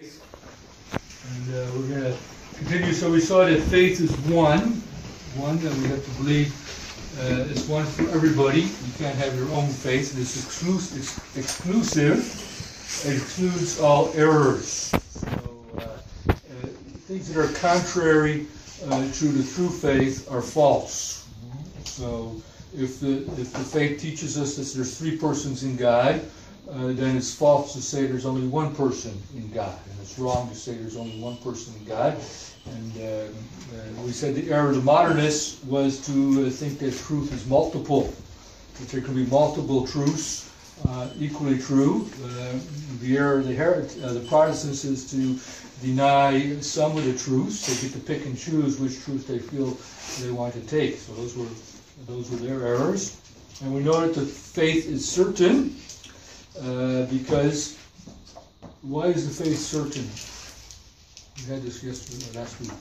And we're going to continue. So we saw that faith is one that we have to believe it's one for everybody. You can't have your own faith. It's exclusive. It excludes all errors. So things that are contrary to the true faith are false. So if the faith teaches us that there's three persons in God, then it's false to say there's only one person in God. And it's wrong to say there's only one person in God. And we said the error of the modernists was to think that truth is multiple, that there can be multiple truths, equally true. The error of the Protestants is to deny some of the truths. They get to pick and choose which truth they feel they want to take. So those were their errors. And we know that the faith is certain. Because why is the faith certain? We had this last week.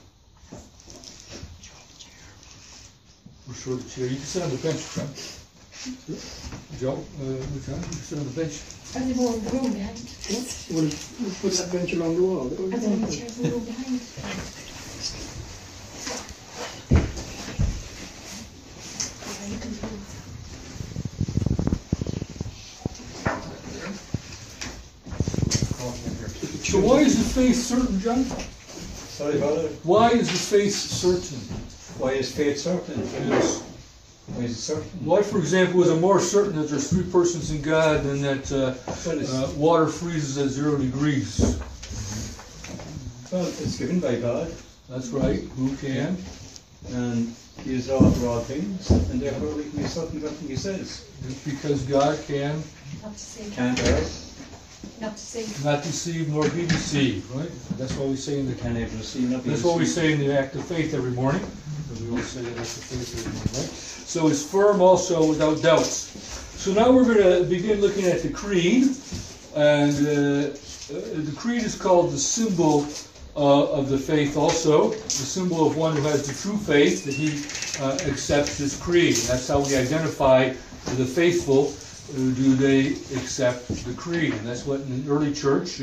We're short of chair. You can sit on the bench, John. Joe, John, you can sit on the bench. Are they more in the room behind? We'll put that bench along the wall. Are there any chairs in the room behind? So why is the faith certain, John? Sorry, Father. Why is the faith certain? Why is faith certain? Yes. Why is it certain? Why, for example, is it more certain that there's three persons in God than that water freezes at 0 degrees? Well, it's given by God. That's right. Who can? And He is all for all things, and therefore we can be certain of everything He says. Just because God can. Not to say. Can't err. Not to say. Not deceive nor be deceived, right? That's what we say in the. Can't able to see, not be That's what we deceived. say in the act of faith every morning. We always say that that's the faith every morning, right? So it's firm also without doubts. So now we're going to begin looking at the creed, and the creed is called the symbol of the faith. Also, the symbol of one who has the true faith, that he accepts this creed. And that's how we identify the faithful. Do they accept the creed? And that's what in the early church,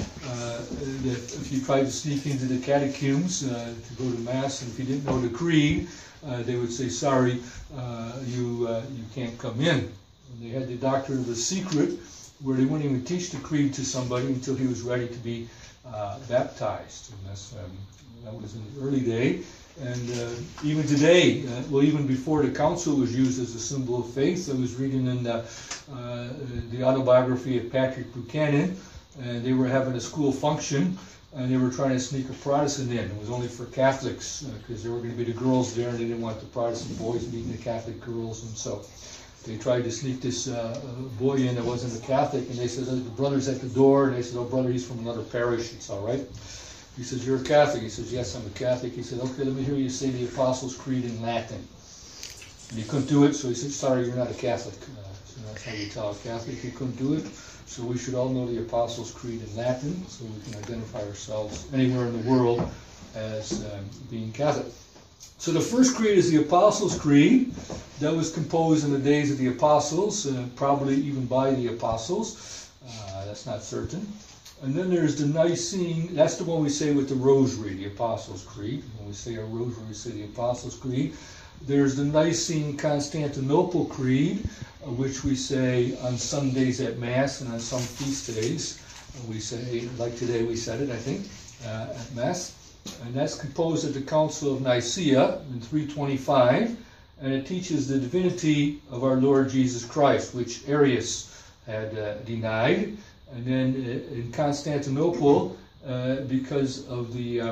if you tried to sneak into the catechisms to go to Mass, and if you didn't know the creed, they would say, sorry, you can't come in. And they had the doctrine of the secret, where they wouldn't even teach the creed to somebody until he was ready to be baptized. And that was in the early day. And even today, even before the council was used as a symbol of faith, I was reading in the autobiography of Patrick Buchanan, and they were having a school function, and they were trying to sneak a Protestant in. It was only for Catholics, because there were going to be the girls there, and they didn't want the Protestant boys meeting the Catholic girls, and so they tried to sneak this boy in that wasn't a Catholic, and they said, the brother's at the door, and they said, oh brother, he's from another parish, it's all right. He says, you're a Catholic? He says, yes, I'm a Catholic. He said, okay, let me hear you say the Apostles' Creed in Latin. And he couldn't do it, so he said, sorry, you're not a Catholic. So that's how we tell a Catholic he couldn't do it. So we should all know the Apostles' Creed in Latin, so we can identify ourselves anywhere in the world as being Catholic. So the first creed is the Apostles' Creed. That was composed in the days of the Apostles, probably even by the Apostles. That's not certain. And then there's the Nicene, that's the one we say with the Rosary, the Apostles' Creed. When we say our Rosary, we say the Apostles' Creed. There's the Nicene Constantinople Creed, which we say on Sundays at Mass and on some feast days. We say, like today we said it, I think, at Mass. And that's composed at the Council of Nicaea in 325. And it teaches the divinity of our Lord Jesus Christ, which Arius had denied. And then in Constantinople, because of the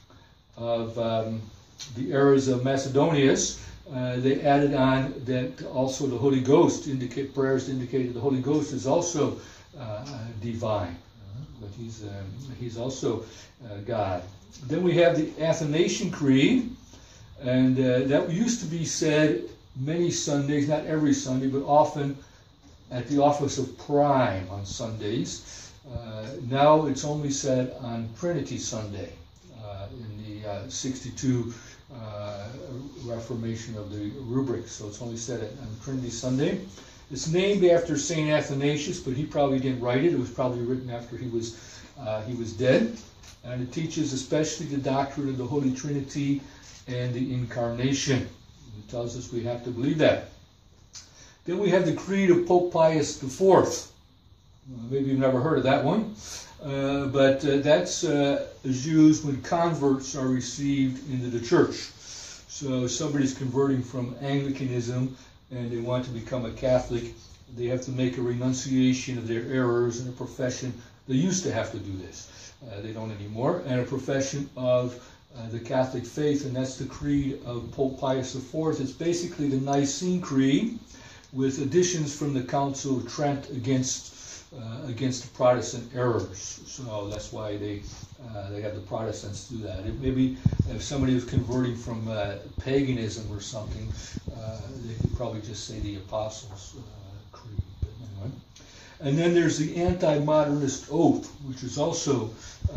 errors of Macedonius, they added on that also the Holy Ghost prayers to indicate that the Holy Ghost is also divine, but he's also God. Then we have the Athanasian Creed, and that used to be said many Sundays, not every Sunday, but often at the office of Prime on Sundays. Now it's only said on Trinity Sunday in the 62 Reformation of the rubric. So it's only said on Trinity Sunday. It's named after St. Athanasius, but he probably didn't write it. It was probably written after he was He was dead, and it teaches especially the doctrine of the Holy Trinity and the Incarnation. It tells us we have to believe that. Then we have the Creed of Pope Pius IV. Maybe you've never heard of that one, but that's is used when converts are received into the church. So if somebody's converting from Anglicanism and they want to become a Catholic, they have to make a renunciation of their errors and a profession. They used to have to do this. They don't anymore. And a profession of the Catholic faith, and that's the Creed of Pope Pius IV. It's basically the Nicene Creed with additions from the Council of Trent against the Protestant errors. So that's why they have the Protestants do that. Maybe if somebody was converting from paganism or something, they could probably just say the Apostles' Creed. But anyway. And then there's the anti-modernist oath, which is also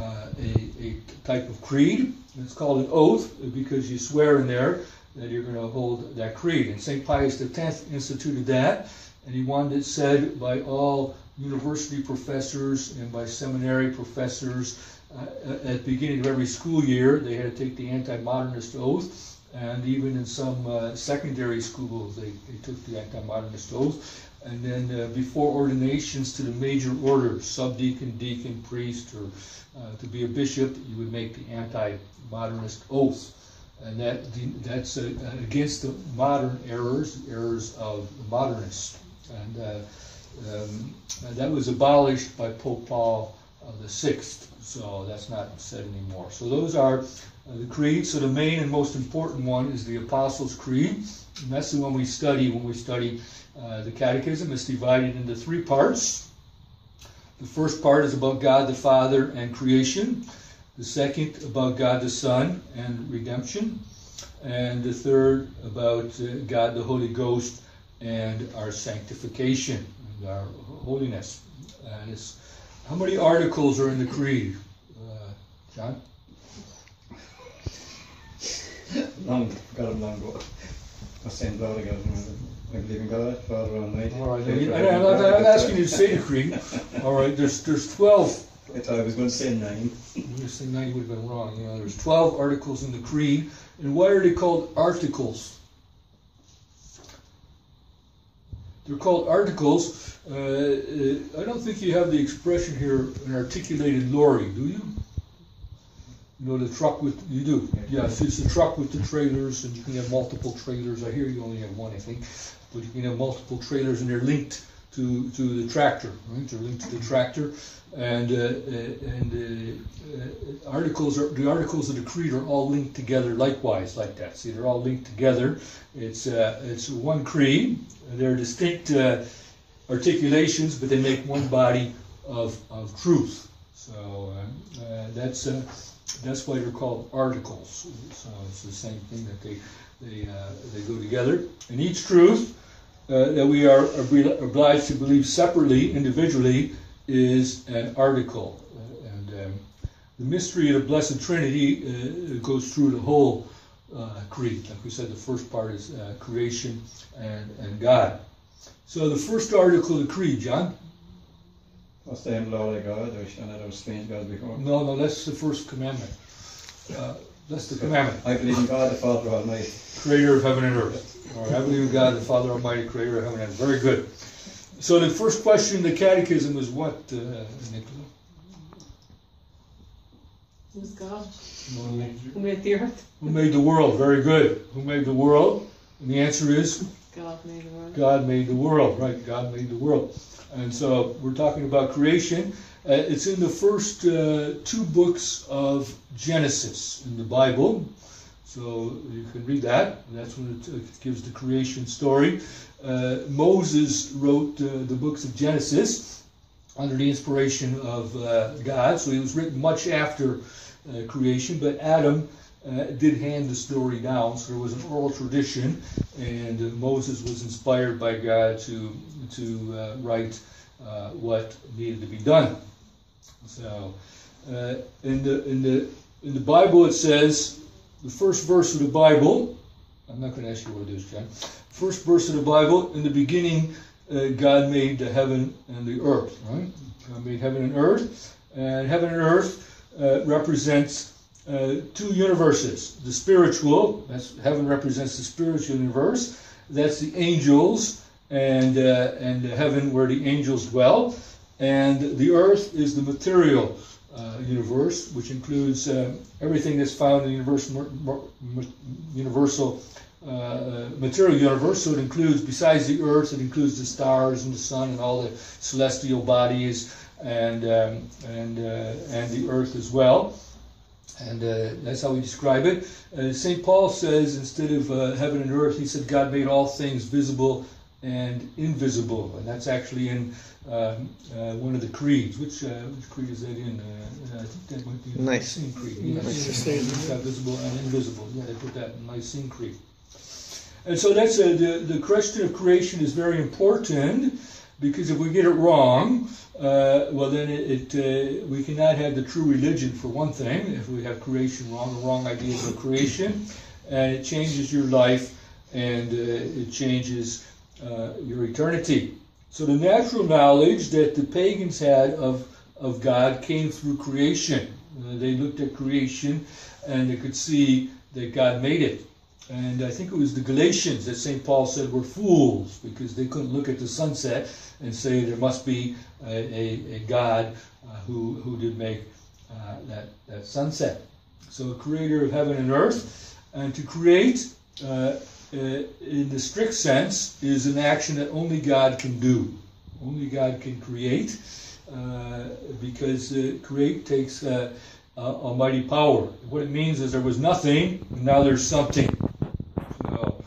a type of creed. It's called an oath because you swear in there that you're going to hold that creed. And St. Pius X instituted that, and he wanted it said by all university professors and by seminary professors at the beginning of every school year. They had to take the anti-modernist oath, and even in some secondary schools they took the anti-modernist oath. And then before ordinations to the major orders, subdeacon, deacon, priest, or to be a bishop, you would make the anti-modernist oath. And that's against the modern errors, the errors of the modernists. And that was abolished by Pope Paul VI, so that's not said anymore. So those are the creeds. So the main and most important one is the Apostles' Creed, and that's the one we study when we study the Catechism. It's divided into three parts. The first part is about God the Father and creation. The second about God the Son and redemption. And the third about God the Holy Ghost and our sanctification and our holiness. And it's, how many articles are in the creed, John? Long ago. I sent out again. I believe in God, Father Almighty. All right, I'm not asking you to say the creed. All right, there's 12. I thought I was going to say 9. You were saying 9, you would have been wrong. You know, there's 12 articles in the creed. And why are they called articles? They're called articles. I don't think you have the expression here, an articulated lorry, do you? You know, the truck with, you do. Yes, it's the truck with the trailers, and you can have multiple trailers. I hear you only have one, I think. But you can have multiple trailers, and they're linked to the tractor, right? They're linked to the tractor. And articles are, the articles of the creed are all linked together likewise, like that. See, they're all linked together. It's one creed. They're distinct articulations, but they make one body of truth. So that's why they're called articles. So it's the same thing that they go together. And each truth that we are obliged to believe separately, individually, is an article. And the mystery of the Blessed Trinity goes through the whole creed. Like we said, the first part is creation and God. So the first article of the creed, John? What's the name of the Lord God? I shall not have strange gods before. No, that's the first commandment. That's the commandment. I believe in God, the Father Almighty, Creator of heaven and earth. All right, I believe in God, the Father Almighty, Creator of heaven and earth. Very good. So the first question in the Catechism is what, Nicola? Who's God? Who made the earth? Who made the world? Very good. Who made the world? And the answer is? God made the world. God made the world, right? God made the world. And so we're talking about creation. It's in the first 2 books of Genesis in the Bible. So you can read that. That's when it gives the creation story. Moses wrote the books of Genesis under the inspiration of God. So it was written much after creation. But Adam did hand the story down. So there was an oral tradition. And Moses was inspired by God to write what needed to be done. So in the Bible it says, the first verse of the Bible, I'm not going to ask you what it is, John. First verse of the Bible, in the beginning God made the heaven and the earth, right? God made heaven and earth. And heaven and earth represents two universes. The spiritual, heaven represents the spiritual universe. That's the angels and heaven where the angels dwell. And the earth is the material universe, which includes everything that's found in the universal material universe. So it includes, besides the earth, it includes the stars and the sun and all the celestial bodies and the earth as well. And that's how we describe it. St. Paul says, instead of heaven and earth, he said God made all things visible and invisible. And that's actually in one of the creeds. Which creed is that in? I think that might be the Nicene Creed. Yes. Visible and invisible. Yeah, they put that in Nicene Creed. And so that's the question of creation is very important, because if we get it wrong, well then we cannot have the true religion, for one thing, if we have creation wrong, the wrong ideas of creation, and it changes your life, and it changes your eternity. So the natural knowledge that the pagans had of God came through creation. They looked at creation and they could see that God made it. And I think it was the Galatians that St. Paul said were fools, because they couldn't look at the sunset and say there must be a God who did make that sunset. So a creator of heaven and earth. And to create, in the strict sense, is an action that only God can do. Only God can create, because create takes almighty power. What it means is there was nothing, and now there's something. So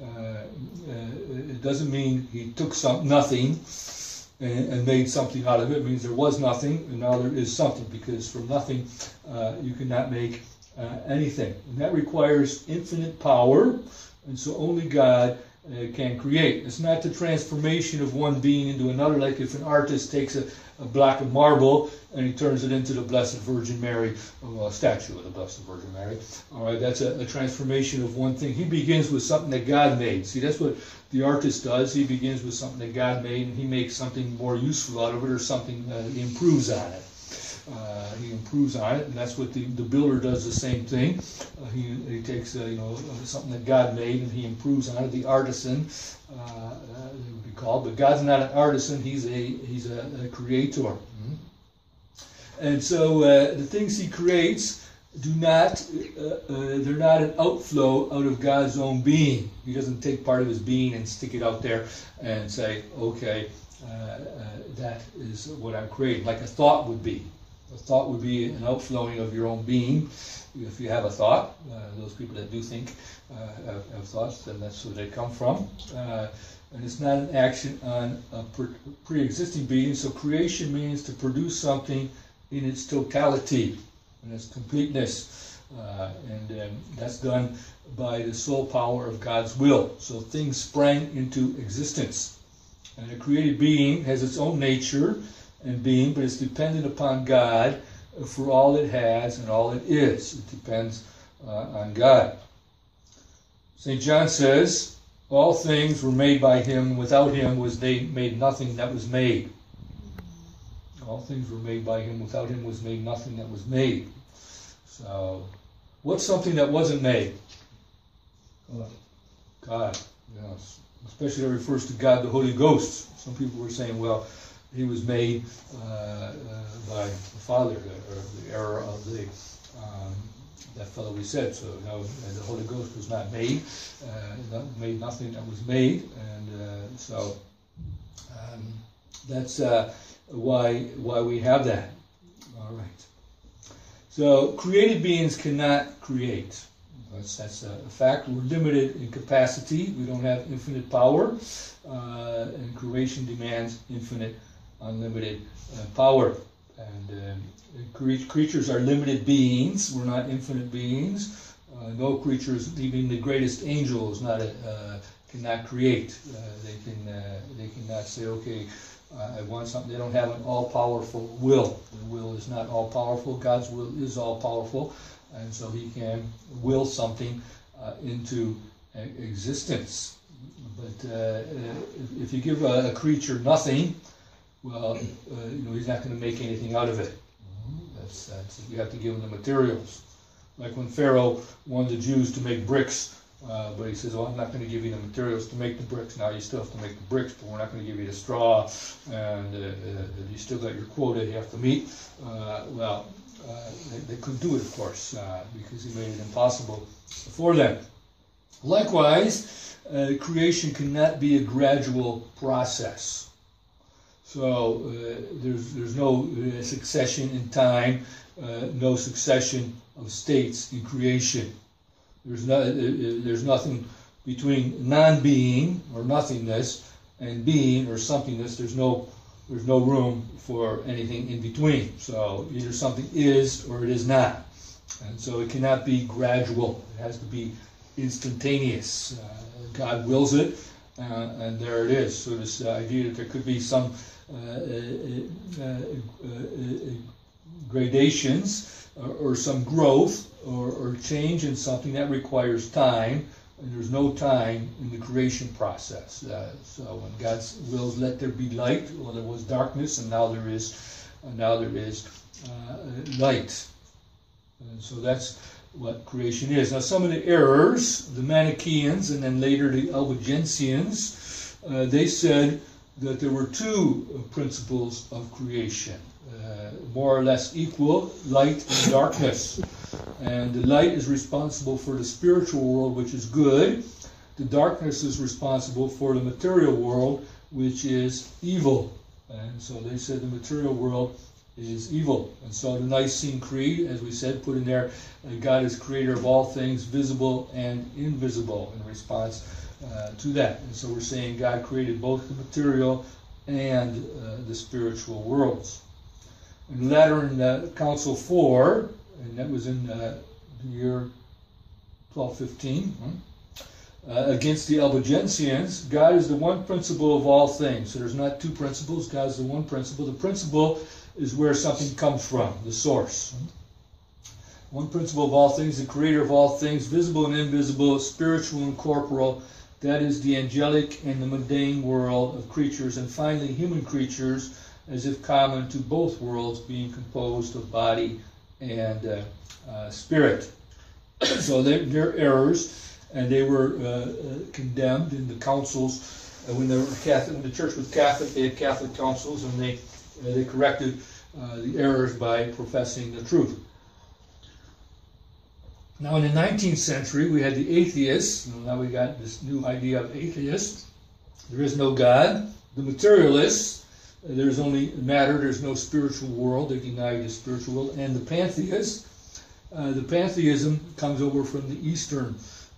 it doesn't mean he took nothing and made something out of it. It means there was nothing, and now there is something, because from nothing you cannot make anything. And that requires infinite power, and so only God can create. It's not the transformation of one being into another, like if an artist takes a block of marble and he turns it into the Blessed Virgin Mary, a statue of the Blessed Virgin Mary. All right, that's a transformation of one thing. He begins with something that God made. See, that's what the artist does. He begins with something that God made, and he makes something more useful out of it, or something, he improves on it. He improves on it, and that's what the builder does, the same thing. He takes something that God made, and he improves on it. The artisan, it would be called, but God's not an artisan. He's a creator. Mm-hmm. And so the things he creates they're not an outflow out of God's own being. He doesn't take part of his being and stick it out there and say, okay, that is what I'm creating, like a thought would be. A thought would be an outflowing of your own being. If you have a thought, those people that do think have thoughts, then that's where they come from. And it's not an action on a pre-existing being. So creation means to produce something in its totality, in its completeness. And that's done by the sole power of God's will. So things sprang into existence. And a created being has its own nature and being, but it's dependent upon God for all it has and all it is. It depends on God. St. John says, all things were made by him. Without him was made nothing that was made. All things were made by him. Without him was made nothing that was made. So, what's something that wasn't made? God. Yes. Especially that refers to God, the Holy Ghost. Some people were saying, well, he was made by the Father, or the error of that fellow we said. So no, the Holy Ghost was not made. Made nothing that was made, and so that's why we have that. All right. So created beings cannot create. That's a fact. We're limited in capacity. We don't have infinite power, and creation demands infinite, unlimited power. And creatures are limited beings. We're not infinite beings. No creatures, even the greatest angels, cannot create. They cannot say, okay, I want something. They don't have an all-powerful will. The will is not all-powerful. God's will is all-powerful. And so he can will something into existence. But if you give a creature nothing, well, he's not going to make anything out of it. You have to give them the materials. Like when Pharaoh wanted the Jews to make bricks, but he says, well, I'm not going to give you the materials to make the bricks. Now you still have to make the bricks, but we're not going to give you the straw, and you still got your quota you have to meet. They couldn't do it, of course, because he made it impossible for them. Likewise, creation cannot be a gradual process. So there's no succession in time, no succession of states in creation. There's nothing between non-being or nothingness and being or somethingness. There's no room for anything in between. So either something is or it is not. And so it cannot be gradual. It has to be instantaneous. God wills it, and there it is. So this idea that there could be some gradations or some growth or change in something, that requires time, and there's no time in the creation process. So when God wills, let there be light, well, there was darkness, and now there is light. And so that's what creation is. Now, some of the errors, the Manichaeans and then later the Albigensians, they said that there were two principles of creation, more or less equal, light and darkness. And the light is responsible for the spiritual world, which is good. The darkness is responsible for the material world, which is evil. And so they said the material world is evil. And so the Nicene Creed, as we said, put in there, God is creator of all things, visible and invisible, in response to that. And so we're saying God created both the material and the spiritual worlds. In Lateran Council 4, and that was in the year 1215, against the Albigensians, God is the one principle of all things. So there's not two principles, God is the one principle. The principle is where something comes from, the source. One principle of all things, the creator of all things, visible and invisible, spiritual and corporal. That is the angelic and the mundane world of creatures, and finally human creatures, as if common to both worlds, being composed of body and spirit. So they're errors, and they were condemned in the councils. When the church was Catholic, they had Catholic councils, and they corrected the errors by professing the truth. Now, in the 19th century, we had the atheists. Now we got this new idea of atheists. There is no God. The materialists, there's only matter, there's no spiritual world. They deny the spiritual world. And the pantheists, the pantheism comes over from the Eastern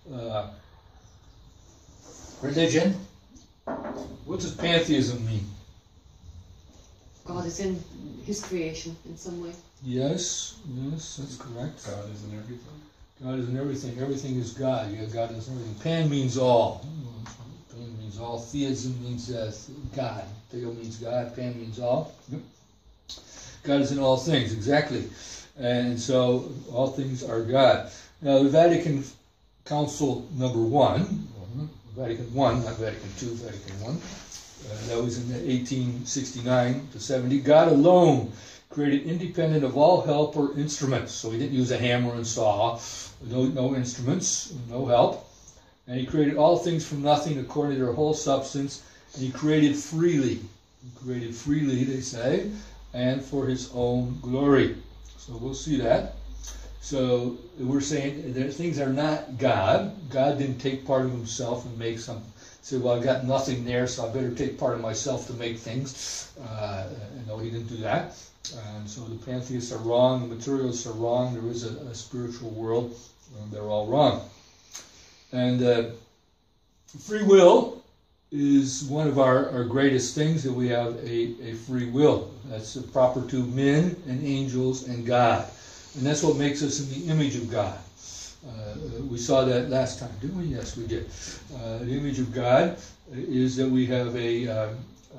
religion. What does pantheism mean? God is in his creation in some way. Yes, that's correct. God is in everything. God is in everything. Everything is God. Yeah, God is in everything. Pan means all. Pan means all. Theism means God. Theo means God. Pan means all. God is in all things, exactly. And so all things are God. Now, the Vatican Council number 1, Vatican I, not Vatican II, Vatican I, that was in 1869 to 70. God alone created independent of all help or instruments. So he didn't use a hammer and saw, no instruments, no help. And he created all things from nothing according to their whole substance. And he created freely. He created freely, they say, and for his own glory. So we'll see that. So we're saying that things are not God. God didn't take part of himself and make some. Say, well, I got nothing there, so I better take part of myself to make things. No, he didn't do that. And so the pantheists are wrong, the materialists are wrong, there is a spiritual world, and they're all wrong. And free will is one of our greatest things, that we have a free will. That's proper to men and angels and God. And that's what makes us in the image of God. We saw that last time, didn't we? Yes, we did. The image of God is that we have a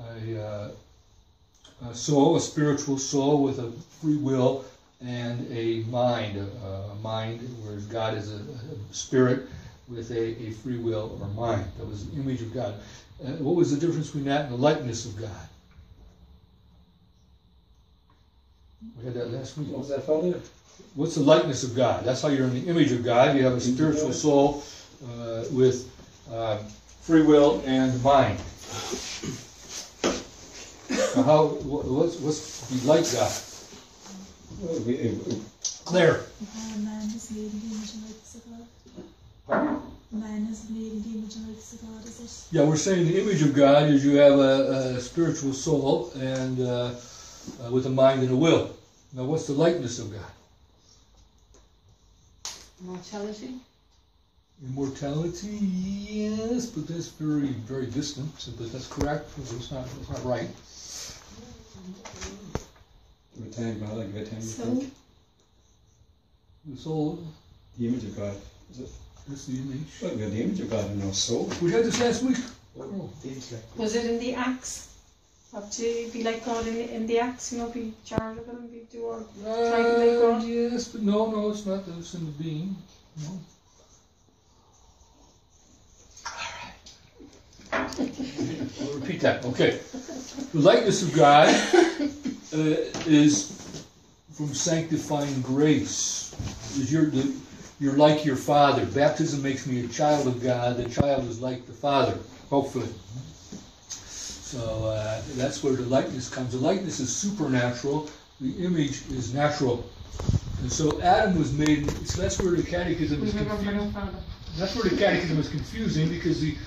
soul, a spiritual soul with a free will and a mind whereas God is a spirit with a free will or mind. That was the image of God. What was the difference between that and the likeness of God? We had that last week. What was that, Father? What's the likeness of God? That's how you're in the image of God. You have a spiritual soul with free will and mind. Now what's be like God? Well, Claire. Man is made in the image and likeness of God. Man is made in the image and likeness of God, is it? Yeah, we're saying the image of God is you have a spiritual soul and with a mind and a will. Now, what's the likeness of God? Mortality? Immortality, yes, but that's very, very distant. But that's correct. It's not right. So, The soul, the image of God. Is it? that's the image. Well, we have the image of God in our soul. We had this last week. Oh. was it in the Acts? Have to be like God in the Acts, you know, be charitable and be do all try to like God? Yes, but no, it's not. It's in the being. No. I'll repeat that. Okay. The likeness of God is from sanctifying grace. You're like your Father. Baptism makes me a child of God. The child is like the Father, hopefully. So that's where the likeness comes. The likeness is supernatural. The image is natural. And so Adam was made. So that's where the Catechism is confusing. That's where the Catechism is confusing because the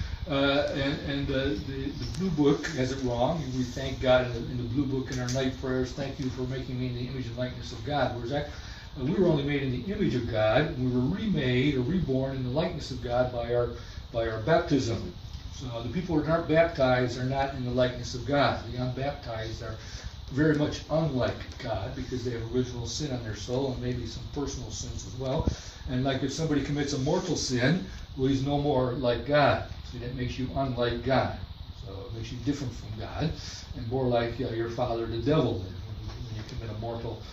Blue Book has it wrong. We thank God in the Blue Book in our night prayers. Thank you for making me in the image and likeness of God. Whereas we were only made in the image of God. We were remade or reborn in the likeness of God by our baptism. So the people that aren't baptized are not in the likeness of God. The unbaptized are very much unlike God because they have original sin on their soul and maybe some personal sins as well. And like if somebody commits a mortal sin, well, he's no more like God. So that makes you unlike God. So it makes you different from God and more like your father, the devil, when you commit a mortal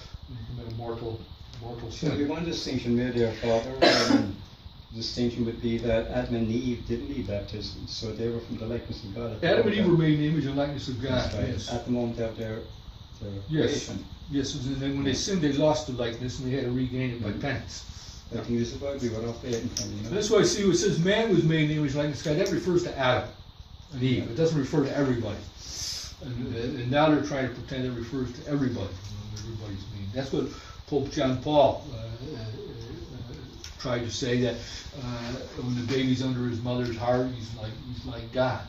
So sin. we one distinction made there, Father. Distinction would be that Adam and Eve didn't need baptism, so they were from the likeness of God. Adam and Eve were made in the image and likeness of God. That's right. Yes. At the moment of their Yes. creation. Yes, and then when they sinned, they lost the likeness, and they had to regain it by penance. I think this is what we were off waiting from, you know. That's why I see it says man was made in the image and likeness of God. That refers to Adam and Eve. It doesn't refer to everybody. And now they're trying to pretend it refers to everybody. Everybody's made. That's what Pope John Paul tried to say, that when the baby's under his mother's heart, he's like God.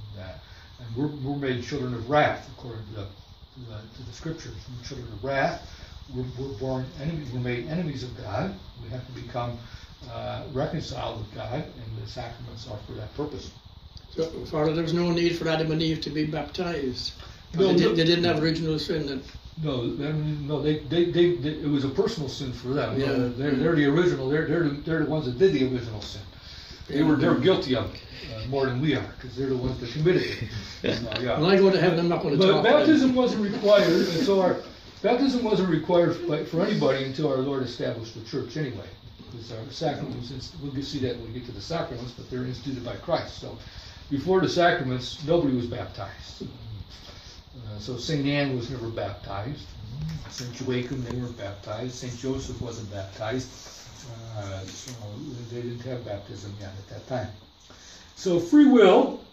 And we're made children of wrath according to the scriptures. We're children of wrath. We're born enemies. We're made enemies of God. We have to become reconciled with God, and the sacraments are for that purpose. So, Father, there was no need for Adam and Eve to be baptized. No, They didn't have original sin then. No, they it was a personal sin for them. Yeah. They're the original. They're the ones that did the original sin. They're guilty of it more than we are, because they're the ones that committed it. Yeah. When I go to heaven, I'm not going to talk. But baptism wasn't required baptism wasn't required for anybody until our Lord established the church anyway. Because our sacraments, we'll see that when we get to the sacraments, but they're instituted by Christ. So before the sacraments, nobody was baptized. So St. Anne was never baptized. St. Joachim, they weren't baptized. St. Joseph wasn't baptized. So they didn't have baptism yet at that time. So free will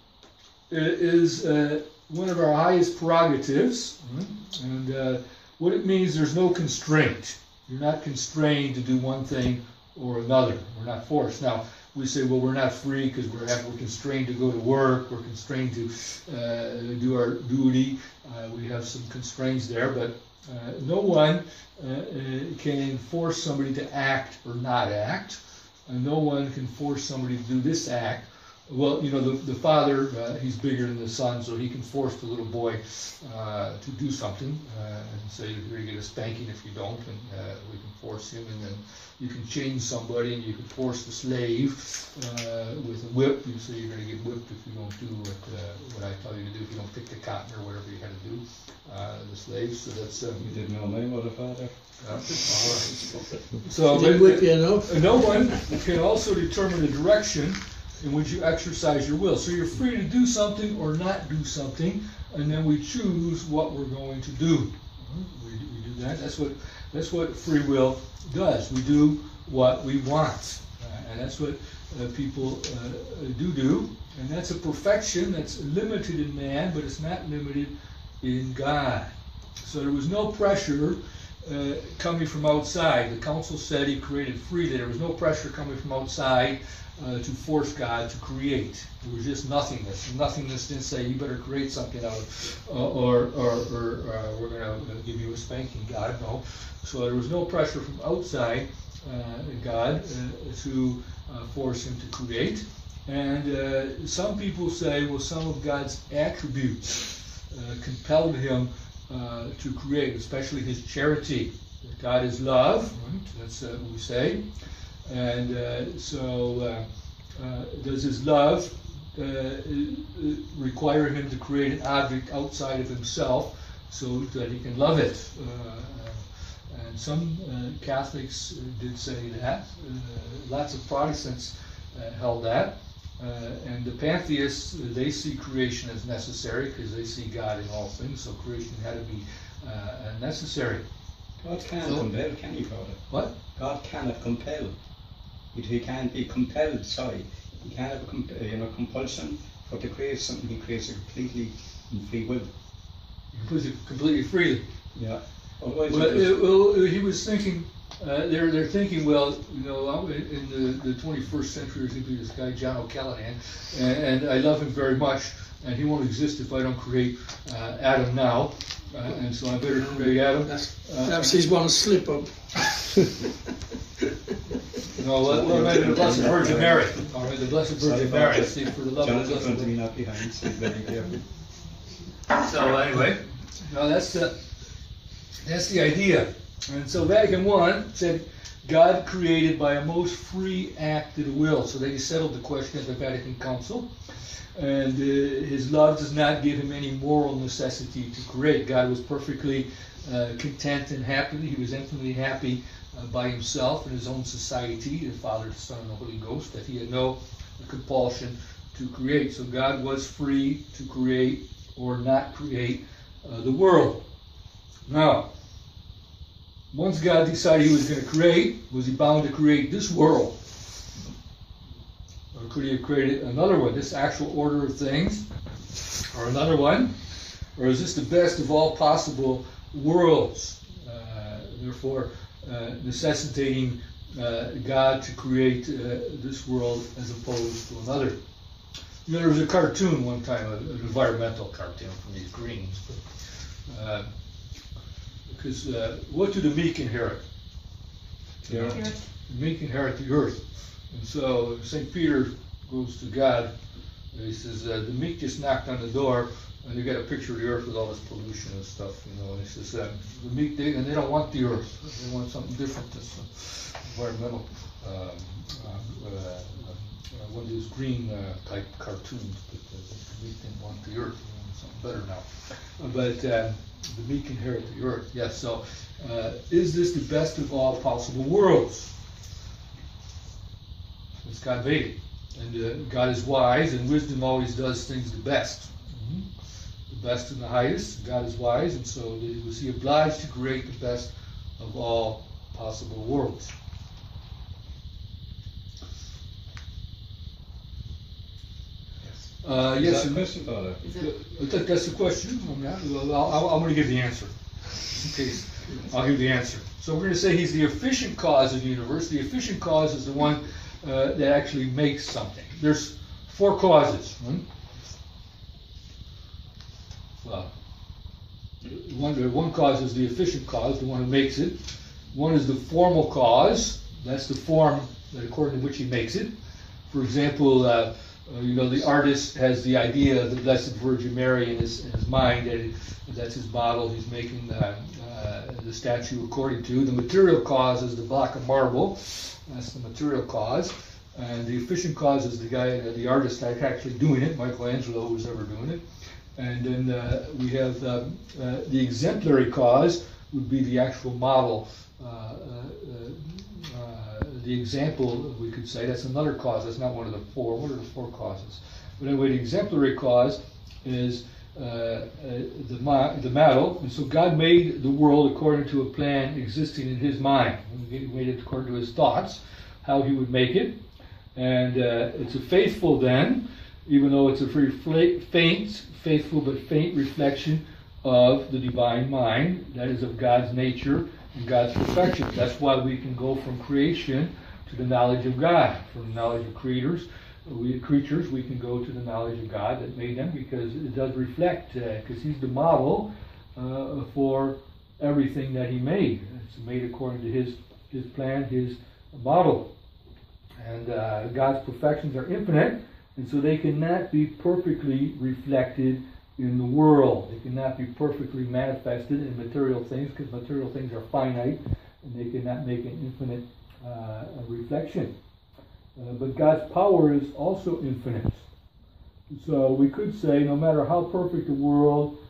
is one of our highest prerogatives. And what it means, there's no constraint. You're not constrained to do one thing or another. We're not forced. Now, we say, well, we're not free because we're constrained to go to work, we're constrained to do our duty. We have some constraints there, but no one can force somebody to act or not act. And no one can force somebody to do this act. Well, you know, the father, he's bigger than the son, so he can force the little boy to do something and say, you're going to get a spanking if you don't, and we can force him, and then you can change somebody, and you can force the slave with a whip. You say you're going to get whipped if you don't do what I tell you to do, if you don't pick the cotton or whatever you had to do, the slave. So that's... You didn't know my mother, Father. All right. So, Didn't whip you, no? No one can also determine the direction in which you exercise your will. So you're free to do something or not do something, and then we choose what we're going to do. We do That's what free will does. We do what we want, and that's what people do, and that's a perfection that's limited in man, but it's not limited in God. So there was no pressure coming from outside. The council said he created freely. There was no pressure coming from outside to force God to create. There was just nothingness. Nothingness didn't say, you better create something out of, or we're going to give you a spanking, God. No. So there was no pressure from outside God to force him to create. And some people say, well, some of God's attributes compelled him to create, especially his charity. God is love, right? That's what we say. And so does his love require him to create an object outside of himself so that he can love it? And some Catholics did say that. Lots of Protestants held that. And the pantheists, they see creation as necessary because they see God in all things, so creation had to be necessary. God can't compel, can he, Father? What? God cannot compel. He can't be compelled, sorry. He can't have a compulsion, but to create something, he creates it completely in free will. Completely freely. Yeah. Well, he was thinking, they're thinking, well, you know, in the 21st century, there's going to be this guy, John O'Callaghan, and I love him very much, and he won't exist if I don't create Adam now, and so I better create Adam. Perhaps he's one slip up. No, well, maybe the Blessed Virgin Mary. Or maybe the Blessed Virgin Mary. See, for the love of the Blessed Virgin. Not behind, so very careful. So anyway, no, that's the idea. And so Vatican I said God created by a most free act of the will. So they settled the question at the Vatican Council. And his love does not give him any moral necessity to create. God was perfectly content and happy. He was infinitely happy by himself in his own society, the Father, the Son, and the Holy Ghost, that he had no compulsion to create. So God was free to create or not create the world. Now, once God decided he was going to create, was he bound to create this world? Or could he have created another one, this actual order of things? Or another one? Or is this the best of all possible worlds? Therefore, necessitating God to create this world as opposed to another. You know, there was a cartoon one time, an environmental cartoon from these Greens. Because what do the meek inherit? The earth. The meek inherit the earth. And so St. Peter goes to God, and he says, the meek just knocked on the door, and they got a picture of the earth with all this pollution and stuff, you know, and he says, the meek, they don't want the earth. They want something different, this environmental, one of these green type cartoons, but the meek didn't want the earth. They want something better now. But the meek inherit the earth. Yes, so is this the best of all possible worlds? It's God made it. And God is wise, and wisdom always does things the best. The best and the highest. God is wise, and so was he obliged to create the best of all possible worlds. Yes. Is that a question, Father? That's the question. I'm going to give the answer. In case I'll give the answer. So we're going to say he's the efficient cause of the universe. The efficient cause is the one that actually makes something. There's 4 causes. Well, one cause is the efficient cause, the one who makes it. One is the formal cause. That's the form that according to which he makes it. For example, you know, the artist has the idea of the Blessed Virgin Mary in his mind, and that's his model he's making the statue according to. The material cause is the block of marble. That's the material cause. And the efficient cause is the guy, the artist actually doing it, Michelangelo, who's ever doing it. And then we have the exemplary cause would be the actual model, the example, we could say. That's another cause. That's not one of the 4. What are the 4 causes? But anyway, the exemplary cause is the model. And so God made the world according to a plan existing in His mind. He made it according to His thoughts, how He would make it. And it's a faithful then, even though it's a very faithful but faint reflection of the divine mind, that is of God's nature and God's perfection. That's why we can go from creation to the knowledge of God. From the knowledge of creatures, we can go to the knowledge of God that made them, because it does reflect, because He's the model for everything that He made. It's made according to His plan, His model. And God's perfections are infinite, and so they cannot be perfectly reflected in the world. They cannot be perfectly manifested in material things, because material things are finite, and they cannot make an infinite reflection. But God's power is also infinite. So we could say, no matter how perfect the world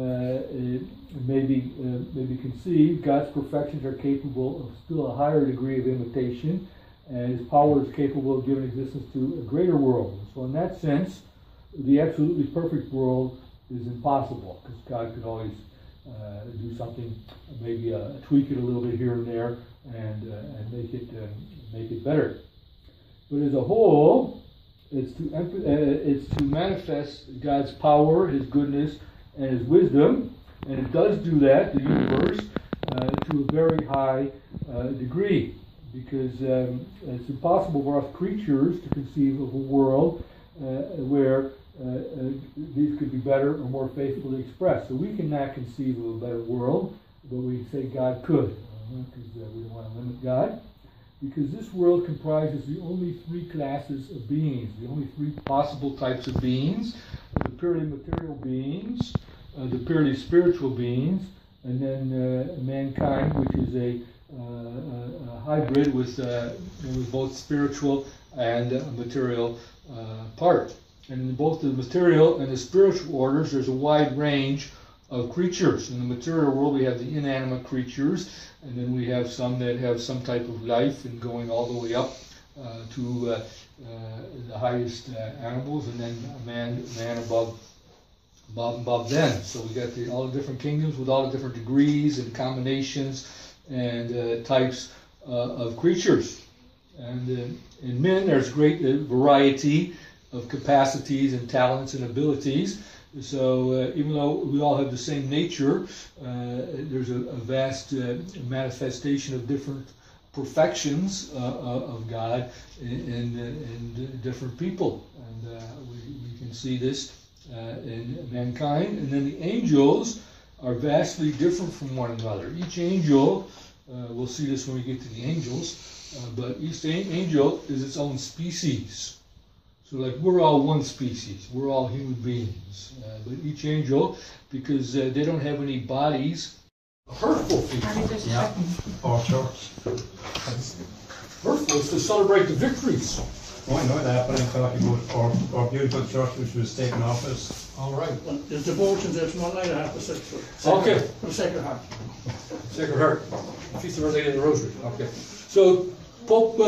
may be conceived, God's perfections are capable of still a higher degree of imitation, and His power is capable of giving existence to a greater world. So in that sense, the absolutely perfect world is impossible, because God could always do something, maybe tweak it a little bit here and there, and make it better. But as a whole, it's to manifest God's power, His goodness, and His wisdom, and it does do that, the universe, to a very high degree, because it's impossible for us creatures to conceive of a world where these could be better or more faithfully expressed. So we cannot conceive of a better world, but we say God could, because we don't want to limit God. Because this world comprises the only three classes of beings, the only three possible types of beings: the purely material beings, the purely spiritual beings, and then mankind, which is a hybrid with both spiritual and material part. And in both the material and the spiritual orders, there's a wide range of creatures. In the material world, we have the inanimate creatures, and then we have some that have some type of life, and going all the way up to the highest animals, and then man above them. So we got all the different kingdoms with all the different degrees and combinations and types of creatures. And in men, there's great variety of capacities and talents and abilities. So even though we all have the same nature, there's a vast manifestation of different perfections of God in different people. And we can see this in mankind. And then the angels are vastly different from one another. Each angel, we'll see this when we get to the angels, but each angel is its own species. So like we're all one species, we're all human beings, but each angel, because they don't have any bodies, hurtful people. Yeah, or church. Hurtful is to celebrate the victories. Oh, I know that, but I'm talking about our beautiful church which was taken off us. All right. There's devotions, there's one night I have to sit for. Okay. From Sacred Heart. Sacred Heart. Feast of Our Lady of the Rosary. Okay. So Pope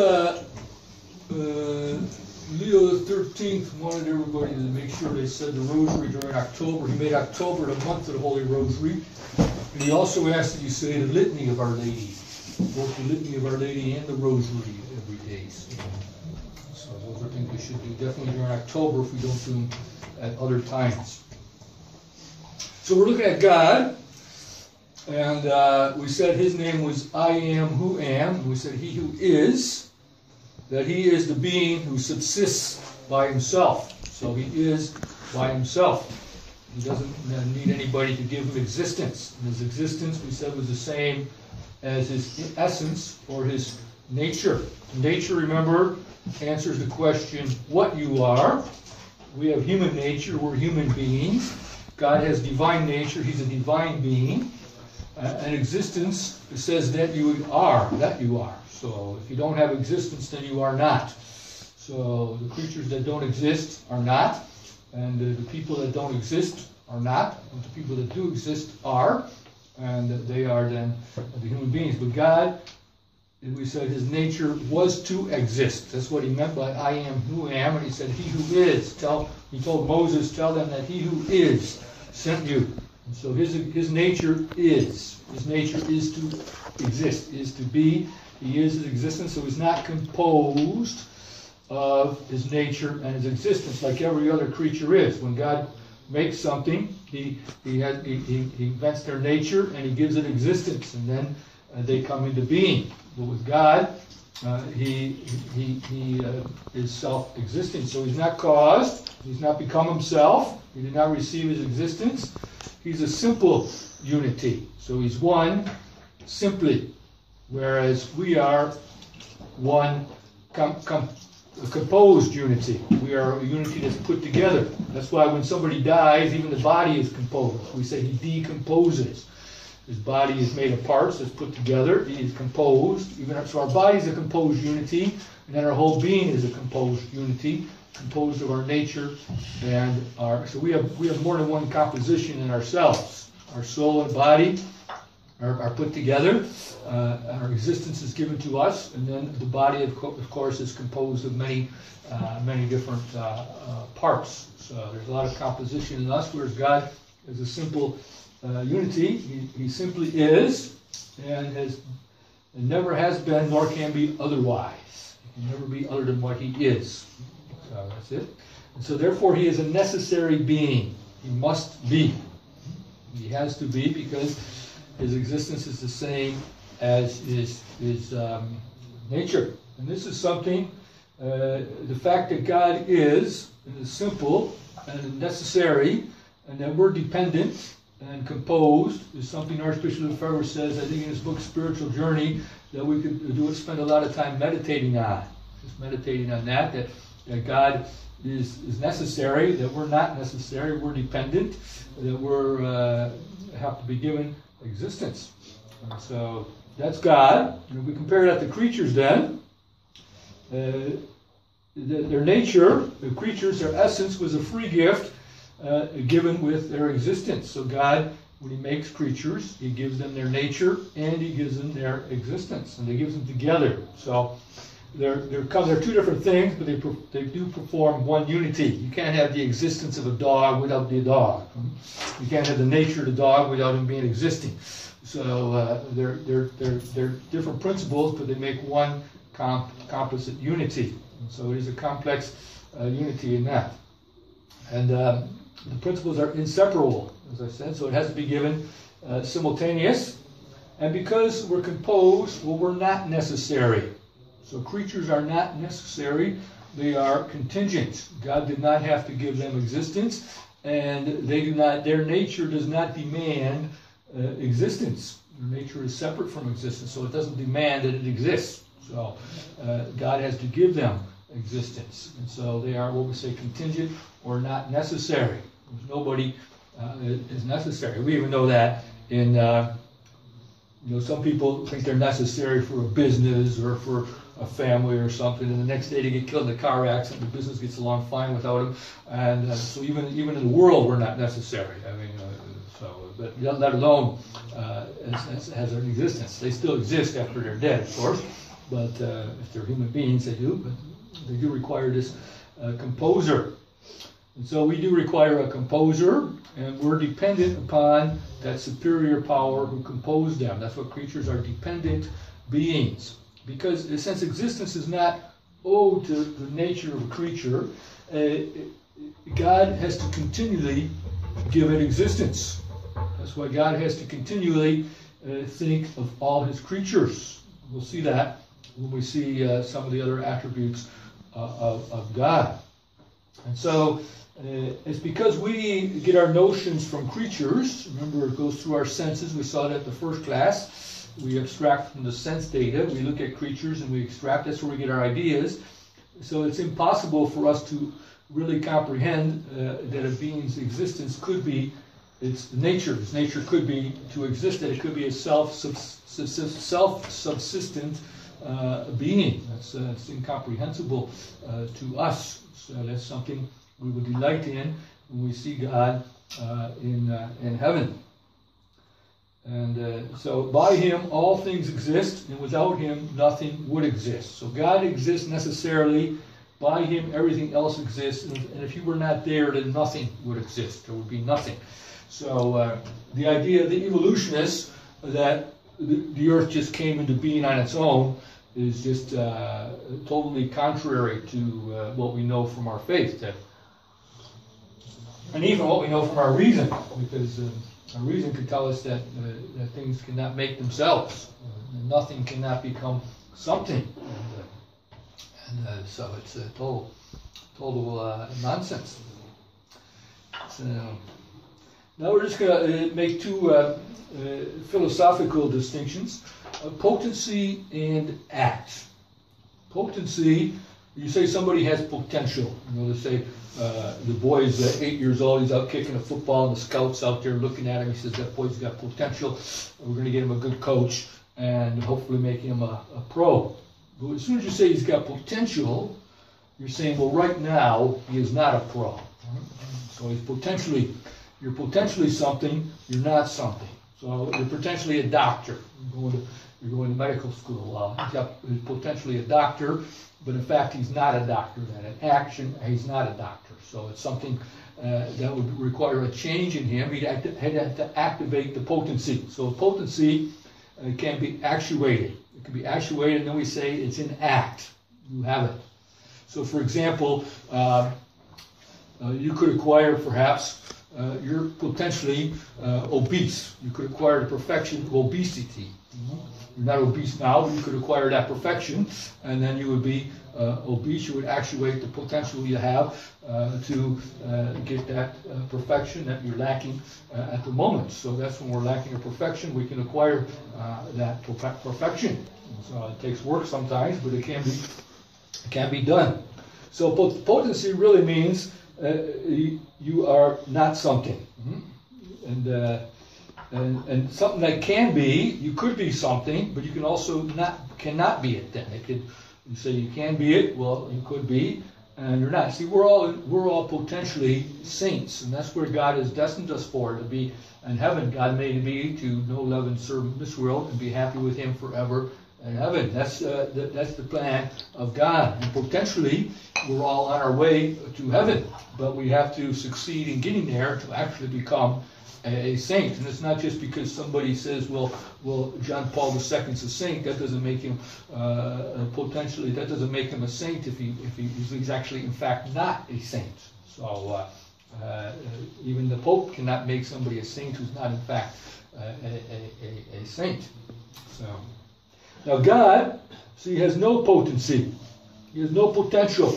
Leo XIII wanted everybody to make sure they said the Rosary during October. He made October the month of the Holy Rosary. And he also asked that you say the Litany of Our Lady, both the Litany of Our Lady and the Rosary every day. So those are things we should do definitely during October if we don't do them at other times. So we're looking at God, and we said His name was I Am Who Am, and we said He Who Is, that He is the being who subsists by Himself. So He is by Himself. He doesn't need anybody to give Him existence. And His existence, we said, was the same as His essence or His nature. Nature, remember, answers the question what you are. We have human nature, we're human beings. God has divine nature, He's a divine being. And existence says that you are, So if you don't have existence, then you are not. So the creatures that don't exist are not, and the people that don't exist are not, and the people that do exist are, and they are then the human beings. But God, we said His nature was to exist. That's what He meant by I am who am, and He said He who is. He told Moses, tell them that He who is sent you. And so his nature is. His nature is to exist, is to be. He is his existence, so he's not composed of his nature and his existence like every other creature is. When God makes something, he invents their nature and he gives it existence, and then they come into being. But with God, he is self-existing. So he's not caused. He's not become himself. He did not receive his existence. He's a simple unity. So he's one simply, whereas we are one composed unity. We are a unity that's put together. That's why when somebody dies, even the body is composed. We say he decomposes. His body is made of parts, it's put together, he is composed. So our body is a composed unity, and then our whole being is a composed unity, composed of our nature and our. So we have more than one composition in ourselves. Our soul and body are put together. Our existence is given to us, and then the body, of course, is composed of many different parts. So there's a lot of composition in us, whereas God is a simple unity. He simply is, and never has been, nor can be otherwise. He can never be other than what he is. So that's it. And so therefore he is a necessary being. He must be. He has to be, because his existence is the same as his nature. And this is something, the fact that God is simple and necessary, and that we're dependent and composed, is something Archbishop Lefebvre says, I think in his book Spiritual Journey, that we could spend a lot of time meditating on. Just meditating on that God is necessary, that we're not necessary, we're dependent, that we're have to be given existence. And so that's God. And if we compare that to creatures then, their nature, the creatures, their essence was a free gift given with their existence. So God, when he makes creatures, he gives them their nature and he gives them their existence, and he gives them together. So they're two different things, but they do perform one unity. You can't have the existence of a dog without the dog. You can't have the nature of the dog without him being existing. So they're different principles, but they make one composite unity. And so it is a complex unity in that. And the principles are inseparable, as I said, so it has to be given simultaneous. And because we're composed, well, we're not necessary. So creatures are not necessary, they are contingent. God did not have to give them existence, and their nature does not demand existence. Their nature is separate from existence, so it doesn't demand that it exists. So God has to give them existence. And so they are what we say contingent or not necessary. There's nobody is necessary. We even know that in, some people think they're necessary for a business or for a family or something, and the next day they get killed in a car accident, the business gets along fine without them. And so even in the world, we're not necessary. I mean, but let alone has an existence. They still exist after they're dead, of course, but if they're human beings, they do. But they do require this composer. And so we do require a composer, and we're dependent upon that superior power who composed them. That's what creatures are, dependent beings. Because since existence is not owed to the nature of a creature, God has to continually give it existence. That's why God has to continually think of all his creatures. We'll see that when we see some of the other attributes of God. And so it's because we get our notions from creatures. Remember, it goes through our senses. We saw that in the first class. We abstract from the sense data. We look at creatures and we extract. That's where we get our ideas. So it's impossible for us to really comprehend that a being's existence could be its nature. Its nature could be to exist, that it could be a self-subsistent being. That's incomprehensible to us. So that's something we would delight in when we see God in heaven. And so by him all things exist, and without him nothing would exist. So God exists necessarily. By him everything else exists. And if he were not there, then nothing would exist. There would be nothing. So the idea of the evolutionists that the earth just came into being on its own is just totally contrary to what we know from our faith, and even what we know from our reason, because our reason could tell us that things cannot make themselves, nothing cannot become something, and so it's a total nonsense. So now we're just going to make two philosophical distinctions: potency and act. Potency, you say somebody has potential. They say the boy is 8 years old, he's out kicking a football, and the scout's out there looking at him. He says, that boy's got potential. We're going to get him a good coach and hopefully make him a pro. But as soon as you say he's got potential, you're saying, well, right now, he is not a pro. So you're potentially something, you're not something. So you're potentially a doctor. You're going to medical school. He's potentially a doctor, but in fact he's not a doctor. That in action, he's not a doctor. So it's something that would require a change in him. He'd have to activate the potency. So potency can be actuated. It can be actuated, and then we say it's in act. You have it. So for example, you could acquire perhaps, you're potentially obese. You could acquire the perfection of obesity. You're not obese now, but you could acquire that perfection, and then you would be obese. You would actuate the potential you have to get that perfection that you're lacking at the moment. So that's when we're lacking a perfection, we can acquire that perfection. So it takes work sometimes, but it can be done. So potency really means you are not something. And something that can be, you could be something, but you can also cannot be it then. You say you can be it, well, you could be, and you're not. See, we're all potentially saints, and that's where God has destined us for, to be in heaven. God made me to know, love, and serve this world and be happy with Him forever in heaven. That's the plan of God. And potentially, we're all on our way to heaven, but we have to succeed in getting there to actually become a saint. And it's not just because somebody says, well, John Paul II is a saint. That doesn't make him potentially. That doesn't make him a saint if he's actually in fact not a saint. So even the Pope cannot make somebody a saint who's not in fact a saint. So now God, see, has no potency. He has no potential.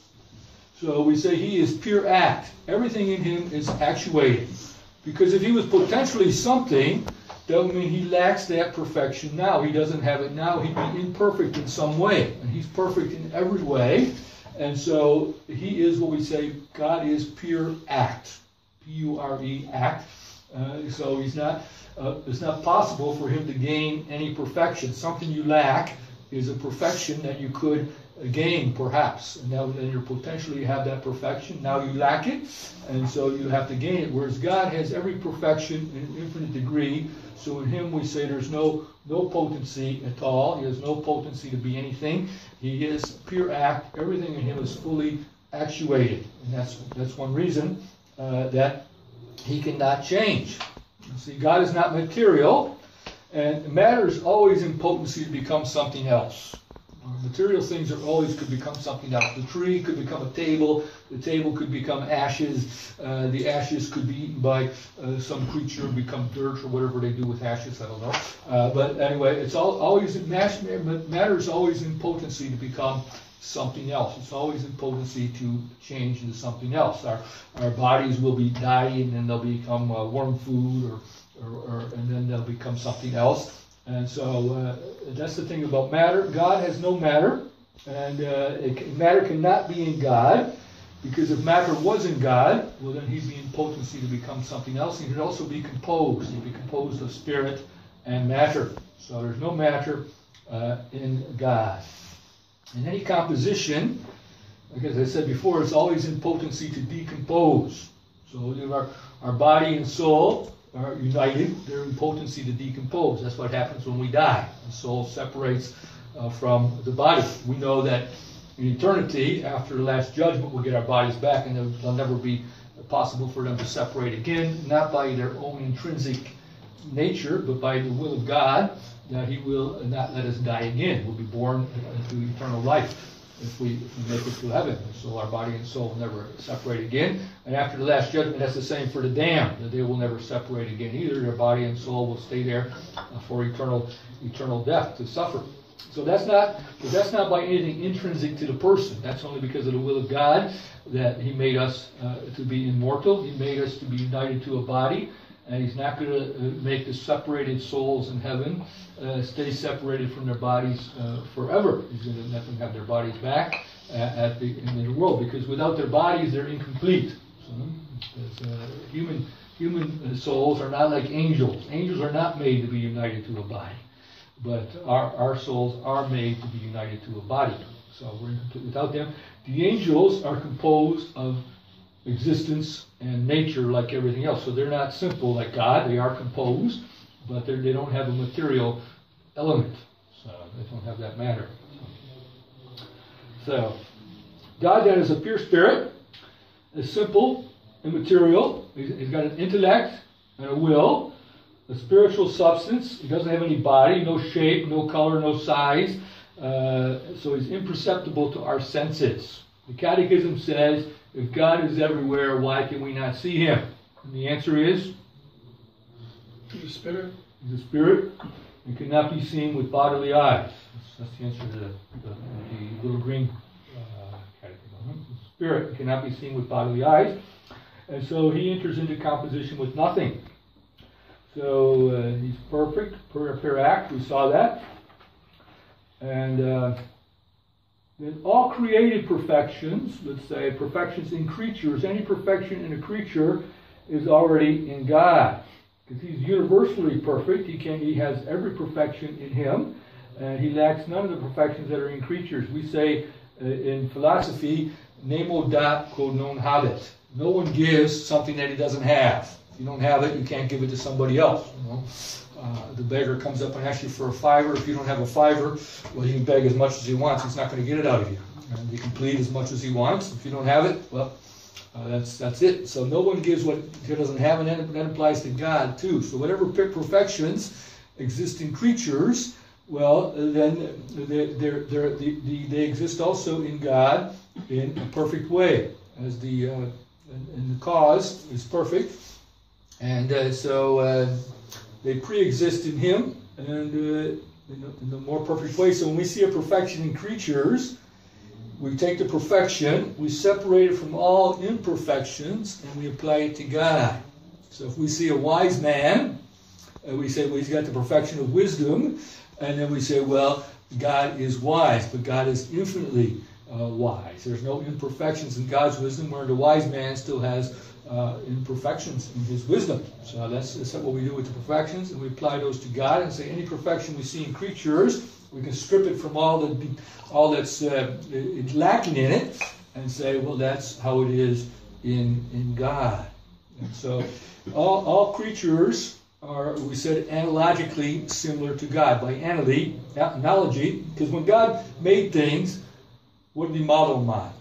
So we say he is pure act. Everything in him is actuated. Because if he was potentially something, that would mean he lacks that perfection now. He doesn't have it now. He'd be imperfect in some way. And he's perfect in every way. And so he is what we say, God is pure act. P-U-R-E, act. So he's not, it's not possible for him to gain any perfection. Something you lack is a perfection that you could gain, perhaps. And now then you potentially have that perfection. Now you lack it, and so you have to gain it. Whereas God has every perfection in an infinite degree. So in him we say there's no potency at all. He has no potency to be anything. He is pure act. Everything in him is fully actuated. And that's one reason that he cannot change. You see, God is not material, and matter is always in potency to become something else. Material things could become something else. The tree could become a table. The table could become ashes. The ashes could be eaten by some creature and become dirt or whatever they do with ashes. I don't know. But anyway, it's always matter is always in potency to become something else. It's always in potency to change into something else. Our bodies will be dying and they'll become worm food, and then they'll become something else. And so that's the thing about matter. God has no matter, and matter cannot be in God, because if matter was in God, well then he'd be in potency to become something else. He could also be composed. He'd be composed of spirit and matter. So there's no matter in God. In any composition, like as I said before, it's always in potency to decompose. So our body and soul are united, they're in potency to decompose. That's what happens when we die. The soul separates from the body. We know that in eternity, after the last judgment, we'll get our bodies back and they'll never be possible for them to separate again, not by their own intrinsic nature, but by the will of God, that He will not let us die again. We'll be born into eternal life if we make it to heaven. So our body and soul will never separate again. And after the last judgment, that's the same for the damned, that they will never separate again either. Their body and soul will stay there for eternal death to suffer. So that's not by anything intrinsic to the person. That's only because of the will of God that He made us to be immortal. He made us to be united to a body. And He's not going to make the separated souls in heaven stay separated from their bodies forever. He's going to let them have their bodies back in the world, because without their bodies, they're incomplete. So, human souls are not like angels. Angels are not made to be united to a body, but our souls are made to be united to a body. So without them, the angels are composed of existence and nature like everything else. So they're not simple like God. They are composed, but they don't have a material element. So they don't have that matter. So God then is a pure spirit, is simple, immaterial. He's got an intellect and a will, a spiritual substance. He doesn't have any body, no shape, no color, no size. So He's imperceptible to our senses. The Catechism says, if God is everywhere, why can we not see Him? And the answer is? He's a spirit. He's a spirit and cannot be seen with bodily eyes. That's the answer to the little green Catechism. Spirit cannot be seen with bodily eyes. And so He enters into composition with nothing. So He's perfect, per act. We saw that. And then all created perfections, let's say perfections in creatures, any perfection in a creature is already in God. Because He's universally perfect. He has every perfection in Him. And He lacks none of the perfections that are in creatures. We say in philosophy, nemo dat quod non habet. No one gives something that he doesn't have. If you don't have it, you can't give it to somebody else. You know? The beggar comes up and asks you for a fiver. If you don't have a fiver, well, he can beg as much as he wants. He's not going to get it out of you. And he can plead as much as he wants. If you don't have it, well, that's it. So no one gives what he doesn't have, and that applies to God too. So whatever perfections exist in creatures, well, then they exist also in God in a perfect way, as and the cause is perfect, and so they pre-exist in Him and in a more perfect way. So when we see a perfection in creatures, we take the perfection, we separate it from all imperfections, and we apply it to God. So if we see a wise man, we say, well, he's got the perfection of wisdom, and then we say, well, God is wise, but God is infinitely wise. There's no imperfections in God's wisdom, where the wise man still has imperfections in his wisdom. So that's what we do with the perfections, and we apply those to God and say any perfection we see in creatures, we can strip it from all that's lacking in it, and say, well, that's how it is in God. And so all creatures are, we said, analogically similar to God. By analogy, because when God made things, what did He model them on?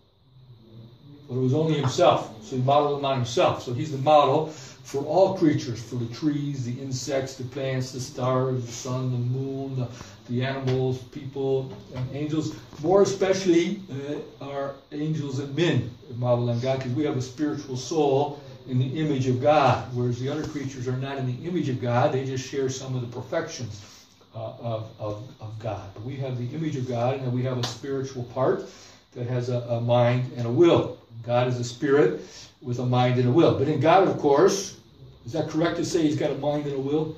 Well, it was only Himself. So He modeled them on Himself. So He's the model for all creatures, for the trees, the insects, the plants, the stars, the sun, the moon, the animals, people, and angels. More especially are angels and men modeled on God, because we have a spiritual soul in the image of God, whereas the other creatures are not in the image of God. They just share some of the perfections of God. But we have the image of God, and then we have a spiritual part that has a mind and a will. God is a spirit with a mind and a will. But in God, of course, is that correct to say He's got a mind and a will?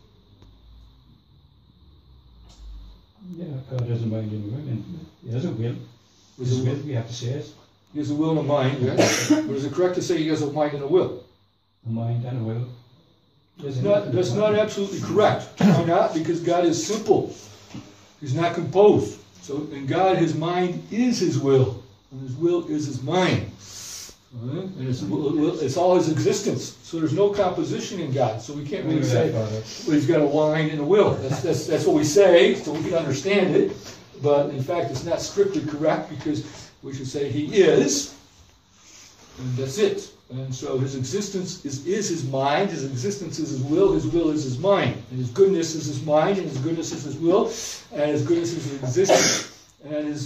Yeah, God has a mind and a will, and He has a will. His will, we have to say it. He has a will and a mind, yes. But is it correct to say He has a mind and a will? A mind and a will. That's not absolutely correct. Why not? Because God is simple. He's not composed. So in God, His mind is His will, and His will is His mind. And it's all His existence. So there's no composition in God. So we can't really say, well, He's got a mind and a will. That's what we say, so we can understand it. But in fact, it's not strictly correct, because we should say He is, And that's it. And so his existence is his mind, his existence is his will is his mind. And his goodness is his mind, and his goodness is his will, and his goodness is his existence. And his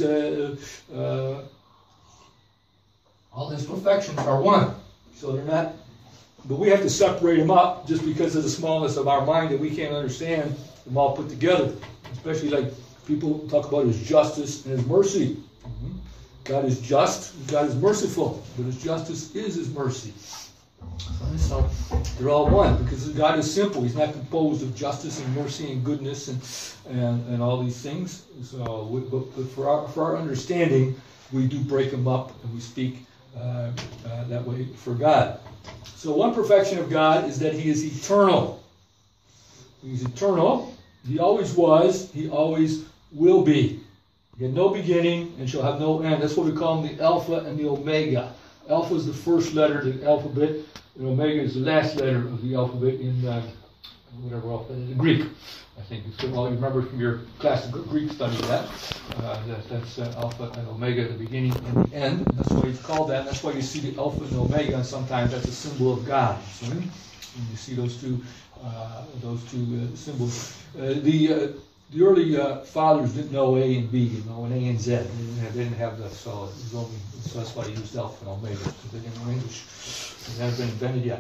all his perfections are one. So they're not, but we have to separate them up just because of the smallness of our mind that we can't understand them all put together. Especially like people talk about his justice and his mercy. God is just, God is merciful, but his justice is his mercy. So they're all one because God is simple. He's not composed of justice and mercy and goodness and all these things. So, but for our understanding, we do break them up and we speak that way for God. So one perfection of God is that he is eternal. He's eternal. He always was. He always will be. He had no beginning and shall have no end. That's what we call him, the Alpha and the Omega. Alpha is the first letter of the alphabet, and Omega is the last letter of the alphabet in whatever alphabet, in the Greek. I think you remember from your classical Greek study that's Alpha and Omega at the beginning and the end. And that's why it's called that. And that's why you see the Alpha and Omega, and sometimes that's a symbol of God. So when you see those two symbols, the early fathers didn't know A and B, and A and Z. They didn't have that, so that's why they used Alpha and Omega, because they didn't know English. It hadn't been invented yet.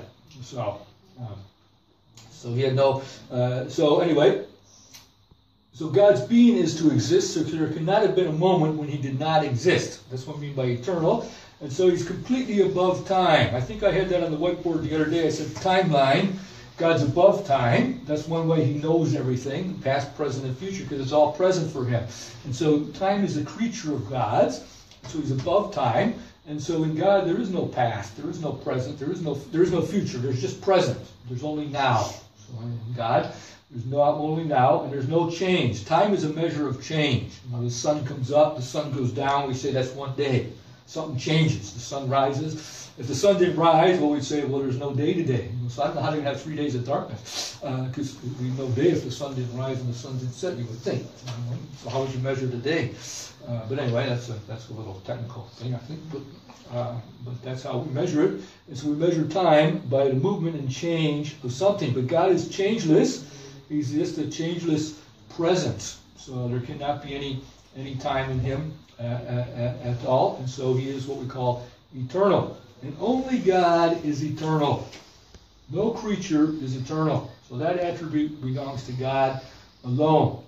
So he had no. So anyway, so God's being is to exist. So there cannot have been a moment when he did not exist. That's what I mean by eternal. And so he's completely above time. I think I had that on the whiteboard the other day. I said timeline. God's above time. That's one way he knows everything, past, present, and future, because it's all present for him. And so time is a creature of God's. So he's above time. And so in God there is no past, there is no present, there is no future. There's just present. There's only now. So in God, there's not only now, and there's no change. Time is a measure of change. The sun comes up, the sun goes down. We say that's one day. Something changes. The sun rises. If the sun didn't rise, well, we'd say, well, there's no day today. So I don't know how they can have 3 days of darkness, because there's no day if the sun didn't rise and the sun didn't set, you would think. So how would you measure the day? But anyway, that's a little technical thing, I think. But that's how we measure it. And so we measure time by the movement and change of something. But God is changeless. He's just a changeless presence. So there cannot be any time in him at all. And so he is what we call eternal. And only God is eternal. No creature is eternal. So that attribute belongs to God alone.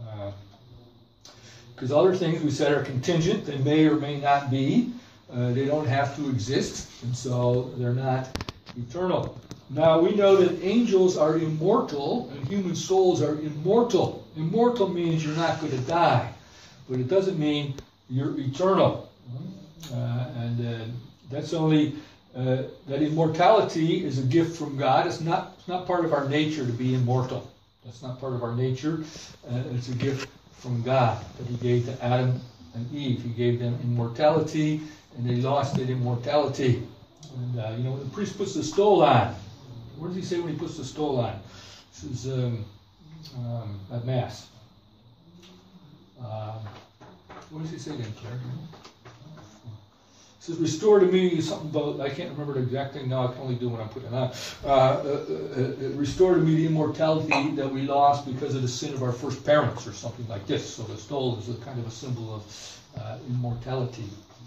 Because other things we said are contingent. They may or may not be. They don't have to exist. And so they're not eternal. Now we know that angels are immortal and human souls are immortal. Immortal means you're not going to die. But it doesn't mean you're eternal. That's only that immortality is a gift from God. It's not part of our nature to be immortal. That's not part of our nature. It's a gift from God that he gave to Adam and Eve. He gave them immortality, and they lost that immortality. And when the priest puts the stole on, what does he say when he puts the stole on? This is at Mass. What does he say again, Claire? It says, restore to me something about, I can't remember the exact thing now, I can only do what I'm putting on. Restore to me the immortality that we lost because of the sin of our first parents, or something like this. So the stole is a kind of a symbol of immortality.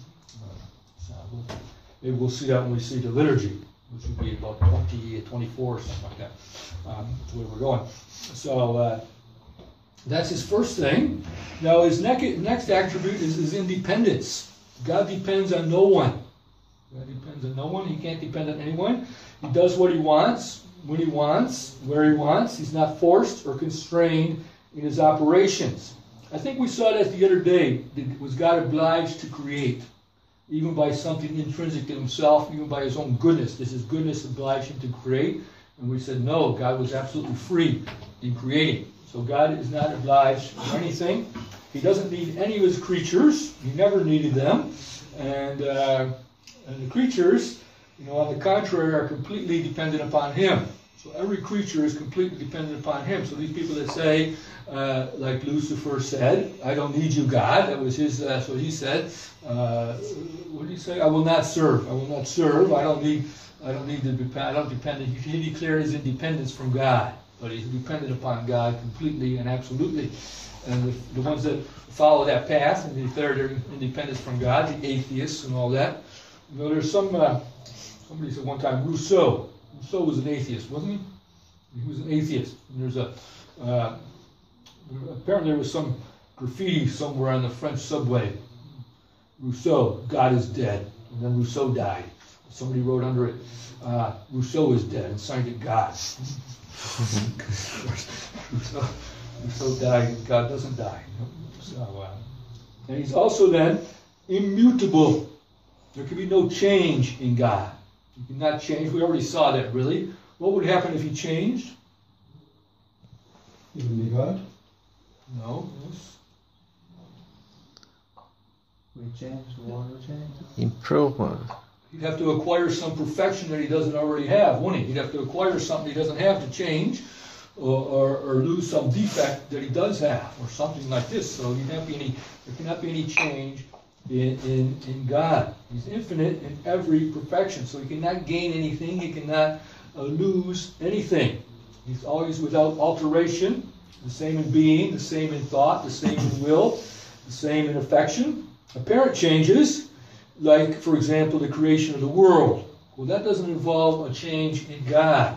Maybe we'll see that when we see the liturgy, which will be about 24 or something like that. That's where we're going. So that's his first thing. Now his next attribute is his independence. God depends on no one. God depends on no one. He can't depend on anyone. He does what he wants, when he wants, where he wants. He's not forced or constrained in his operations. I think we saw that the other day. Was God obliged to create, even by something intrinsic to himself, even by his own goodness? Does his goodness oblige him to create? And we said no, God was absolutely free in creating. So God is not obliged for anything. He doesn't need any of his creatures. He never needed them. And the creatures, on the contrary, are completely dependent upon him. So every creature is completely dependent upon him. So these people that say, like Lucifer said, I don't need you, God. That was his. That's what he said. What did he say? I will not serve. I will not serve. I don't need to depend. I don't depend. He declared his independence from God, but he's dependent upon God completely and absolutely. And the ones that follow that path and declare their independence from God, the atheists and all that. You know, there's somebody said one time, Rousseau was an atheist, wasn't he? He was an atheist. And there's apparently there was some graffiti somewhere on the French subway. Rousseau, God is dead. And then Rousseau died. Somebody wrote under it, Rousseau is dead, and signed it God. Rousseau died, and God doesn't die. So, and he's also then immutable. There can be no change in God. He cannot change. We already saw that, really. What would happen if he changed? He would be God. No. Yes. We change, the world will change. Improvement. He'd have to acquire some perfection that he doesn't already have, wouldn't he? He'd have to acquire something he doesn't have to change, or lose some defect that he does have, or something like this. So there cannot be any change in God. He's infinite in every perfection, so he cannot gain anything, he cannot lose anything. He's always without alteration, the same in being, the same in thought, the same in will, the same in affection. Apparent changes, like, for example, the creation of the world. Well, that doesn't involve a change in God.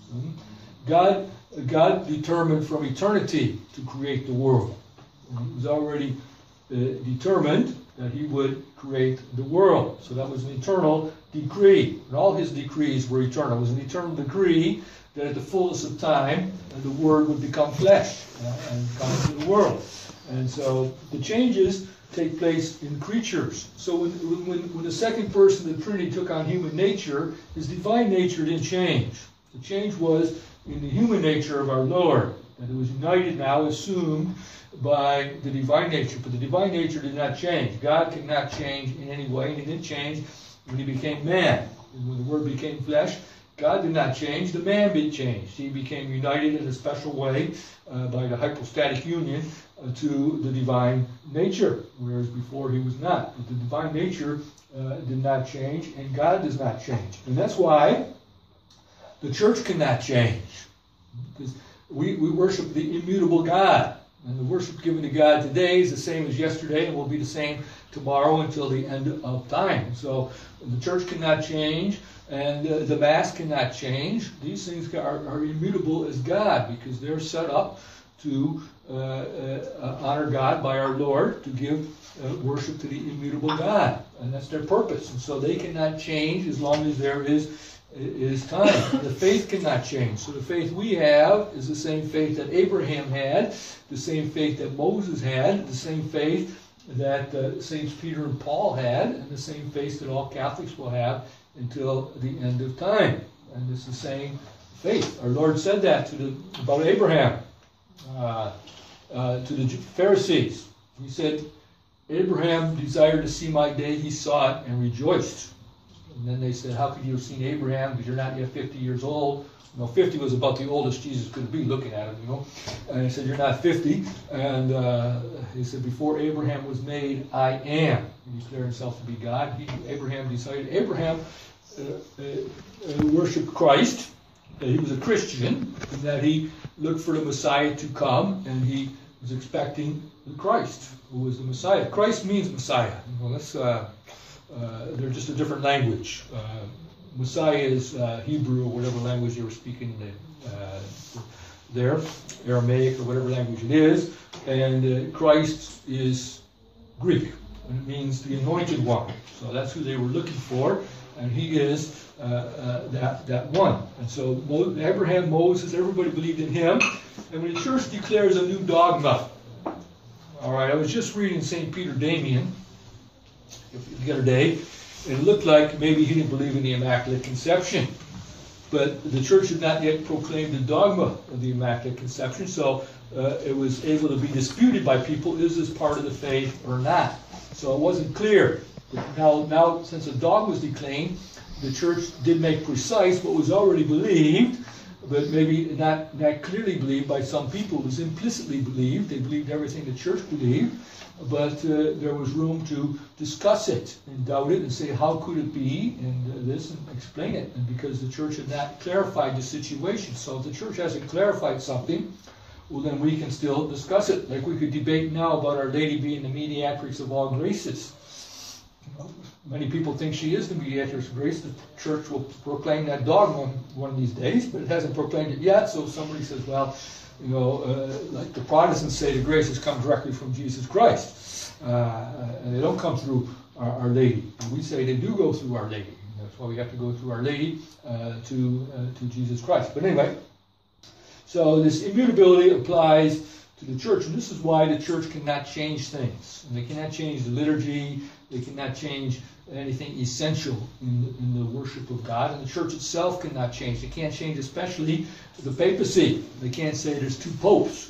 God determined from eternity to create the world. He was already determined that he would create the world. So that was an eternal decree. And all his decrees were eternal. It was an eternal decree that at the fullness of time, the Word would become flesh and come into the world. And so the changes take place in creatures. So when the second person of the Trinity took on human nature, his divine nature didn't change. The change was in the human nature of our Lord, that it was united now, assumed by the divine nature. But the divine nature did not change. God cannot change in any way, and he didn't change when he became man. And when the Word became flesh, God did not change, the man did change. He became united in a special way by the hypostatic union to the divine nature, whereas before he was not. But the divine nature did not change, and God does not change. And that's why the church cannot change, because we worship the immutable God. And the worship given to God today is the same as yesterday and will be the same tomorrow until the end of time. So the church cannot change, and the Mass cannot change. These things are immutable as God, because they're set up to honor God by our Lord, to give worship to the immutable God. And that's their purpose. And so they cannot change as long as there is time. The faith cannot change. So the faith we have is the same faith that Abraham had, the same faith that Moses had, the same faith that Saints Peter and Paul had, and the same faith that all Catholics will have until the end of time. And it's the same faith. Our Lord said that about Abraham to the Pharisees. He said, Abraham desired to see my day, he saw it and rejoiced. And then they said, how could you have seen Abraham, because you're not yet 50 years old? 50 was about the oldest Jesus could be looking at him, And he said, you're not 50. And he said, before Abraham was made, I am. He declared himself to be God. Abraham decided. Abraham worshipped Christ. He was a Christian, and that he looked for the Messiah to come, and he was expecting the Christ, who was the Messiah. Christ means Messiah. They're just a different language. Messiah is Hebrew, or whatever language they were speaking there, Aramaic, or whatever language it is. And Christ is Greek, and it means the anointed one. So that's who they were looking for, and he is that one. And so Abraham, Moses, everybody believed in him. And when the church declares a new dogma, all right, I was just reading St. Peter Damian the other day, and it looked like maybe he didn't believe in the Immaculate Conception. But the church had not yet proclaimed the dogma of the Immaculate Conception, so it was able to be disputed by people, is this part of the faith or not? So it wasn't clear. But now since a dogma was declaimed, the church did make precise what was already believed but maybe not clearly believed by some people. It was implicitly believed. They believed everything the church believed, but there was room to discuss it and doubt it and say, how could it be, and this, and explain it. And because the church had not clarified the situation. So if the church hasn't clarified something, well, then we can still discuss it. Like we could debate now about Our Lady being the mediatrix of all graces. Many people think she is the mediatrix of grace. The church will proclaim that dogma one of these days, but it hasn't proclaimed it yet. So somebody says, well, like the Protestants say, the graces come directly from Jesus Christ. And they don't come through Our Lady. And we say they do go through Our Lady. And that's why we have to go through Our Lady to Jesus Christ. But anyway, so this immutability applies to the church. And this is why the church cannot change things. And they cannot change the liturgy. They cannot change anything essential in the worship of God. And the church itself cannot change. They can't change especially the papacy. They can't say there's two popes,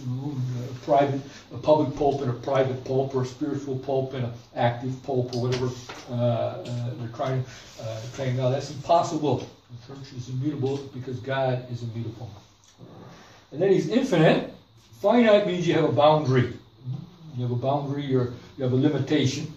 a public pope and a private pope, or a spiritual pope and an active pope, or whatever they're trying to claim. Now that's impossible. The church is immutable because God is immutable. And then he's infinite. Finite means you have a boundary. You have a boundary, or you have a limitation.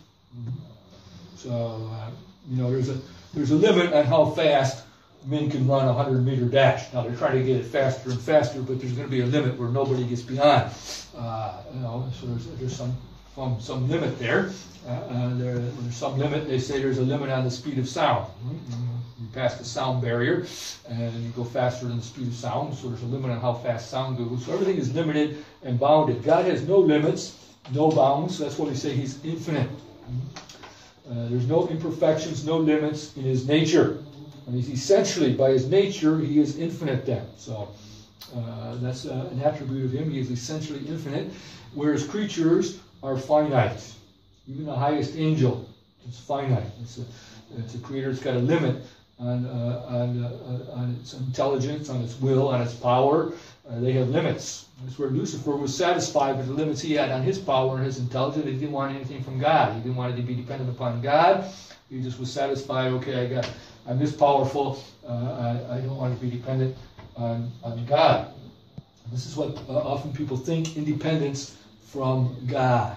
So, there's a limit on how fast men can run a 100-meter dash. Now, they're trying to get it faster and faster, but there's going to be a limit where nobody gets beyond. So there's some limit there. There's some limit. They say there's a limit on the speed of sound. You pass the sound barrier, and you go faster than the speed of sound, so there's a limit on how fast sound goes. So everything is limited and bounded. God has no limits, no bounds. That's why we say he's infinite. There's no imperfections, no limits in his nature. And he's essentially, by his nature, he is infinite then. So that's an attribute of him. He is essentially infinite, whereas creatures are finite. Even the highest angel is finite. It's a creator. It's got a limit on its intelligence, on its will, on its power. They have limits. That's where Lucifer was satisfied with the limits he had on his power and his intelligence. He didn't want anything from God. He didn't want it to be dependent upon God. He just was satisfied, okay, I'm this powerful. I don't want to be dependent on God. This is what often people think, independence from God.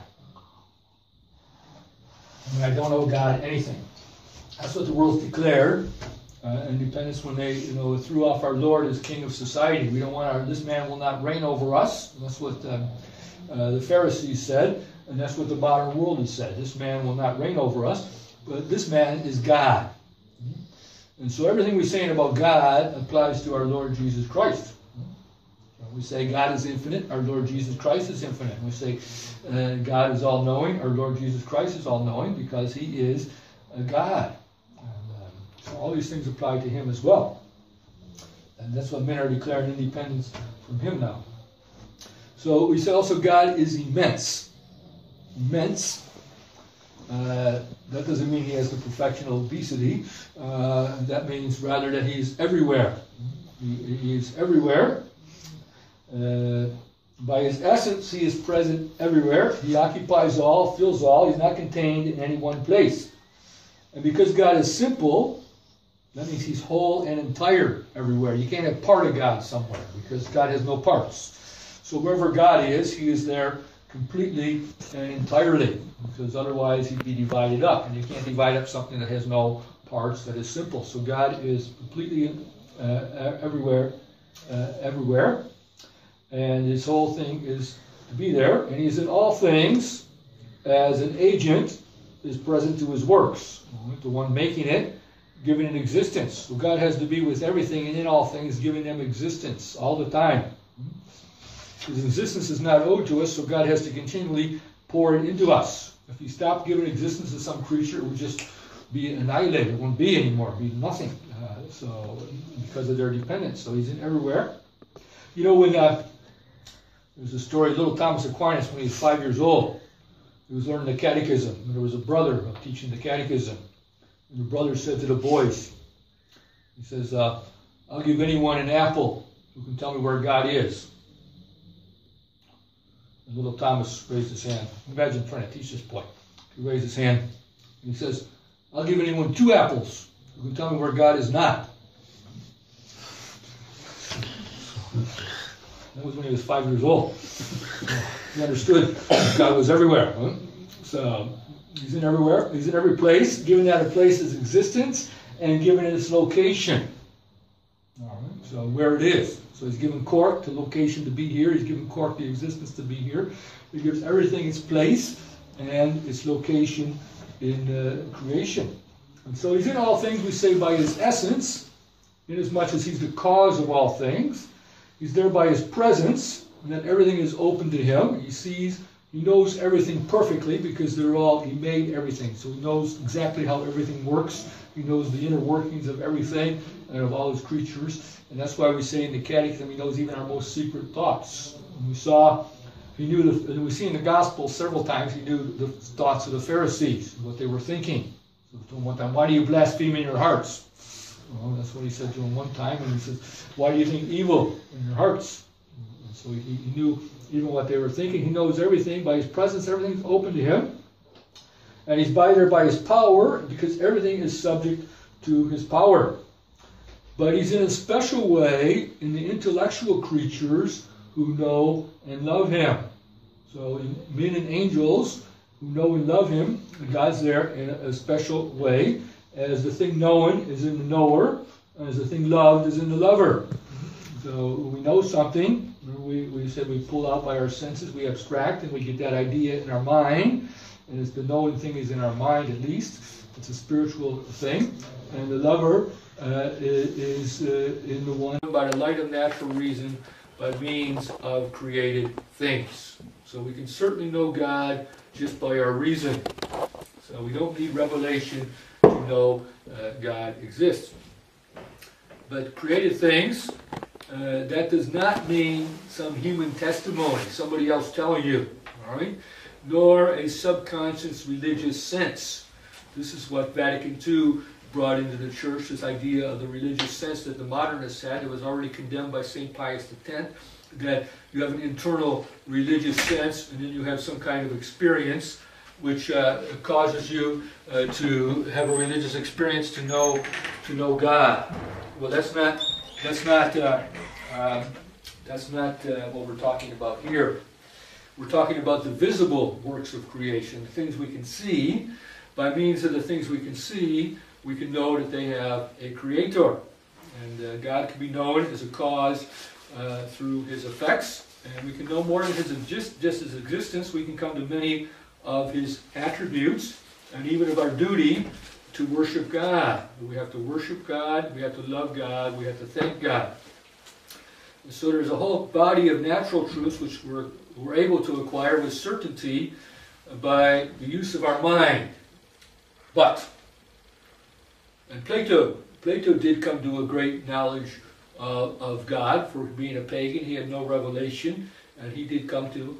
I don't owe God anything. That's what the world's declared. Independence when they, threw off our Lord as king of society. We don't want this man will not reign over us. That's what the Pharisees said, and that's what the modern world has said. This man will not reign over us, but this man is God. And so everything we're saying about God applies to our Lord Jesus Christ. We say God is infinite, our Lord Jesus Christ is infinite. We say God is all-knowing, our Lord Jesus Christ is all-knowing because he is God. So all these things apply to him as well. And that's what men are declaring independence from him now. So we say also God is immense. Immense. That doesn't mean he has the perfection of obesity. That means rather that he is everywhere. He is everywhere. By his essence, he is present everywhere. He occupies all, fills all. He's not contained in any one place. And because God is simple, that means he's whole and entire everywhere. You can't have part of God somewhere because God has no parts. So wherever God is, he is there completely and entirely, because otherwise he'd be divided up. And you can't divide up something that has no parts, that is simple. So God is completely everywhere. And his whole thing is to be there. And he's in all things as an agent is present to his works. The one making it, giving it existence. So God has to be with everything and in all things, giving them existence all the time. His existence is not owed to us, so God has to continually pour it into us. If he stopped giving existence to some creature, it would just be annihilated. It wouldn't be anymore. It would be nothing. So because of their dependence. So he's in everywhere. When there's a story of little Thomas Aquinas when he was 5 years old. He was learning the catechism. And there was a brother teaching the catechism. And the brother said to the boys, he says, I'll give anyone an apple who can tell me where God is. And little Thomas raised his hand. Imagine trying to teach this boy. He raised his hand. And he says, I'll give anyone 2 apples who can tell me where God is not. That was when he was 5 years old. He understood God was everywhere. Huh? So he's in everywhere. He's in every place, giving that a place its existence and giving it its location. All right. So where it is. So he's given Cork the location to be here. He's given Cork the existence to be here. He gives everything its place and its location in creation. And so he's in all things, we say, by his essence, inasmuch as he's the cause of all things. He's there by his presence, and that everything is open to him. He sees, he knows everything perfectly because he made everything. So he knows exactly how everything works. He knows the inner workings of everything and of all his creatures. And that's why we say in the Catechism, he knows even our most secret thoughts. And we see in the Gospel several times, he knew the thoughts of the Pharisees, what they were thinking. So he told them one time, why do you blaspheme in your hearts? Well, that's what he said to him one time. And he said, why do you think evil in your hearts? And so he knew even what they were thinking. He knows everything. By his presence, everything's open to him. And he's there by his power, because everything is subject to his power. But he's in a special way in the intellectual creatures who know and love him. So in men and angels who know and love him, God's there in a special way, as the thing known is in the knower, as the thing loved is in the lover. So we know something, we said we pull out by our senses, we abstract, and we get that idea in our mind, and it's the knowing thing is in our mind at least. It's a spiritual thing, and the lover is in the one by the light of natural reason, by means of created things. So we can certainly know God just by our reason. So we don't need revelation to know God exists. But created things, that does not mean some human testimony, somebody else telling you, all right? Nor a subconscious religious sense. This is what Vatican II brought into the church, this idea of the religious sense that the modernists had. It was already condemned by St. Pius X, that you have an internal religious sense, and then you have some kind of experience which causes you to have a religious experience to know God. Well, that's not what we're talking about here. We're talking about the visible works of creation, the things we can see. By means of the things we can see, we can know that they have a creator. And God can be known as a cause through his effects. And we can know more than just his existence. We can come to many of his attributes, and even of our duty to worship God. We have to worship God, we have to love God, we have to thank God. And so there's a whole body of natural truths which we're able to acquire with certainty by the use of our mind. But, and Plato did come to a great knowledge of God. For being a pagan, he had no revelation, and he did come to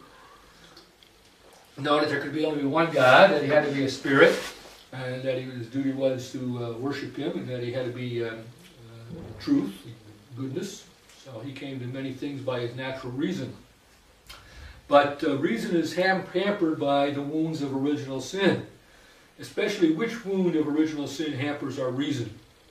know that there could be only one God, that he had to be a spirit, and that his duty was to worship him, and that he had to be truth, goodness. So he came to many things by his natural reason. But reason is hampered by the wounds of original sin. Especially which wound of original sin hampers our reason?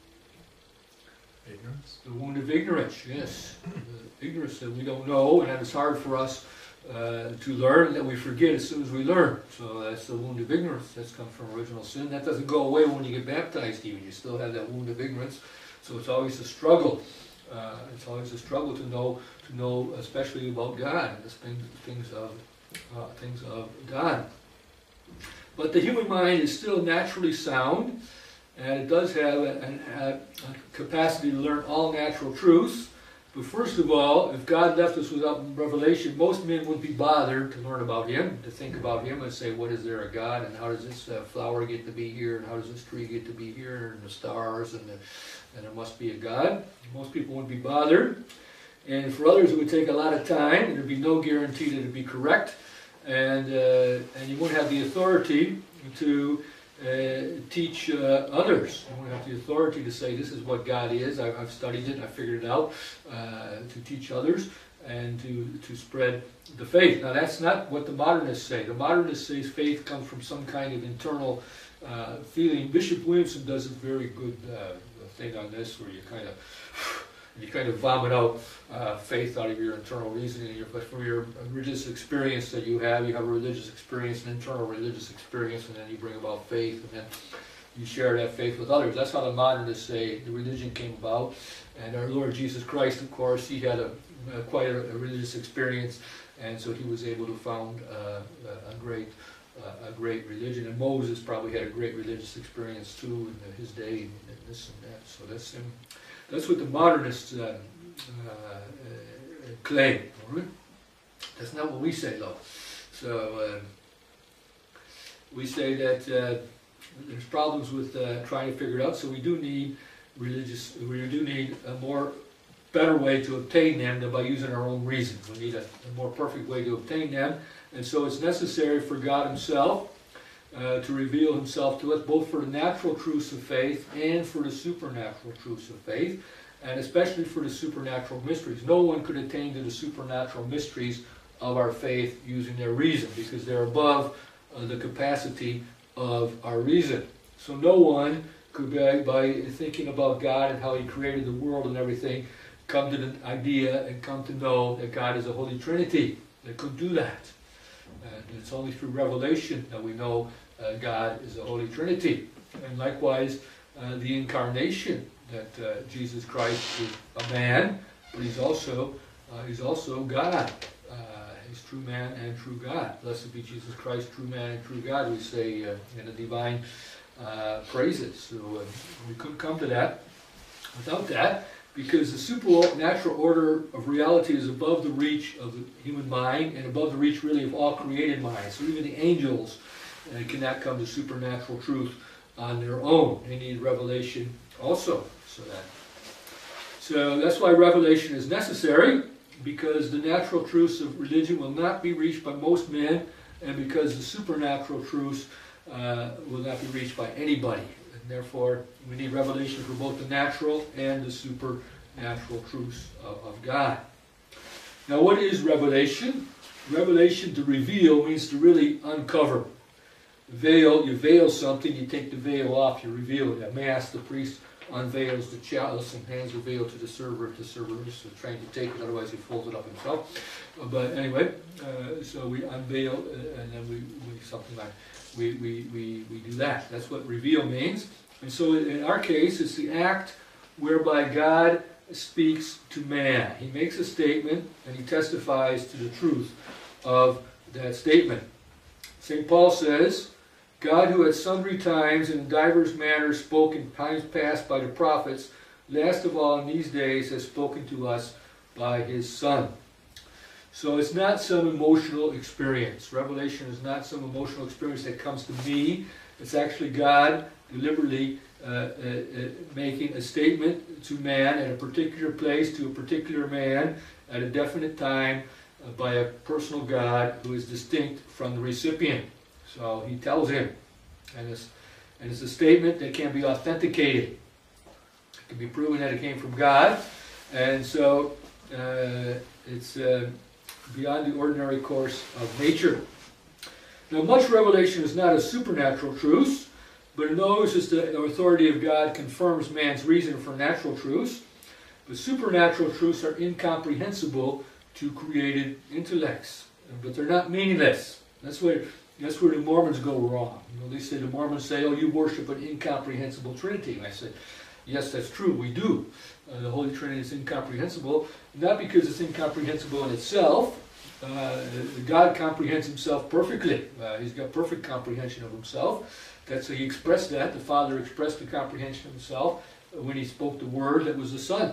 Ignorance. The wound of ignorance, yes. The ignorance that we don't know, and that it's hard for us to learn, and that we forget as soon as we learn. So that's the wound of ignorance. That's come from original sin. That doesn't go away when you get baptized even. You still have that wound of ignorance. So it's always a struggle. It's always a struggle to know especially about God, and things of God. But the human mind is still naturally sound, and it does have a capacity to learn all natural truths. But first of all, if God left us without revelation, most men wouldn't be bothered to learn about him, to think about him and say, what is there a God, and how does this flower get to be here, and how does this tree get to be here, and the stars, and there must be a God. Most people wouldn't be bothered. And for others, it would take a lot of time, and there'd be no guarantee that it'd be correct. And you wouldn't have the authority to teach others. You wouldn't have the authority to say, this is what God is, I've studied it, I figured it out, to teach others and to spread the faith. Now that's not what the modernists say. The modernists say faith comes from some kind of internal feeling. Bishop Williamson does a very good thing on this, where you kind of You kind of vomit out faith out of your internal reasoning, but from your religious experience that you have a religious experience, an internal religious experience, and then you bring about faith, and then you share that faith with others. That's how the modernists say the religion came about. And our Lord Jesus Christ, of course, he had quite a religious experience, and so he was able to found a great religion. And Moses probably had a great religious experience too in his day, and this and that. So that's what the modernists claim. Right? That's not what we say, though. So we say that there's problems with trying to figure it out. So we do need a better way to obtain them than by using our own reason. We need a more perfect way to obtain them. And so it's necessary for God himself to reveal himself to us, both for the natural truths of faith and for the supernatural truths of faith, and especially for the supernatural mysteries. No one could attain to the supernatural mysteries of our faith using their reason, because they're above the capacity of our reason. So no one could, by thinking about God and how he created the world and everything, come to the idea and come to know that God is a Holy Trinity. They couldn't do that. And it's only through revelation that we know God is a Holy Trinity. And likewise, the incarnation, that Jesus Christ is a man, but he's also God. He's true man and true God. Blessed be Jesus Christ, true man and true God, we say in the divine praises. So we couldn't come to that without that, because the supernatural order of reality is above the reach of the human mind and above the reach really of all created minds. So even the angels cannot come to supernatural truth on their own. They need revelation also. So that's why revelation is necessary, because the natural truths of religion will not be reached by most men, and because the supernatural truths will not be reached by anybody. And therefore, we need revelation for both the natural and the supernatural truths of God. Now, what is revelation? Revelation, to reveal, means to really uncover. Veil, you veil something, you take the veil off, you reveal it. At Mass, the priest unveils the chalice and hands the veil to the server if the server is trained to take it, otherwise he folds it up himself. But anyway, so we unveil and then we something like we do that. That's what reveal means. And so in our case, it's the act whereby God speaks to man. He makes a statement and he testifies to the truth of that statement. St. Paul says, God, who at sundry times and in divers manners spoke in times past by the prophets, last of all in these days has spoken to us by his Son. So it's not some emotional experience. Revelation is not some emotional experience that comes to me. It's actually God deliberately making a statement to man at a particular place, to a particular man, at a definite time, by a personal God who is distinct from the recipient. So he tells him, and it's a statement that can be authenticated. It can be proven that it came from God, and so it's beyond the ordinary course of nature. Now, much revelation is not a supernatural truth, but it knows as the authority of God confirms man's reason for natural truths. But supernatural truths are incomprehensible to created intellects, but they're not meaningless. That's where the Mormons go wrong. They say, the Mormons say, oh, you worship an incomprehensible Trinity. And I said, yes, that's true, we do. The Holy Trinity is incomprehensible, not because it's incomprehensible in itself. God comprehends himself perfectly. He's got perfect comprehension of himself. He expressed that. The Father expressed the comprehension of himself when he spoke the Word that was the Son.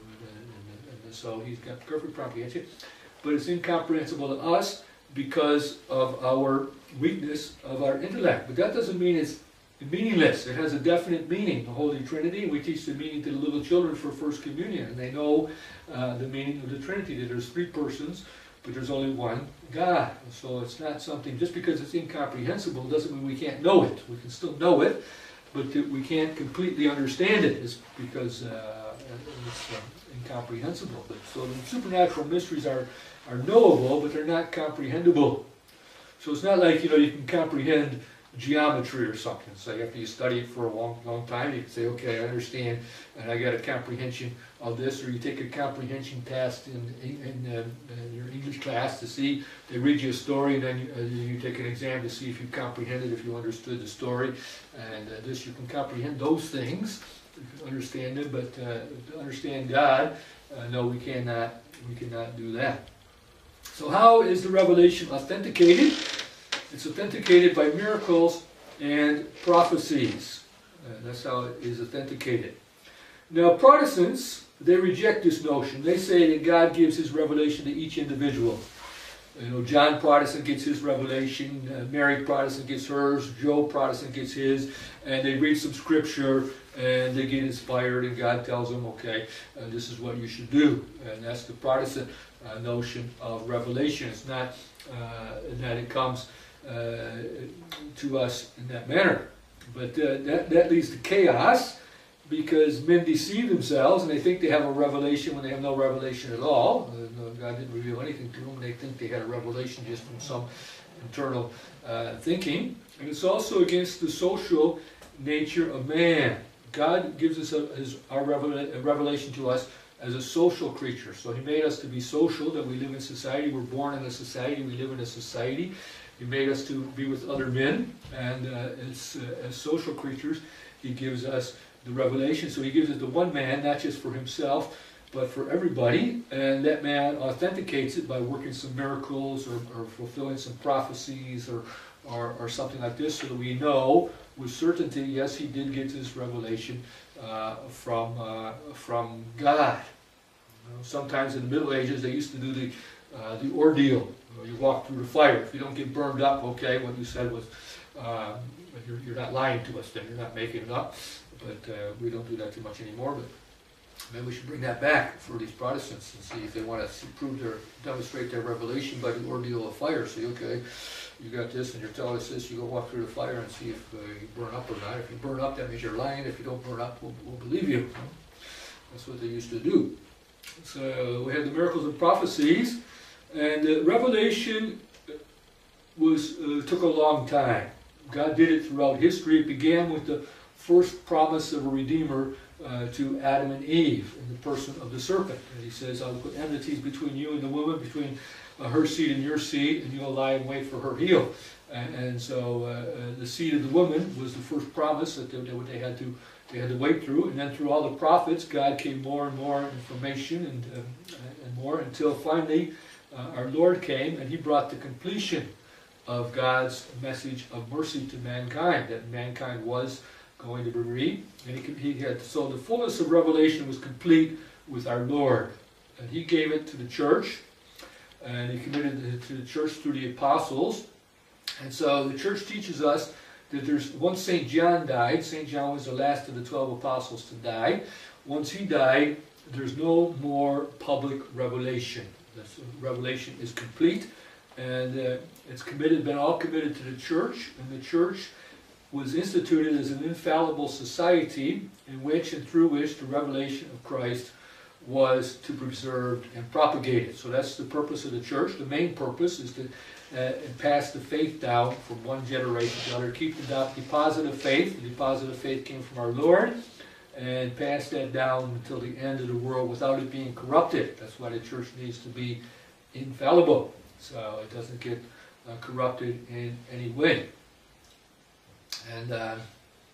And so he's got perfect comprehension. But it's incomprehensible to us because of our weakness of our intellect. But that doesn't mean it's meaningless. It has a definite meaning, the Holy Trinity, and we teach the meaning to the little children for First Communion, and they know the meaning of the Trinity, that there's three persons, but there's only one God. So it's not something, just because it's incomprehensible doesn't mean we can't know it. We can still know it, but we can't completely understand it. It's because it's incomprehensible. But so the supernatural mysteries are knowable, but they're not comprehensible. So it's not like, you can comprehend geometry or something. So after you study it for a long time, you can say, okay, I understand, and I got a comprehension of this. Or you take a comprehension test in your English class to see. They read you a story, and then you take an exam to see if you comprehended, if you understood the story. And this, you can comprehend those things. You can understand it, but to understand God, no, we cannot. We cannot do that. So how is the revelation authenticated? It's authenticated by miracles and prophecies. That's how it is authenticated. Now, Protestants, they reject this notion. They say that God gives His revelation to each individual. You know, John Protestant gets his revelation, Mary Protestant gets hers, Joe Protestant gets his, and they read some scripture and they get inspired, and God tells them, okay, this is what you should do. And that's the Protestant notion of revelation. It's not that it comes to us in that manner. But that leads to chaos, because men deceive themselves and they think they have a revelation when they have no revelation at all. God didn't reveal anything to them. They think they had a revelation just from some internal thinking. And it's also against the social nature of man. God gives us a revelation to us as a social creature. So He made us to be social, that we live in society. We're born in a society. We live in a society. He made us to be with other men. And as social creatures, He gives us the revelation. So He gives it to one man, not just for Himself, but for everybody. And that man authenticates it by working some miracles or fulfilling some prophecies or something like this, so that we know with certainty, yes, he did get this revelation from God. You know, sometimes in the Middle Ages, they used to do the ordeal. You walk through the fire. If you don't get burned up, okay, what you said was, you're not lying to us then, you're not making it up. But we don't do that too much anymore. But maybe we should bring that back for these Protestants and see if they want to demonstrate their revelation by the ordeal of fire. See, okay, you got this and you're telling us this, you go walk through the fire and see if you burn up or not. If you burn up, that means you're lying. If you don't burn up, we'll believe you. That's what they used to do. So we have the miracles and prophecies, and revelation took a long time. God did it throughout history. It began with the first promise of a Redeemer to Adam and Eve in the person of the serpent. And He says, I will put enmities between you and the woman, between her seed and your seed, and you will lie in wait for her heel. And so the seed of the woman was the first promise that they had to wait through. And then through all the prophets, God came more and more information and more, until finally our Lord came, and He brought the completion of God's message of mercy to mankind, that mankind was going to be redeemed. And so the fullness of revelation was complete with our Lord. And He gave it to the church, and He committed it to the church through the apostles. And so the church teaches us that once St. John died, St. John was the last of the 12 apostles to die. Once he died, there's no more public revelation. This revelation is complete, and it's been all committed to the church, and the church was instituted as an infallible society in which and through which the revelation of Christ was to be preserved and propagated. So that's the purpose of the church. The main purpose is to pass the faith down from one generation to another. Keep the deposit of faith. The deposit of faith came from our Lord, and pass that down until the end of the world without it being corrupted. That's why the church needs to be infallible, so it doesn't get corrupted in any way. And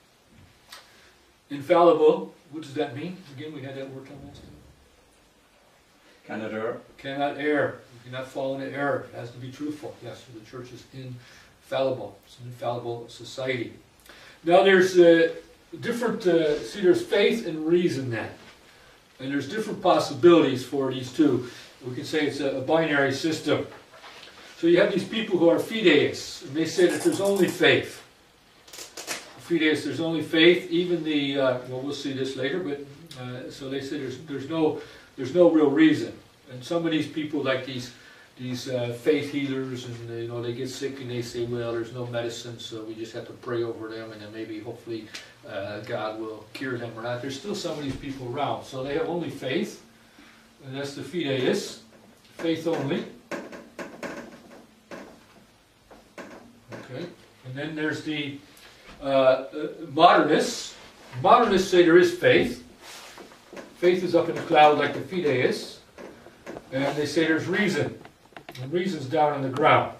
infallible, what does that mean? Again, we had that word on last time. Cannot err. Cannot err. You cannot fall into error. It has to be truthful. Yes, so the church is infallible. It's an infallible society. Now there's different, there's faith and reason then. And there's different possibilities for these two. We can say it's a binary system. So you have these people who are fideists, and they say that there's only faith. Fideists, there's only faith. Even the, well, we'll see this later, but so they say there's no real reason. And some of these people, like these faith healers, and they get sick and they say, well, there's no medicine, so we just have to pray over them, and then maybe hopefully God will cure them or not. There's still some of these people around, so they have only faith, and that's the fideists, faith only. Okay, And then there's the modernists. Modernists say there is faith. Faith is up in the cloud like the fideis. And they say there's reason. And reason's down on the ground.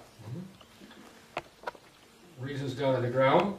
Reason's down on the ground.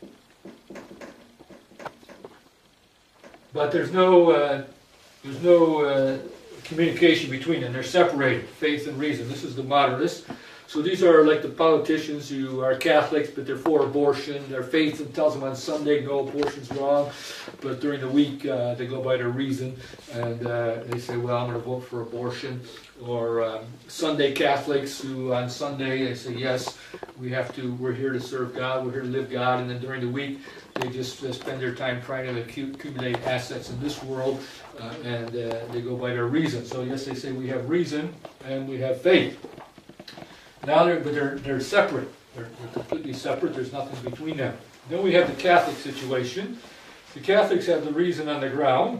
But there's no communication between them. They're separated, faith and reason. This is the modernists. So these are like the politicians who are Catholics, but they're for abortion. Their faith tells them on Sunday, no, abortion's wrong. But during the week, they go by their reason. And they say, well, I'm going to vote for abortion. Or Sunday Catholics who on Sunday, they say, yes, we're here to serve God, we're here to live God. And then during the week, they just spend their time trying to accumulate assets in this world. And they go by their reason. So yes, they say we have reason and we have faith. Now they're separate. They're completely separate. There's nothing between them. Then we have the Catholic situation. The Catholics have the reason on the ground.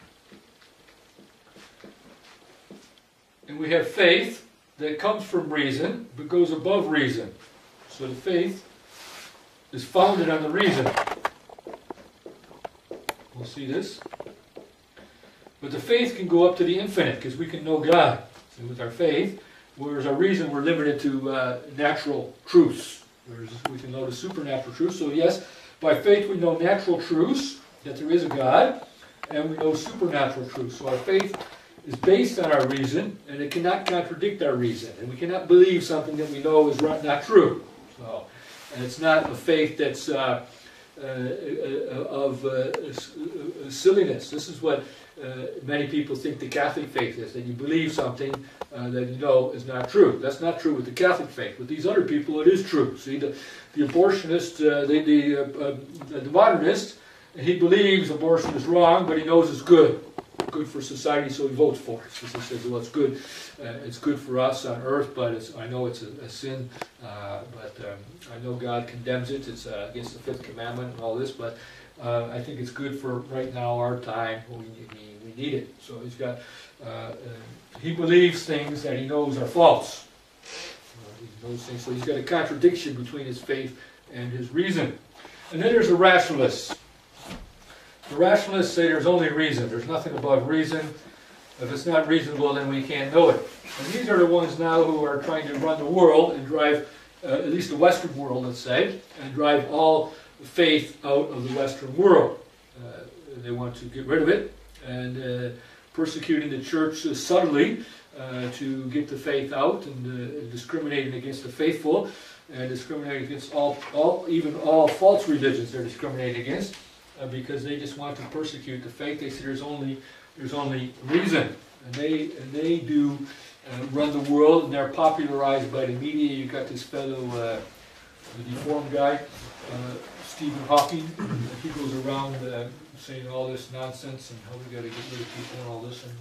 And we have faith that comes from reason, but goes above reason. So the faith is founded on the reason. We'll see this. But the faith can go up to the infinite, because we can know God. So with our faith, whereas our reason, we're limited to natural truths. Whereas we can know the supernatural truths. So yes, by faith we know natural truths, that there is a God, and we know supernatural truths. So our faith is based on our reason, and it cannot contradict our reason. And we cannot believe something that we know is not true. So, and it's not a faith that's of silliness. This is what many people think the Catholic faith is, that you believe something that you know is not true. That's not true with the Catholic faith. With these other people, it is true. See, the abortionist, the modernist, he believes abortion is wrong, but he knows it's good for society, so he votes for it. So he says, well, it's good for us on earth, but I know it's a sin, but I know God condemns it. It's against the fifth commandment and all this, but I think it's good for right now, our time. We need it. So he's got, he believes things that he knows are false. He knows things, so he's got a contradiction between his faith and his reason. And then there's a rationalist. The rationalists say there's only reason. There's nothing above reason. If it's not reasonable, then we can't know it. And these are the ones now who are trying to run the world and drive, at least the Western world, let's say, and drive all faith out of the Western world. They want to get rid of it, and persecuting the church subtly to get the faith out, and discriminating against the faithful, and discriminating against even all false religions they're discriminating against. Because they just want to persecute the faith. They say there's only reason, and they do run the world, and they're popularized by the media. You got this fellow, the deformed guy, Stephen Hawking. He goes around saying all this nonsense and how we got to get rid of people and all this. And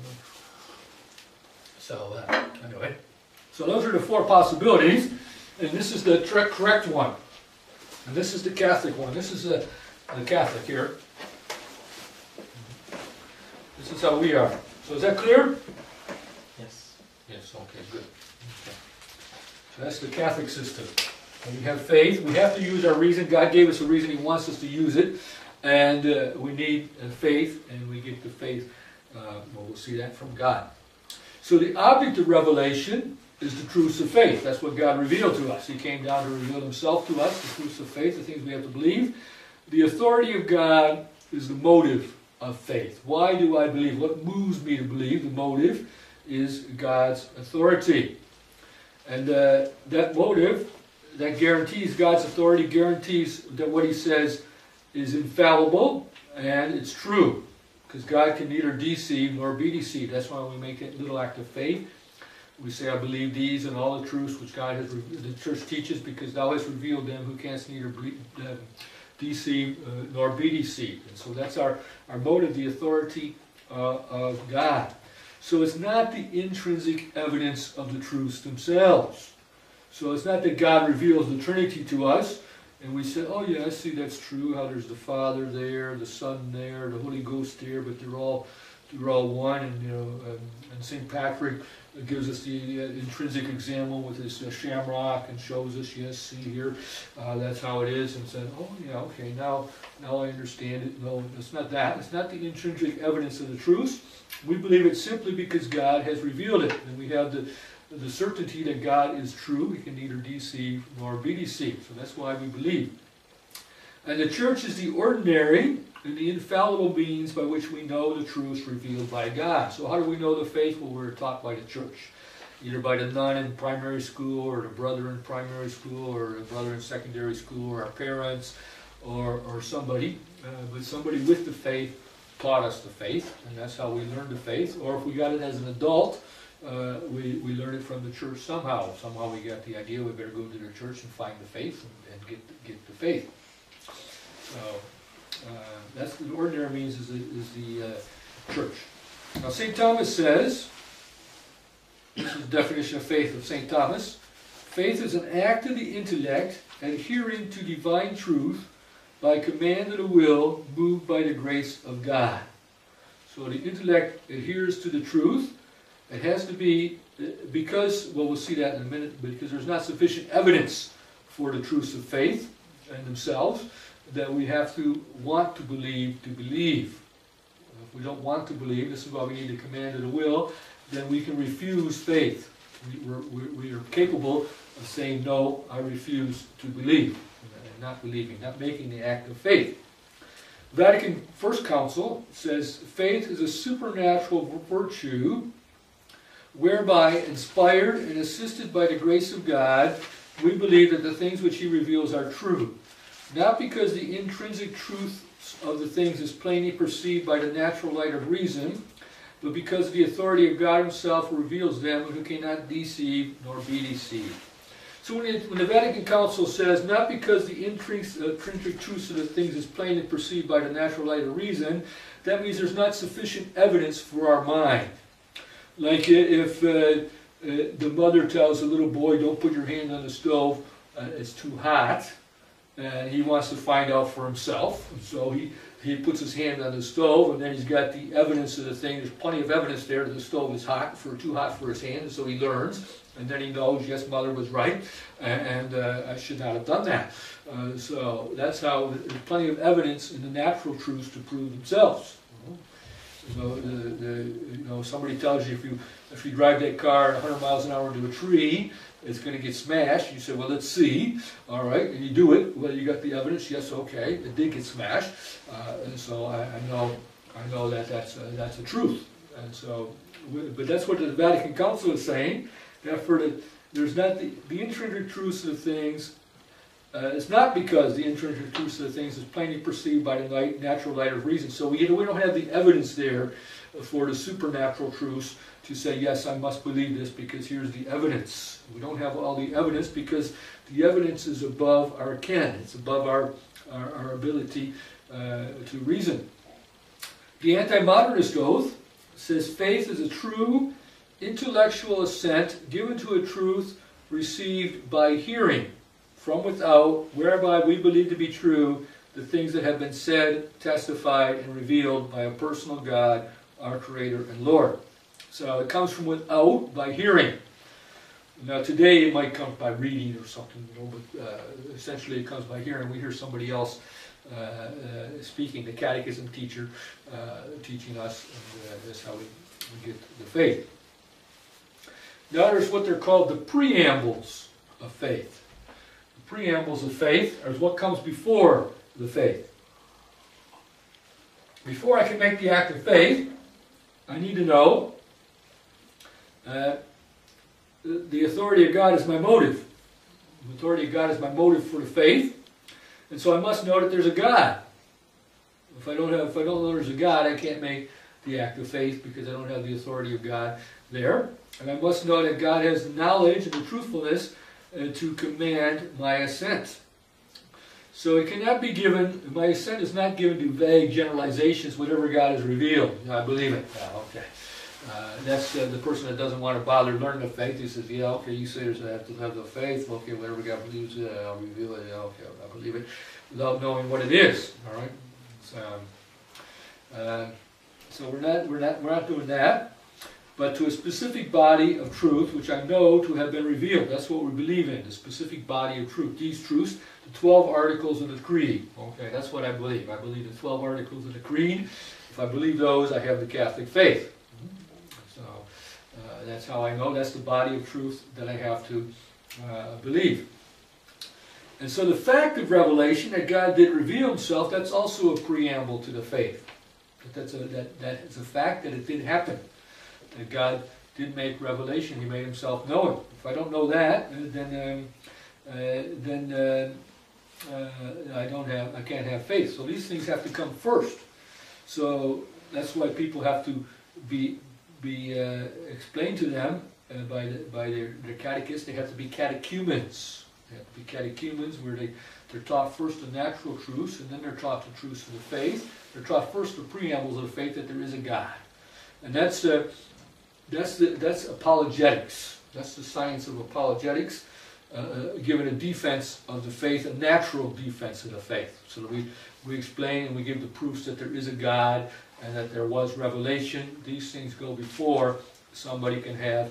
so anyway, so those are the four possibilities, and this is the correct one, and this is the Catholic one. This is the Catholic here. This is how we are. So is that clear? Yes. Yes, okay, good. Okay. So that's the Catholic system. And we have faith. We have to use our reason. God gave us a reason. He wants us to use it. And we need faith, and we get the faith. We'll see that from God. So the object of revelation is the truths of faith. That's what God revealed to us. He came down to reveal himself to us, the truths of faith, the things we have to believe. The authority of God is the motive of faith. Why do I believe? What moves me to believe? The motive is God's authority. And that motive, that guarantees God's authority, guarantees that what he says is infallible and it's true. Because God can neither deceive nor be deceived. That's why we make that little act of faith. We say, I believe these and all the truths which God has, the church teaches, because thou hast revealed them who canst neither deceive nor be deceived. And so that's our motive, the authority of God. So it's not the intrinsic evidence of the truths themselves. So it's not that God reveals the Trinity to us, and we say, oh yeah, I see that's true, how there's the Father there, the Son there, the Holy Ghost there, but they're all one. And and St. Patrick It gives us the intrinsic example with this shamrock and shows us, yes, see here, that's how it is, and said, oh yeah, okay, now I understand it. No, it's not that. It's not the intrinsic evidence of the truth. We believe it simply because God has revealed it, and we have the certainty that God is true. He can neither deceive nor be deceived. So that's why we believe. And the church is the ordinary and the infallible means by which we know the truth revealed by God. So how do we know the faith? Well, we're taught by the church, either by the nun in primary school, or the brother in primary school, or the brother in secondary school, or our parents, or somebody. But somebody with the faith taught us the faith, and that's how we learned the faith. Or if we got it as an adult, we learned it from the church somehow. Somehow we got the idea we better go to the church and find the faith and get the faith. So that's the ordinary means is the church. Now St. Thomas says, this is the definition of faith of St. Thomas, faith is an act of the intellect adhering to divine truth by command of the will moved by the grace of God. So the intellect adheres to the truth. It has to be because, well, we'll see that in a minute, because there's not sufficient evidence for the truths of faith in themselves, that we have to want to believe to believe. If we don't want to believe, this is why we need the command of the will, then we can refuse faith. We are capable of saying, no, I refuse to believe, and not believing, not making the act of faith. Vatican First Council says, faith is a supernatural virtue whereby, inspired and assisted by the grace of God, we believe that the things which He reveals are true. Not because the intrinsic truth of the things is plainly perceived by the natural light of reason, but because the authority of God Himself reveals them, who cannot deceive nor be deceived. So when the Vatican Council says, not because the intrinsic truth of the things is plainly perceived by the natural light of reason, that means there's not sufficient evidence for our mind. Like if the mother tells the little boy, don't put your hand on the stove, it's too hot, and he wants to find out for himself. So he puts his hand on the stove, and then he's got the evidence of the thing. There's plenty of evidence there that the stove is too hot for his hand, and so he learns, and then he knows, yes, mother was right, and I should not have done that. So that's how there's plenty of evidence in the natural truths to prove themselves. So somebody tells you if you drive that car at 100 miles an hour into a tree, it's going to get smashed. You say, well, let's see. All right, and you do it. Well, you got the evidence. Yes, okay, it did get smashed. And so I know that that's the truth. And so, but that's what the Vatican Council is saying. Therefore, there's not the intrinsic truths of the things. It's not because the intrinsic truths of the things is plainly perceived by the natural light of reason. So we don't have the evidence there for the supernatural truths to say, yes, I must believe this because here's the evidence. We don't have all the evidence because the evidence is above our ken. It's above our ability to reason. The anti-modernist oath says faith is a true intellectual assent given to a truth received by hearing from without, whereby we believe to be true the things that have been said, testified, and revealed by a personal God, our Creator and Lord. So it comes from without by hearing. Now today it might come by reading or something, but essentially it comes by hearing. We hear somebody else speaking, the catechism teacher teaching us, and that's how we get the faith. Now there's what they're called the preambles of faith. The preambles of faith is what comes before the faith. Before I can make the act of faith, I need to know the authority of God is my motive. The authority of God is my motive for the faith, and so I must know that there's a God. If I don't know there's a God, I can't make the act of faith because I don't have the authority of God there. And I must know that God has the knowledge and the truthfulness to command my assent. So it cannot be given, my assent is not given to vague generalizations, whatever God has revealed. I believe it. Okay. That's the person that doesn't want to bother learning the faith. He says, yeah, okay, you say I have to have the faith. Okay, whatever God believes, I'll reveal it. Yeah, okay, I believe it. Without knowing what it is. All right. So we're not doing that. but to a specific body of truth, which I know to have been revealed. That's what we believe in, the specific body of truth. These truths, the 12 articles of the Creed. Okay, that's what I believe. I believe the 12 articles of the Creed. If I believe those, I have the Catholic faith. So that's how I know. That's the body of truth that I have to believe. And so the fact of revelation, that God did reveal himself, that's also a preamble to the faith. That is a fact that it did happen. That God did make revelation. He made himself known. If I don't know that, then I can't have faith. So these things have to come first. So that's why people have to be explained to them by their catechists. They have to be catechumens. They have to be catechumens, where they're taught first the natural truths, and then they're taught the truths of the faith. They're taught first the preambles of the faith, that there is a God, and that's apologetics. That's the science of apologetics, giving a defense of the faith, a natural defense of the faith. So that we explain and we give the proofs that there is a God and that there was revelation. These things go before somebody can have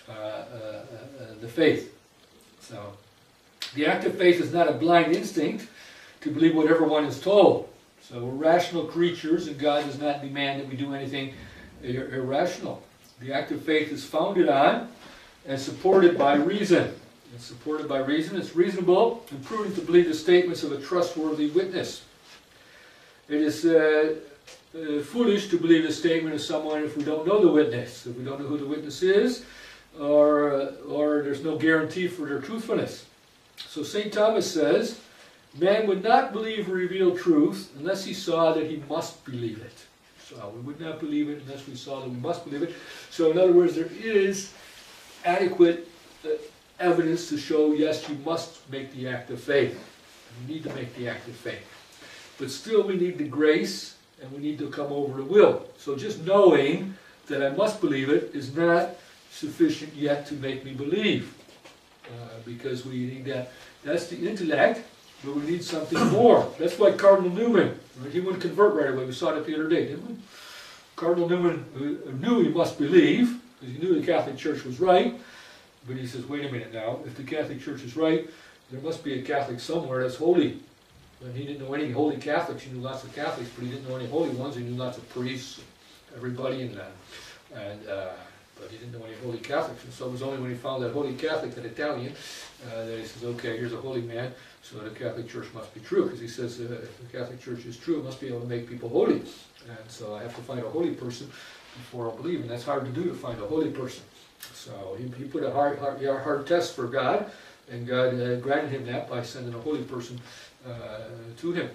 the faith. So the act of faith is not a blind instinct to believe whatever one is told. So we're rational creatures, and God does not demand that we do anything irrational. The act of faith is founded on and supported by reason. It's supported by reason. It's reasonable and prudent to believe the statements of a trustworthy witness. It is foolish to believe the statement of someone if we don't know the witness, if we don't know who the witness is, or there's no guarantee for their truthfulness. So St. Thomas says, man would not believe revealed truth unless he saw that he must believe it. So we would not believe it unless we saw that we must believe it. So in other words, there is adequate evidence to show, yes, you must make the act of faith. You need to make the act of faith. But still we need the grace, and we need to come over the will. So just knowing that I must believe it is not sufficient yet to make me believe. Because we need that. That's the intellect, but we need something more. That's why Cardinal Newman, he wouldn't convert right away. We saw it the other day, didn't we? Cardinal Newman knew he must believe, because he knew the Catholic Church was right. But he says, wait a minute now, if the Catholic Church is right, there must be a Catholic somewhere that's holy. And he didn't know any holy Catholics. He knew lots of Catholics, but he didn't know any holy ones. He knew lots of priests, everybody, but he didn't know any holy Catholics. And so it was only when he found that holy Catholic, that Italian, that he says, okay, here's a holy man, so the Catholic Church must be true. Because he says, if the Catholic Church is true, it must be able to make people holy. And so I have to find a holy person before I'll believe. And that's hard to do, to find a holy person. So he put a hard test for God, and God granted him that by sending a holy person to him.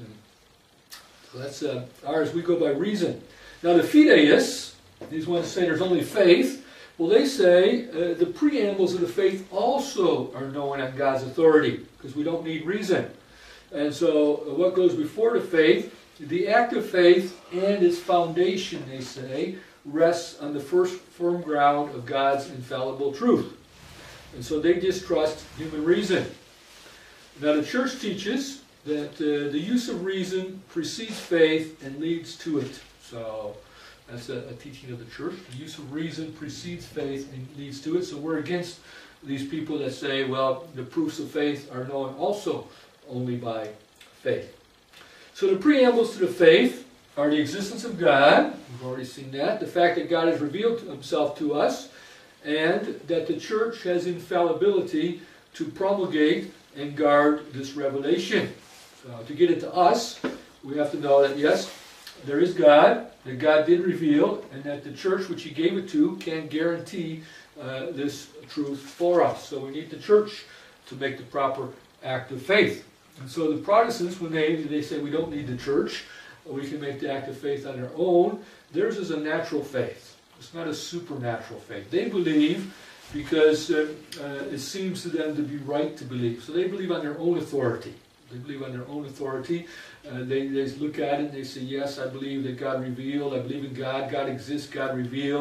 So that's ours. We go by reason. Now the fideists, these ones say there's only faith. Well, they say the preambles of the faith also are known on God's authority, because we don't need reason. And so what goes before the faith, the act of faith and its foundation, they say, rests on the first firm ground of God's infallible truth. And so they distrust human reason. Now the Church teaches that the use of reason precedes faith and leads to it. So that's a teaching of the Church. The use of reason precedes faith and leads to it. So we're against these people that say, well, the proofs of faith are known also only by faith. So the preambles to the faith are the existence of God. We've already seen that. The fact that God has revealed himself to us, and that the Church has infallibility to promulgate and guard this revelation. So to get it to us, we have to know that, yes, there is God, that God did reveal, and that the Church which he gave it to can guarantee this truth for us. So we need the Church to make the proper act of faith. And so the Protestants, when they say we don't need the Church, we can make the act of faith on our own, theirs is a natural faith. It's not a supernatural faith. They believe because it seems to them to be right to believe. So they believe on their own authority. They believe on their own authority. They look at it and they say, yes, I believe that God revealed. I believe in God. God exists. God revealed.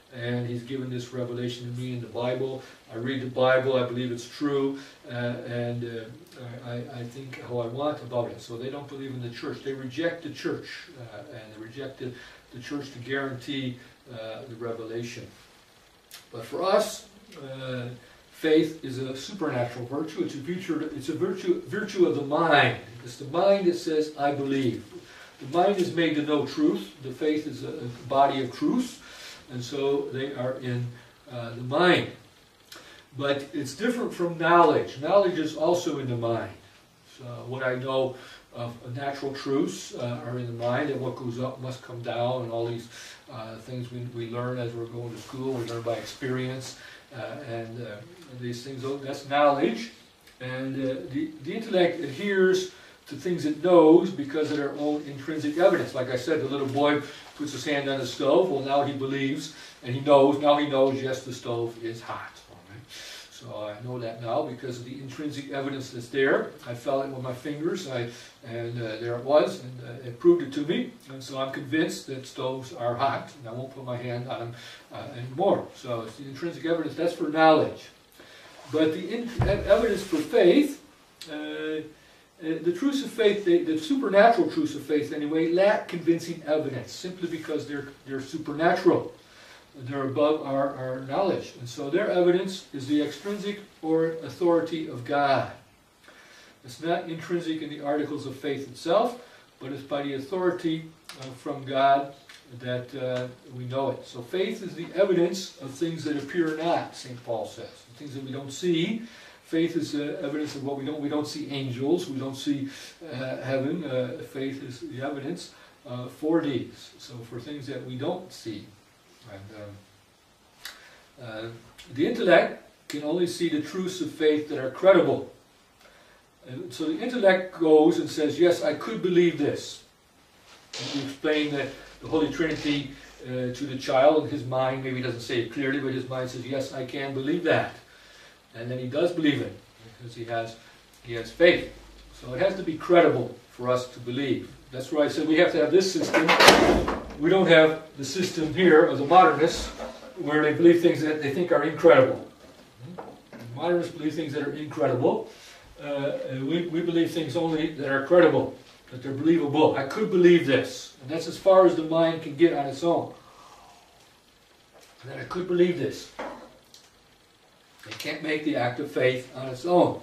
and He's given this revelation to me in the Bible. I read the Bible, I believe it's true, and I think how I want about it. So they don't believe in the church. They reject the church, and they reject the church to guarantee the revelation. But for us, faith is a supernatural virtue. It's a virtue of the mind. It's the mind that says, I believe. The mind is made to know truth. The faith is a body of truth. And so they are in the mind. But it's different from knowledge. Knowledge is also in the mind. So what I know of natural truths are in the mind, and what goes up must come down, and all these things we learn as we're going to school. We learn by experience, and these things, that's knowledge. And the intellect adheres to things it knows because of their own intrinsic evidence. Like I said, the little boy puts his hand on the stove. Well, now he believes, and he knows. Now he knows, yes, the stove is hot. So I know that now because of the intrinsic evidence that's there. I felt it with my fingers, and there it was, and it proved it to me. And so I'm convinced that stoves are hot, and I won't put my hand on them anymore. So it's the intrinsic evidence. That's for knowledge. But the evidence for faith, the truths of faith, the supernatural truths of faith anyway, lack convincing evidence simply because they're supernatural. They're above our knowledge. And so their evidence is the extrinsic or authority of God. It's not intrinsic in the articles of faith itself, but it's by the authority from God that we know it. So faith is the evidence of things that appear not, St. Paul says. Things that we don't see. Faith is evidence of what we don't. We don't see angels. We don't see heaven. Faith is the evidence for these. So for things that we don't see. And the intellect can only see the truths of faith that are credible. And so the intellect goes and says, yes, I could believe this. And you explain that the Holy Trinity to the child, and his mind maybe doesn't say it clearly, but his mind says, yes, I can believe that. And then he does believe it, because he has faith. So it has to be credible for us to believe. That's why I said we have to have this system. We don't have the system here of the modernists, where they believe things that they think are incredible. Modernists believe things that are incredible. We believe things only that are credible, that they're believable. I could believe this. And that's as far as the mind can get on its own. That I could believe this. It can't make the act of faith on its own.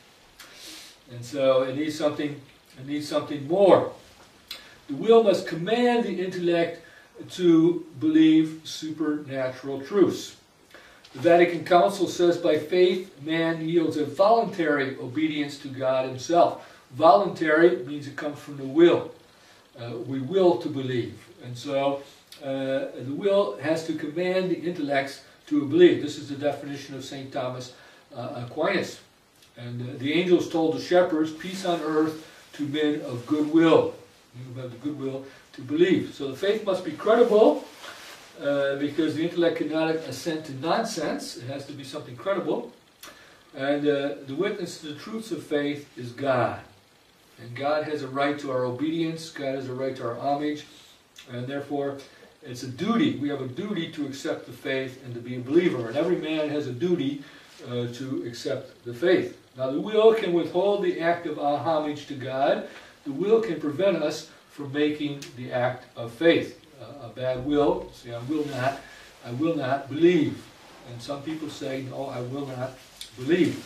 And so it needs something more. The will must command the intellect to believe supernatural truths. The Vatican Council says by faith man yields a voluntary obedience to God himself. Voluntary means it comes from the will. We will to believe. And so the will has to command the intellects to believe. This is the definition of St. Thomas Aquinas. And the angels told the shepherds, peace on earth to men of good will. You have the goodwill to believe. So the faith must be credible because the intellect cannot assent to nonsense. It has to be something credible. And the witness to the truths of faith is God. And God has a right to our obedience. God has a right to our homage. And therefore, it's a duty. We have a duty to accept the faith and to be a believer. And every man has a duty to accept the faith. Now, the will can withhold the act of homage to God. The will can prevent us from making the act of faith. A bad will, say, I will not believe. And some people say, no, I will not believe.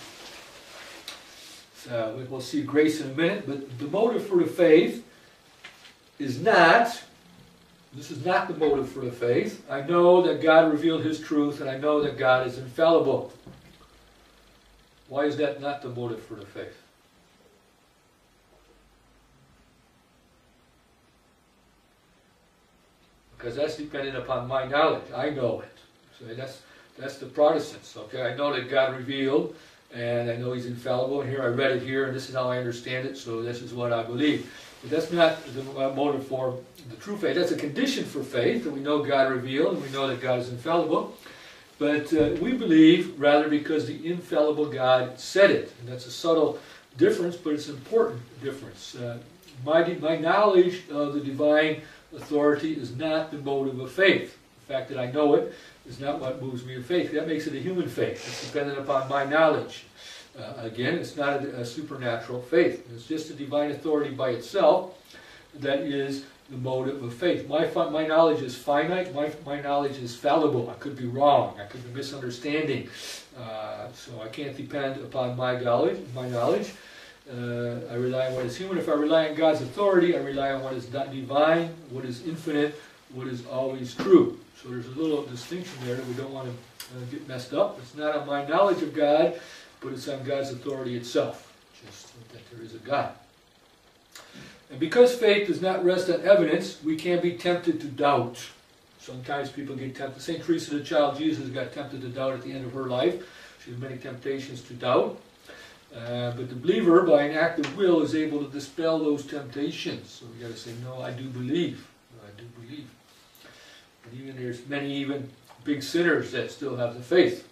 So we'll see grace in a minute, but the motive for the faith is not, this is not the motive for the faith. I know that God revealed His truth, and I know that God is infallible. Why is that not the motive for the faith? Because that's dependent upon my knowledge. I know it. So that's the Protestants. Okay, I know that God revealed, and I know He's infallible. And here I read it here, and this is how I understand it. So this is what I believe. But that's not the motive for the true faith. That's a condition for faith, that we know God revealed, and we know that God is infallible. But we believe rather because the infallible God said it. And that's a subtle difference, but it's an important difference. My knowledge of the divine authority is not the motive of faith. The fact that I know it is not what moves me to faith. That makes it a human faith. It's dependent upon my knowledge. Again, it's not a supernatural faith. It's just a divine authority by itself that is the motive of faith. My knowledge is finite. My knowledge is fallible. I could be wrong. I could be misunderstanding. So I can't depend upon my knowledge. I rely on what is human. If I rely on God's authority, I rely on what is divine, what is infinite, what is always true. So there's a little distinction there that we don't want to get messed up. It's not on my knowledge of God, but it's on God's authority itself, just that there is a God. And because faith does not rest on evidence, we can be tempted to doubt. Sometimes people get tempted. St. Teresa, the child Jesus, got tempted to doubt at the end of her life. She had many temptations to doubt. But the believer, by an act of will, is able to dispel those temptations. So we got to say, no, I do believe. I do believe. But even there's many big sinners that still have the faith.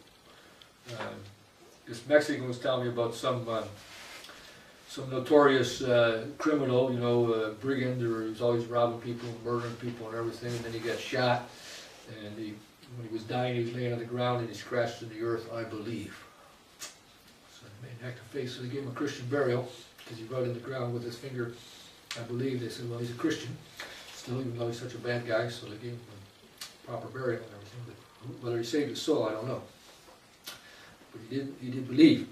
This Mexican was telling me about some notorious criminal, brigand, or he was always robbing people, murdering people and everything, and then he got shot. And when he was dying, he was laying on the ground and he scratched in the earth, I believe. So he made an act of faith, so they gave him a Christian burial, because he wrote in the ground with his finger, I believe. They said, well, he's a Christian, still, even though he's such a bad guy, so they gave him a proper burial and everything. But whether he saved his soul, I don't know. But he did believe.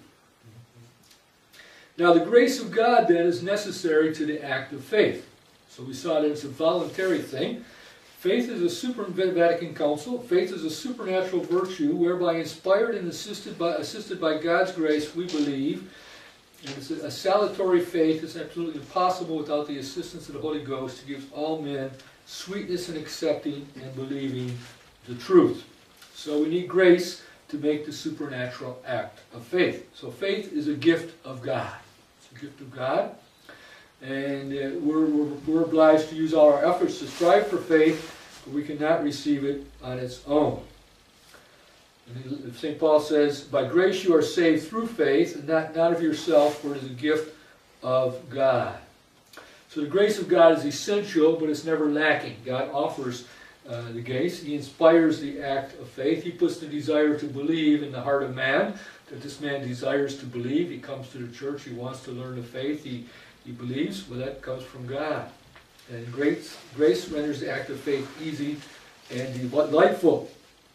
Now, the grace of God, then, is necessary to the act of faith. So we saw that it's a voluntary thing. Faith is a Vatican Council. Faith is a supernatural virtue whereby, inspired and assisted by God's grace, we believe. And it's a salutary faith. It's absolutely impossible without the assistance of the Holy Ghost to give all men sweetness in accepting and believing the truth. So we need grace to make the supernatural act of faith. So faith is a gift of God. It's a gift of God. And we're obliged to use all our efforts to strive for faith, but we cannot receive it on its own. And St. Paul says, by grace you are saved through faith, and not of yourself, for it is a gift of God. So the grace of God is essential, but it's never lacking. God offers the grace. He inspires the act of faith. He puts the desire to believe in the heart of man, that this man desires to believe. He comes to the church. He wants to learn the faith. He believes. Well, that comes from God. And grace renders the act of faith easy and delightful.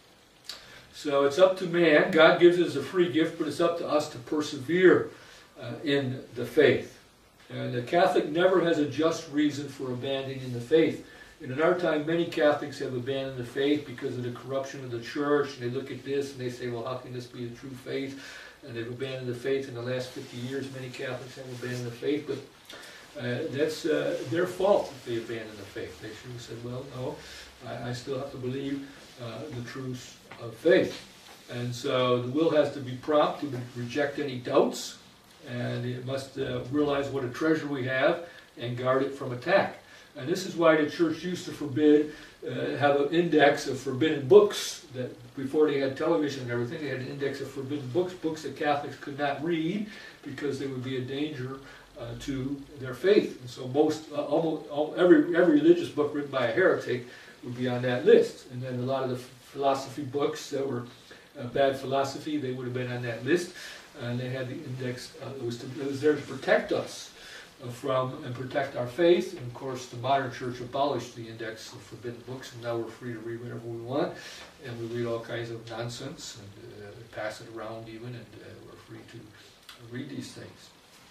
So it's up to man. God gives us a free gift, but it's up to us to persevere in the faith. And the Catholic never has a just reason for abandoning the faith. And in our time, many Catholics have abandoned the faith because of the corruption of the church. And they look at this and they say, well, how can this be the true faith? And they've abandoned the faith. In the last 50 years, many Catholics have abandoned the faith. But that's their fault if they abandon the faith. They should have said, well, no, I still have to believe the truths of faith. And so the will has to be prompt to reject any doubts. And it must realize what a treasure we have and guard it from attack. And this is why the church used to have an index of forbidden books. That before they had television and everything, they had an index of forbidden books, books that Catholics could not read because they would be a danger to their faith. And so every religious book written by a heretic would be on that list. And then a lot of the philosophy books that were bad philosophy, they would have been on that list. And they had the index. It was there to protect us from and protect our faith. And of course, the modern church abolished the index of forbidden books, and now we're free to read whatever we want, and we read all kinds of nonsense and pass it around even, and we're free to read these things.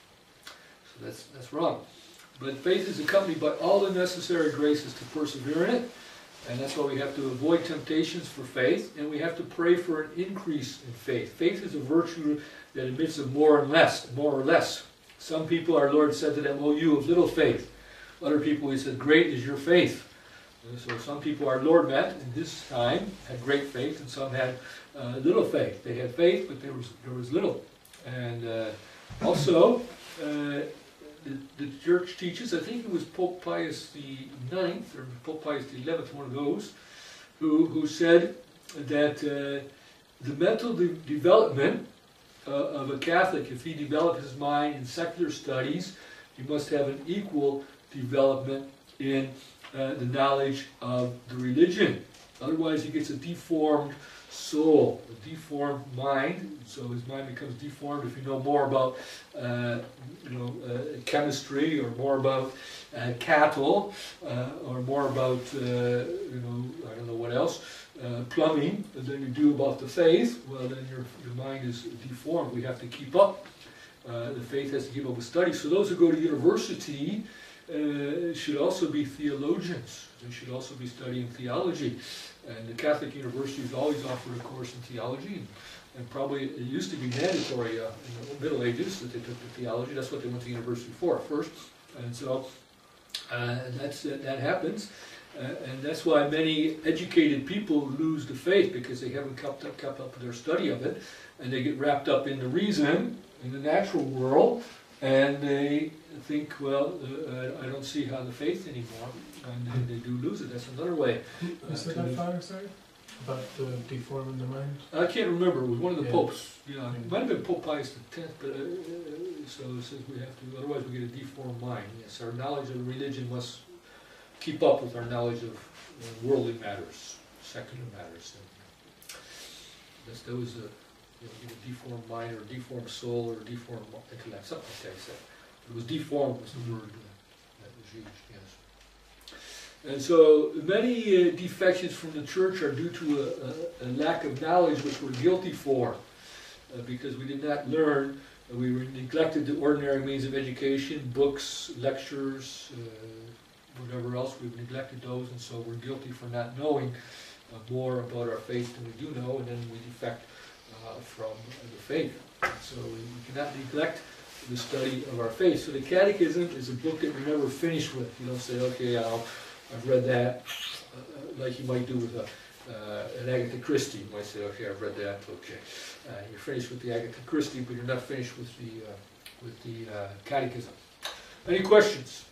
So that's wrong. But faith is accompanied by all the necessary graces to persevere in it, and that's why we have to avoid temptations for faith, and we have to pray for an increase in faith. Faith is a virtue that admits of more or less. Some people, our Lord said to them, "O you of little faith." Other people, He said, "Great is your faith." And so some people our Lord met in this time had great faith, and some had little faith. They had faith, but there was little. And also, the church teaches, I think it was Pope Pius IX, or Pope Pius XI, one of those, who said that the mental development of a Catholic, if he developed his mind in secular studies, he must have an equal development in the knowledge of the religion Otherwise, he gets a deformed soul, a deformed mind. So his mind becomes deformed. If you know more about, chemistry, or more about cattle, or more about, I don't know what else, plumbing, than you do about the faith, well, then your mind is deformed. We have to keep up. The faith has to keep up with study. So those who go to university should also be theologians. They should also be studying theology. And the Catholic universities always offered a course in theology, and probably it used to be mandatory in the Middle Ages that they took the theology. That's what they went to university for first. And so that happens. And that's why many educated people lose the faith, because they haven't kept up with their study of it, and they get wrapped up in the reason, in the natural world, and they think, well, I don't see how the faith anymore, and then they do lose it. That's another way. You said that, Father, sorry? About deforming the mind? I can't remember. It was one of the popes. Yeah. It might have been Pope Pius X, but so it says we have to, otherwise we get a deformed mind. Yes, our knowledge of religion must keep up with our knowledge of worldly matters, secular matters. That was a deformed mind, or a deformed soul, or a deformed intellect, something like that. He said. It was deformed was the word that was used. Yes. And so many defections from the church are due to a lack of knowledge, which we're guilty for, because we did not learn. We neglected the ordinary means of education, books, lectures, whatever else. We've neglected those, and so we're guilty for not knowing more about our faith than we do know, and then we defect from the faith. So we cannot neglect the study of our faith. So the Catechism is a book that you're never finished with. You don't say, okay, I've read that, like you might do with an Agatha Christie. You might say, okay, I've read that, okay. You're finished with the Agatha Christie, but you're not finished with the Catechism. Any questions?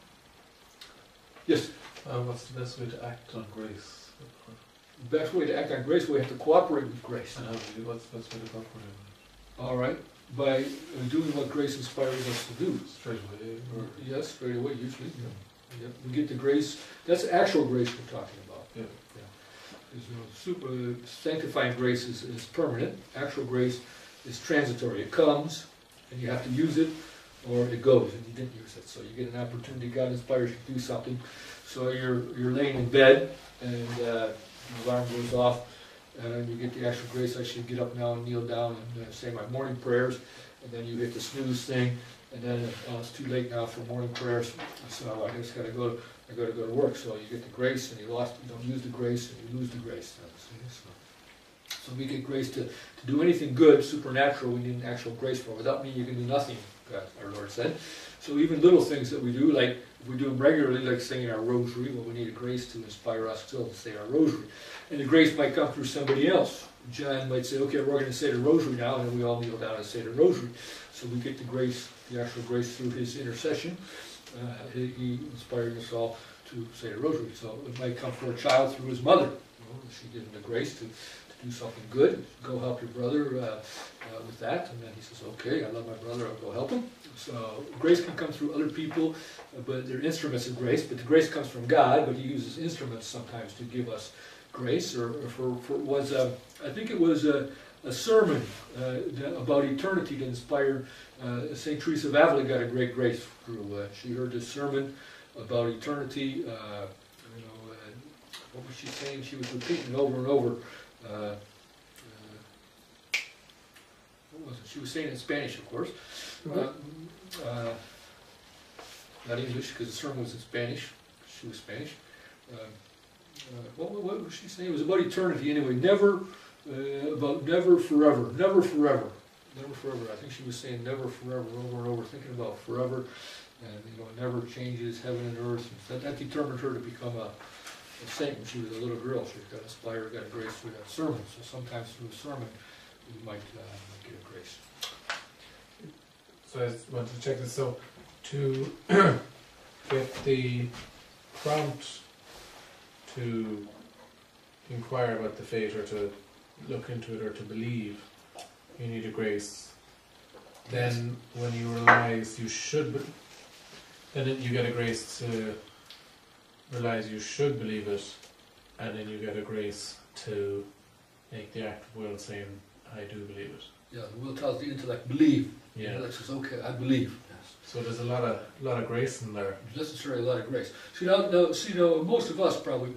Yes? What's the best way to act on grace? The best way to act on grace, we have to cooperate with grace. And what's the best way to cooperate with it? All right. By doing what grace inspires us to do. Straight away? Or? Yes, straight away, usually. Yeah. Yep. We get the grace. That's actual grace we're talking about. Yeah. Super sanctifying grace is permanent. Actual grace is transitory. It comes, and you have to use it, or it goes, and you didn't use it. So you get an opportunity. God inspires you to do something. So you're laying in bed, and the alarm goes off, and you get the actual grace. I should get up now and kneel down and say my morning prayers, and then you hit the snooze thing, and then it's too late now for morning prayers, so I just gotta go to work. So you get the grace, and you don't use the grace, and you lose the grace. So we get grace to do anything good, supernatural. We need an actual grace for. Without me, you can do nothing, our Lord said. So even little things that we do, like if we do them regularly, like singing our rosary, well, we need a grace to inspire us still to say our rosary. And the grace might come through somebody else. John might say, okay, we're going to say the rosary now, and then we all kneel down and say the rosary. So we get the grace, the actual grace through his intercession. He inspired us all to say the rosary. So it might come for a child through his mother. She gives him the grace to do something good. Go help your brother with that. And then he says, okay, I love my brother, I'll go help him. So grace can come through other people, but they're instruments of grace. But the grace comes from God, but he uses instruments sometimes to give us grace. Or I think it was a sermon about eternity that inspired St. Teresa of Avila. Got a great grace through. She heard this sermon about eternity. What was she saying? She was repeating it over and over. What was it? She was saying it in Spanish, of course. Not English, because the sermon was in Spanish. She was Spanish. What was she saying? It was about eternity anyway. Never, about never forever. Never forever. Never forever. I think she was saying never forever over and over, thinking about forever. And never changes, heaven and earth. And that determined her to become a saint when she was a little girl. She got inspired, got a grace through that sermon. So sometimes through a sermon, you might get a grace. So I just wanted to check this. So to get the prompt to inquire about the faith, or to look into it, or to believe, you need a grace. Then when you realize you should, then you get a grace to realize you should believe it. and then you get a grace to make the act of will saying, I do believe it. Yeah, the will tells the intellect, believe. The Yeah. intellect says, okay, I believe. Yes. So there's a lot of grace in there. There's necessarily a lot of grace. See now, most of us probably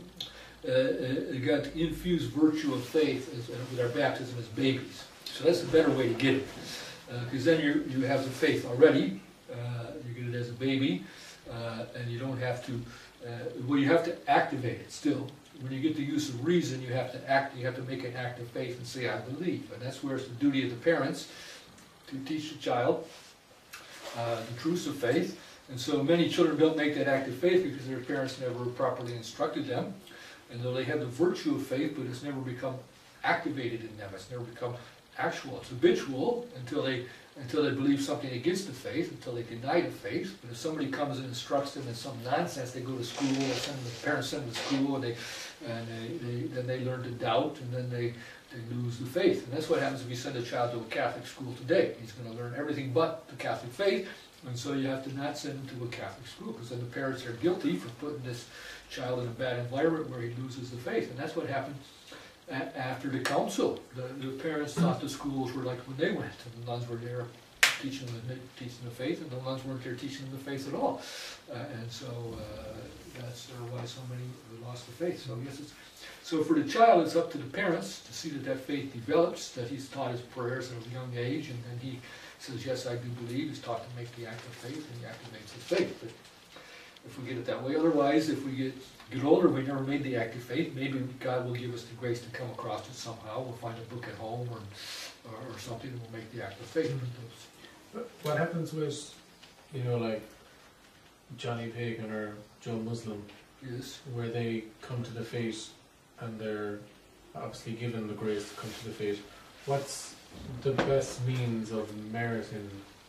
got the infused virtue of faith with our baptism as babies. So that's the better way to get it. Because then you have the faith already. You get it as a baby, and you don't have to. You have to activate it still. When you get the use of reason, you have to act. You have to make an act of faith and say, "I believe." And that's where it's the duty of the parents to teach the child the truths of faith. And so many children don't make that act of faith because their parents never properly instructed them. And though they have the virtue of faith, but it's never become activated in them. It's never become actual. It's habitual until they believe something against the faith, until they deny the faith. But if somebody comes and instructs them in some nonsense, they go to school, the parents send them to school, and then they learn to doubt, and then they lose the faith. And that's what happens if you send a child to a Catholic school today. He's going to learn everything but the Catholic faith, and so you have to not send him to a Catholic school, because then the parents are guilty for putting this child in a bad environment where he loses the faith. And that's what happened after the council. The parents thought the schools were like when they went, and the nuns were there teaching the faith, and the nuns weren't there teaching them the faith at all. And so that's why so many lost the faith. So yes, so for the child, it's up to the parents to see that faith develops, that he's taught his prayers at a young age, and then he says, yes, I do believe. He's taught to make the act of faith, and he activates his faith. But if we get it that way, otherwise, if we get older, we never made the act of faith, maybe God will give us the grace to come across it somehow. We'll find a book at home or something, and we'll make the act of faith. But what happens with, like Johnny Pagan or Joe Muslim, Yes. where they come to the faith and they're obviously given the grace to come to the faith? What's the best means of meriting,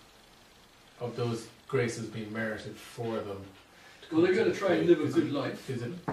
of those graces being merited for them? Well, they've got to try and live a good life. Is it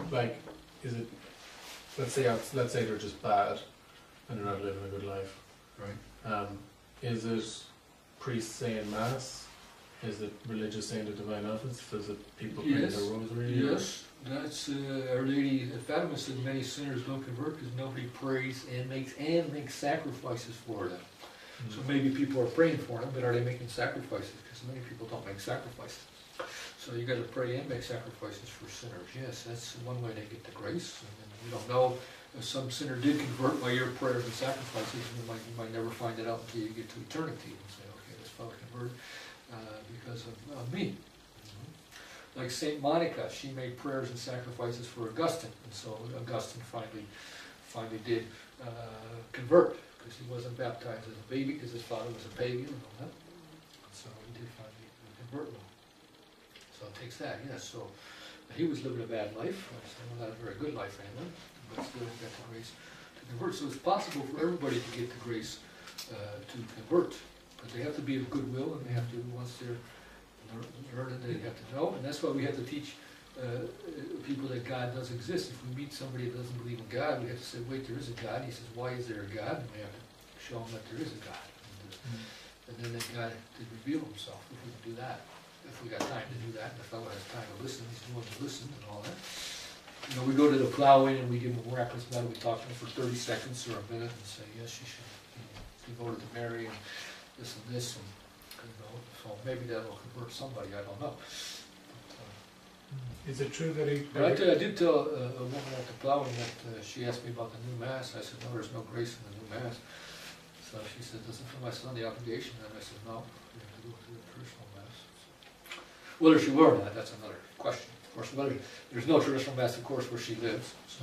let's say they're just bad and they're not living a good life. Right. Is it priests saying mass? Is it religious saying the divine office? Is it people praying Yes. the rosary? Yes. That's Our Lady of Fatima said many sinners don't convert because nobody prays and makes sacrifices for them. Mm. So maybe people are praying for them, but are they making sacrifices? Because many people don't make sacrifices. So you got to pray and make sacrifices for sinners. Yes, that's one way they get the grace. And you don't know if some sinner did convert by your prayers and sacrifices. You might never find it out until you get to eternity and say, okay, this fellow converted because of me. Mm-hmm. Like Saint Monica, she made prayers and sacrifices for Augustine, and so Augustine finally did convert, because he wasn't baptized as a baby because his father was a pagan and all that. And so he did finally convert. So it takes that, yes. So he was living a bad life, so not a very good life anyway, but still got the grace to convert. So it's possible for everybody to get the grace to convert, but they have to be of goodwill, and they have to, once they're learning, they have to know, and that's why we have to teach people that God does exist. If we meet somebody that doesn't believe in God, we have to say, wait, there is a God. He says, why is there a God? And we have to show them that there is a God. And then that God did reveal himself, if we can do that. If we got time to do that, and the fellow has time to listen, he's willing to listen and all that. We go to the plowing and we give him a miraculous medal. We talk to him for 30 seconds or a minute and say, yes, you should be devoted to Mary and this and this. And, so maybe that'll convert somebody, I don't know. Is it true that he... But I did tell a woman at the plowing that she asked me about the new Mass. I said, no, there's no grace in the new Mass. So she said, doesn't feel my son the obligation? And I said, no, you have to go to the traditional Mass. So, whether she were or not, that's another question. Of course, there's no traditional Mass, of course, where she lives. So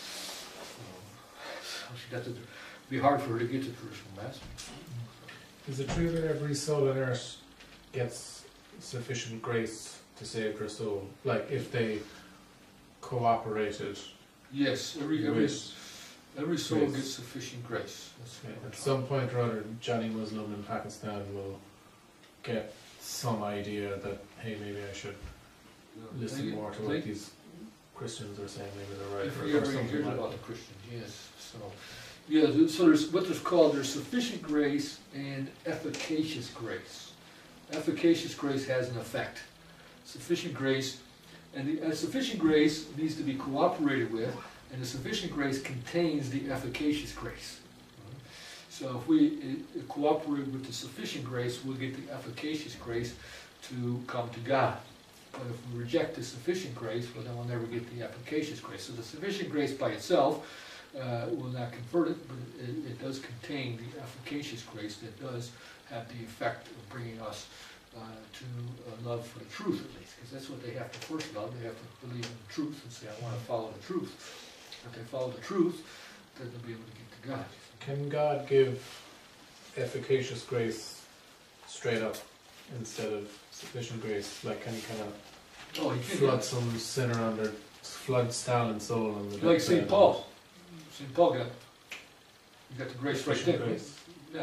she'd have to be hard for her to get to traditional Mass. Is it true that every soul on earth gets sufficient grace to save their soul? Like if they cooperated? Yes, every soul grace. gets sufficient grace. At some point or other, Johnny Muslim in Pakistan will get some idea that, hey, maybe I should listen more to what these Christians are saying, maybe they're right. If we ever heard about the Christians, yes. So there's what there's called, there's sufficient grace and efficacious grace. Efficacious grace has an effect. Sufficient grace, and sufficient grace needs to be cooperated with, And the sufficient grace contains the efficacious grace. So if we cooperate with the sufficient grace, we'll get the efficacious grace to come to God. But if we reject the sufficient grace, well, then we'll never get the efficacious grace. So the sufficient grace by itself will not convert it, but it does contain the efficacious grace that does have the effect of bringing us to a love for the truth, at least, because that's what they have to first love. They have to believe in the truth and say, I want to follow the truth. If they follow the truth, then they'll be able to get to God. Can God give efficacious grace straight up instead of sufficient grace? Like, can he kind of flood some sinner under, flood style and soul on the like St. Paul. St. Paul got the grace right there. Grace. Yeah,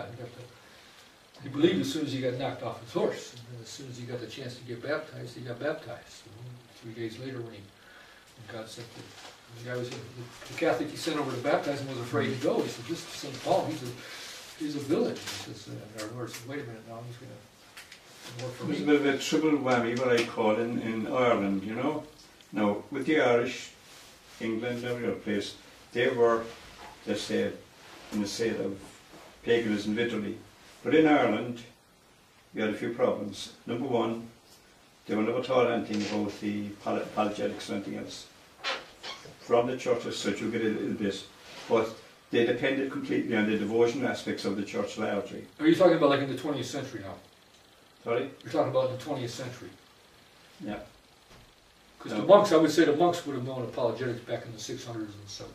he believed as soon as he got knocked off his horse, and then as soon as he got the chance to get baptized, he got baptized. 3 days later, when God said the guy was the Catholic he sent over to baptize him was afraid to go. He said, "This is St. Paul. He's a villain." He says, and our Lord said, "Wait a minute, now he's going to work for It me." was a bit of a triple whammy, what I call in Ireland, you know. Now, with the Irish, England, and every other place, they were, let's say, in a state of paganism, literally. But in Ireland, we had a few problems. Number one, they were never taught anything about the apologetics or anything else. From the churches, so you get a little bit, but they depended completely on the devotional aspects of the church largely. Are you talking about like in the 20th century now? Sorry? You're talking about in the 20th century. Yeah. Because the monks, I would say the monks would have known apologetics back in the 600s and 700s.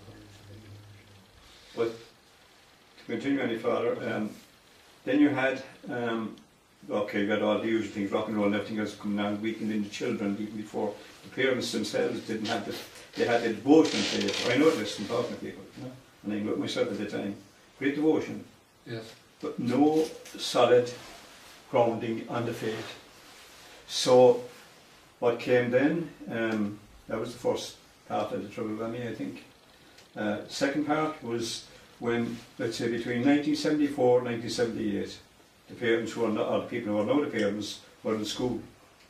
But to continue any further, then you had, okay, you had all the usual things, rock and roll and everything else coming out, weakening the children even before the parents themselves didn't have the, they had the devotion faith. I know this from talking to people, you know, and I knew it myself at the time. Great devotion, Yes. but no solid grounding on the faith. So what came then, that was the first part of the trouble with me, I think. Second part was when, let's say, between 1974 and 1978, the parents who are not, or the people who are now the parents, were in school.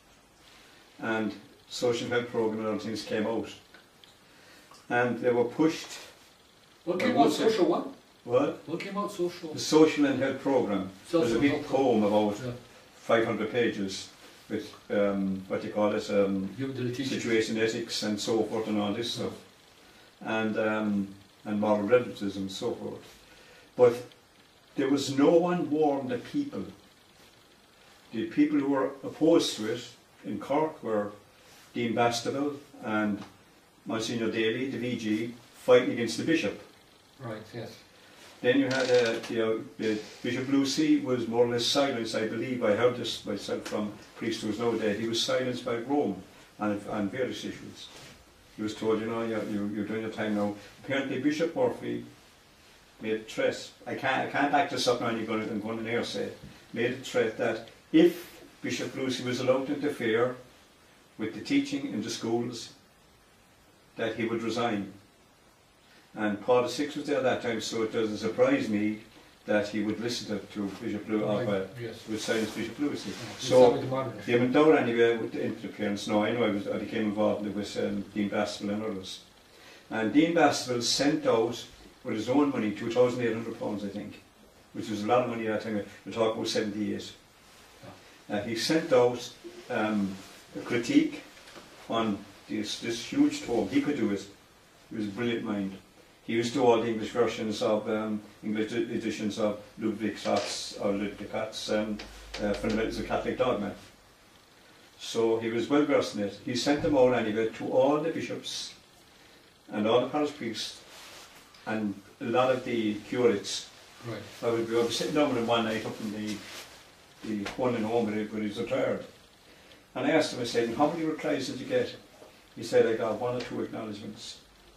And social health program and other things came out. And they were pushed. What came out, social what? What? What came out, social? The social and health program. There's a big poem about 500 pages with, what you call it, situation ethics and so forth and all this stuff. And moral relativism and so forth. But there was no one warned the people. The people who were opposed to it in Cork were Dean Bastable and Monsignor Daly, the VG, fighting against the bishop. Right, yes. Then you had Bishop Lucy was more or less silenced, I believe. I heard this myself from a priest who was now dead. He was silenced by Rome on various issues. He was told, you know, you're doing your time now. Apparently Bishop Murphy made a threat. I can't back this up now, I'm going to air say. Made a threat that if Bishop Lucy was allowed to interfere with the teaching in the schools, that he would resign. And Paul VI was there that time, so it doesn't surprise me that he would listen to Bishop Lucy, would silence Bishop Lucy. So they went down anyway with the interference. No, I know I became involved with Dean Bastable and others. And Dean Bastable sent out, with his own money, £2,800 I think, which was a lot of money at that time. We're talking about 78. He sent out a critique on this huge tome. He could do it. He was a brilliant mind. He used to do all the English versions of, English editions of Ludwig Scott's Fundamentals of Catholic Dogma. So he was well versed in it. He sent them all anyway to all the bishops and all the parish priests and a lot of the curates. Right. I was sitting down with him one night up in the one in home when he was retired. And I asked him, I said, how many replies did you get? He said, I got 1 or 2 acknowledgements.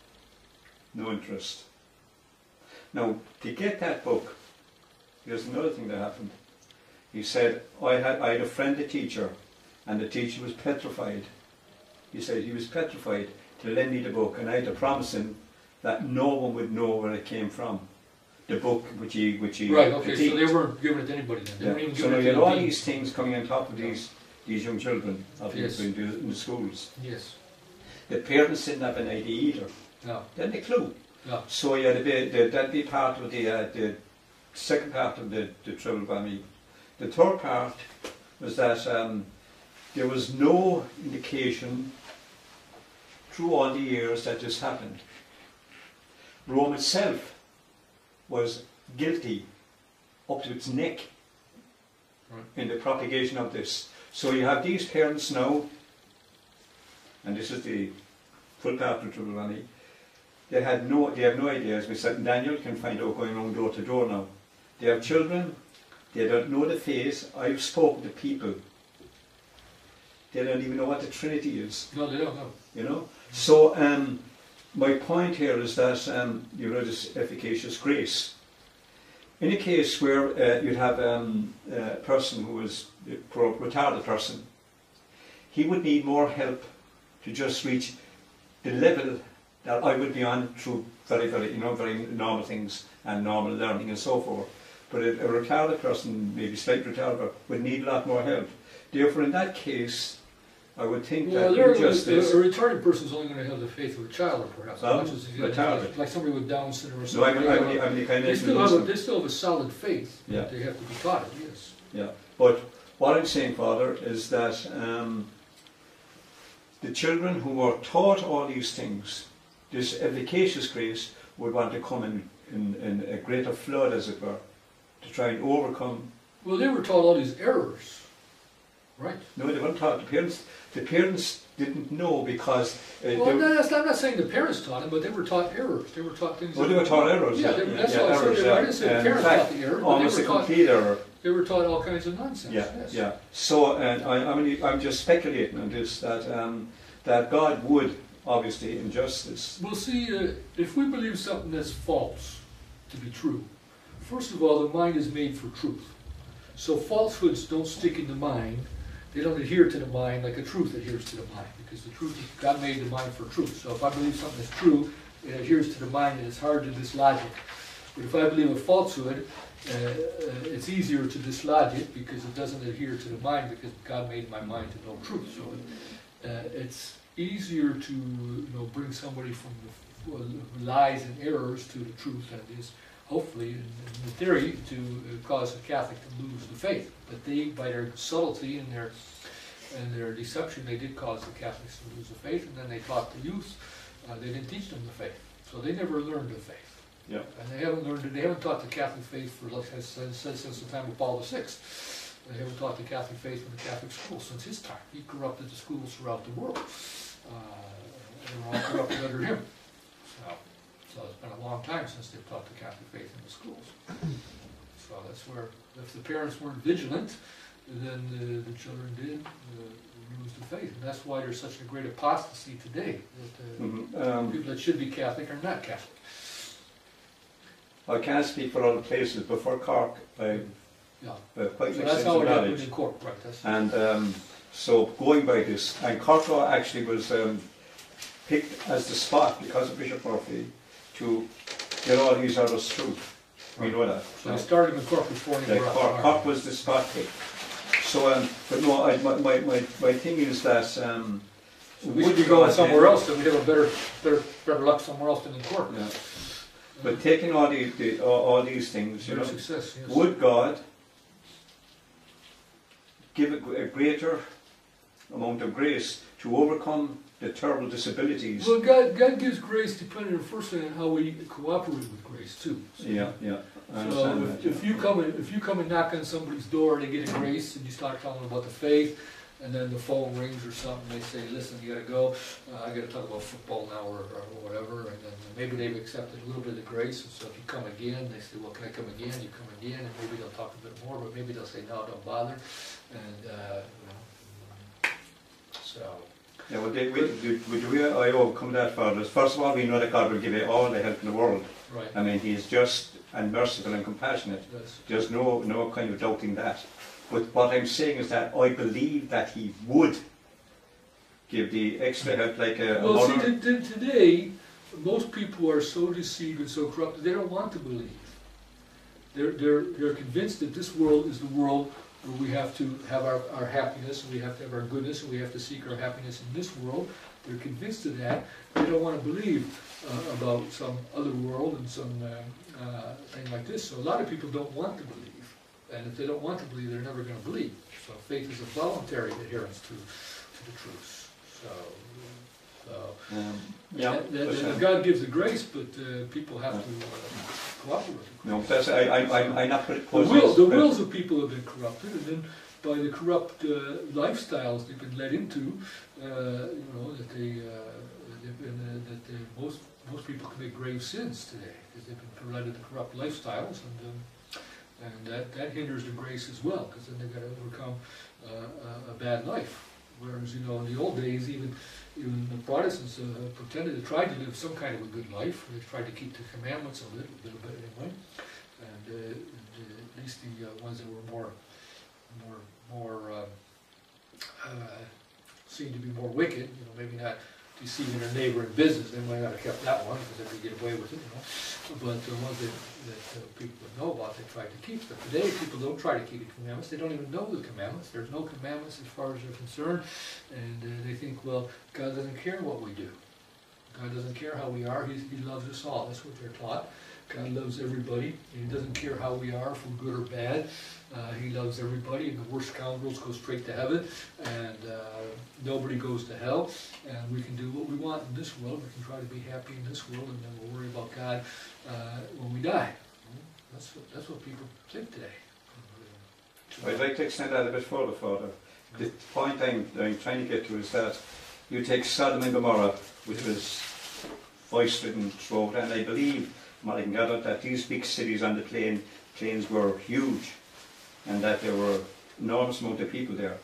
No interest. Now, to get that book, here's another thing that happened. He said, I had a friend, a teacher, and the teacher was petrified. He said he was petrified to lend me the book, and I had to promise him that no one would know where it came from. The book which he right, okay, critiqued. so they weren't giving it to anybody then. They weren't even So giving now it you to had all the these things coming on top of these young children Yes. in the schools. Yes. The parents didn't have an idea either. No. They hadn't a clue. No. So that'd be part of the second part of the trouble by me. The third part was that there was no indication through all the years that this happened. Rome itself was guilty up to its neck in the propagation of this. So you have these parents now, and this is the full part of trouble by me. They have no idea, as we said, Daniel can find out going around door to door now. They have children, they don't know the faith. I've spoken to people, they don't even know what the Trinity is. No, they don't know. You know? So my point here is that this efficacious grace. In a case where you'd have a person who was a retarded person, he would need more help to just reach the level that I would be on through very normal things and normal learning and so forth. But a retarded person, maybe slightly retarded, would need a lot more help. Therefore, in that case, I would think that a retarded person is only going to have the faith of a child, perhaps. Much as retarded. Like somebody with Down syndrome or No, something. They still have a solid faith. Yeah. They have to be taught it, yes. Yeah, but what I'm saying, Father, is that the children who were taught all these things, this efficacious grace, would want to come in a greater flood, as it were, to try and overcome. Well, they were taught all these errors, right? No, they weren't taught. The parents didn't know because. I'm not saying the parents taught them, but they were taught errors. They were taught things. Well, they were taught errors. Yeah, that's what I said. I didn't say the parents taught the error, but almost a complete error. They were taught all kinds of nonsense. Yeah, yes. yeah. So, I'm just speculating on this that God would obviously in justice. Well, see, if we believe something that's false to be true, first of all, the mind is made for truth. So falsehoods don't stick in the mind. They don't adhere to the mind like a truth adheres to the mind, because the truth, God made the mind for truth. So if I believe something is true, it adheres to the mind, and it's hard to dislodge it. But if I believe a falsehood, it's easier to dislodge it because it doesn't adhere to the mind, because God made my mind to know truth. So it's easier to bring somebody from the lies and errors to the truth than it is, hopefully, in the theory, to cause a Catholic to lose the faith. But they, by their subtlety and their deception, they did cause the Catholics to lose the faith, and then they taught the youth. They didn't teach them the faith, so they never learned the faith. Yeah. And they haven't taught the Catholic faith since the time of Paul VI. They haven't taught the Catholic faith in the Catholic schools since his time. He corrupted the schools throughout the world. They were all corrupted under him. So it's been a long time since they've taught the Catholic faith in the schools. So that's where, if the parents weren't vigilant, then the children did lose the faith. And that's why there's such a great apostasy today, that people that should be Catholic are not Catholic. I can't speak for other places, but for Cork, I've quite so an that's how extensive it happened knowledge. in Cork, right? That's And so going by this, and Cork actually was picked as the spot because of Bishop Murphy to get all these others through. We know that. So they started in Cork before they were Cork was the spot pick. So, but no, my thing is that so we should be going somewhere else, then we have a better luck somewhere else than in Cork. Yeah. But taking all these things, success, yes. Would God give a greater amount of grace to overcome the terrible disabilities? Well, God gives grace depending, firstly, on how we cooperate with grace too. So, yeah. So if you come and knock on somebody's door, they get a grace, and you start telling them about the faith, and then the phone rings or something, they say, listen, you gotta go, I gotta talk about football now or whatever, and then maybe they've accepted a little bit of grace, and so if you come again, they say, well, can I come again? You come again, and maybe they'll talk a bit more, but maybe they'll say, no, don't bother, and so. Yeah, well, would we overcome that, Father? First of all, we know that God will give you all the help in the world. Right. I mean, He is just and merciful and compassionate. Yes. There's no kind of doubting that. But what I'm saying is that I believe that He would give the extra help, like a mother. See, today, most people are so deceived and so corrupt, they don't want to believe. They're convinced that this world is the world where we have to have our happiness, and we have to have our goodness, and we have to seek our happiness in this world, they're convinced of that. They don't want to believe about some other world and some thing like this. So a lot of people don't want to believe, and if they don't want to believe, they're never going to believe. So faith is a voluntary adherence to the truth. God gives the grace, but people have to cooperate with it. No, that's, I'm not putting the wills of people have been corrupted, and then by the corrupt lifestyles they've been led into, most people commit grave sins today because they've been led into corrupt lifestyles, and that hinders the grace as well, because then they've got to overcome a bad life. Whereas, in the old days, even the Protestants pretended to try to live some kind of a good life. They tried to keep the commandments a little bit anyway, and at least the ones that were more seemed to be more wicked. Maybe not deceiving their neighbor in business. They might not have kept that one because they could get away with it. But the ones that people would know about, they tried to keep them. Today, people don't try to keep the commandments. They don't even know the commandments. There's no commandments as far as they're concerned, and they think, well, God doesn't care what we do. God doesn't care how we are. He loves us all. That's what they're taught. God loves everybody. He doesn't care how we are, if we're good or bad. He loves everybody, and the worst scoundrels go straight to heaven, and nobody goes to hell. And we can do what we want in this world. We can try to be happy in this world, and then we'll worry about God when we die. That's what people think today. I'd like to extend that a bit further, Father. The point I'm trying to get to is that you take Sodom and Gomorrah, which was voice-ridden throughout, and I believe, I can gather, that these big cities on the plains were huge, and that there were enormous amount of people there.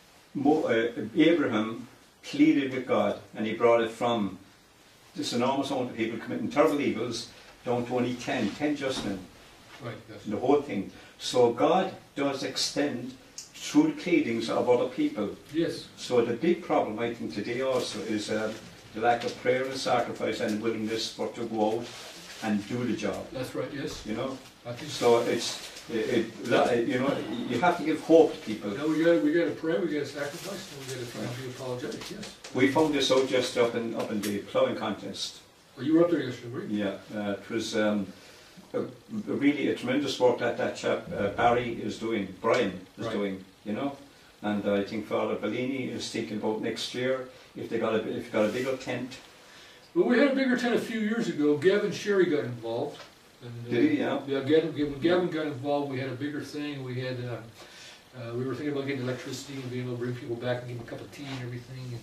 Abraham pleaded with God, and he brought it from this enormous amount of people committing terrible evils down to only 10 just men. Right, yes. The whole thing. So God does extend through the pleadings of other people. Yes. So the big problem, I think, today also is the lack of prayer and sacrifice and willingness for to go out and do the job. That's right, yes. I think so. You have to give hope to people. We got to pray, we got to sacrifice, and we got to try and be apologetic. Yes. We found this out just up in the ploughing contest. Oh, you were up there yesterday, were you? Yeah, it was really a tremendous work that chap Barry is doing, Brian is doing, and I think Father Bellini is thinking about next year if they got a bigger tent. Well, we had a bigger tent a few years ago. Gavin Sherry got involved. And, did he? Yeah. Yeah. When Gavin got involved, we had a bigger thing. We had we were thinking about getting electricity and being able to bring people back and give them a cup of tea and everything.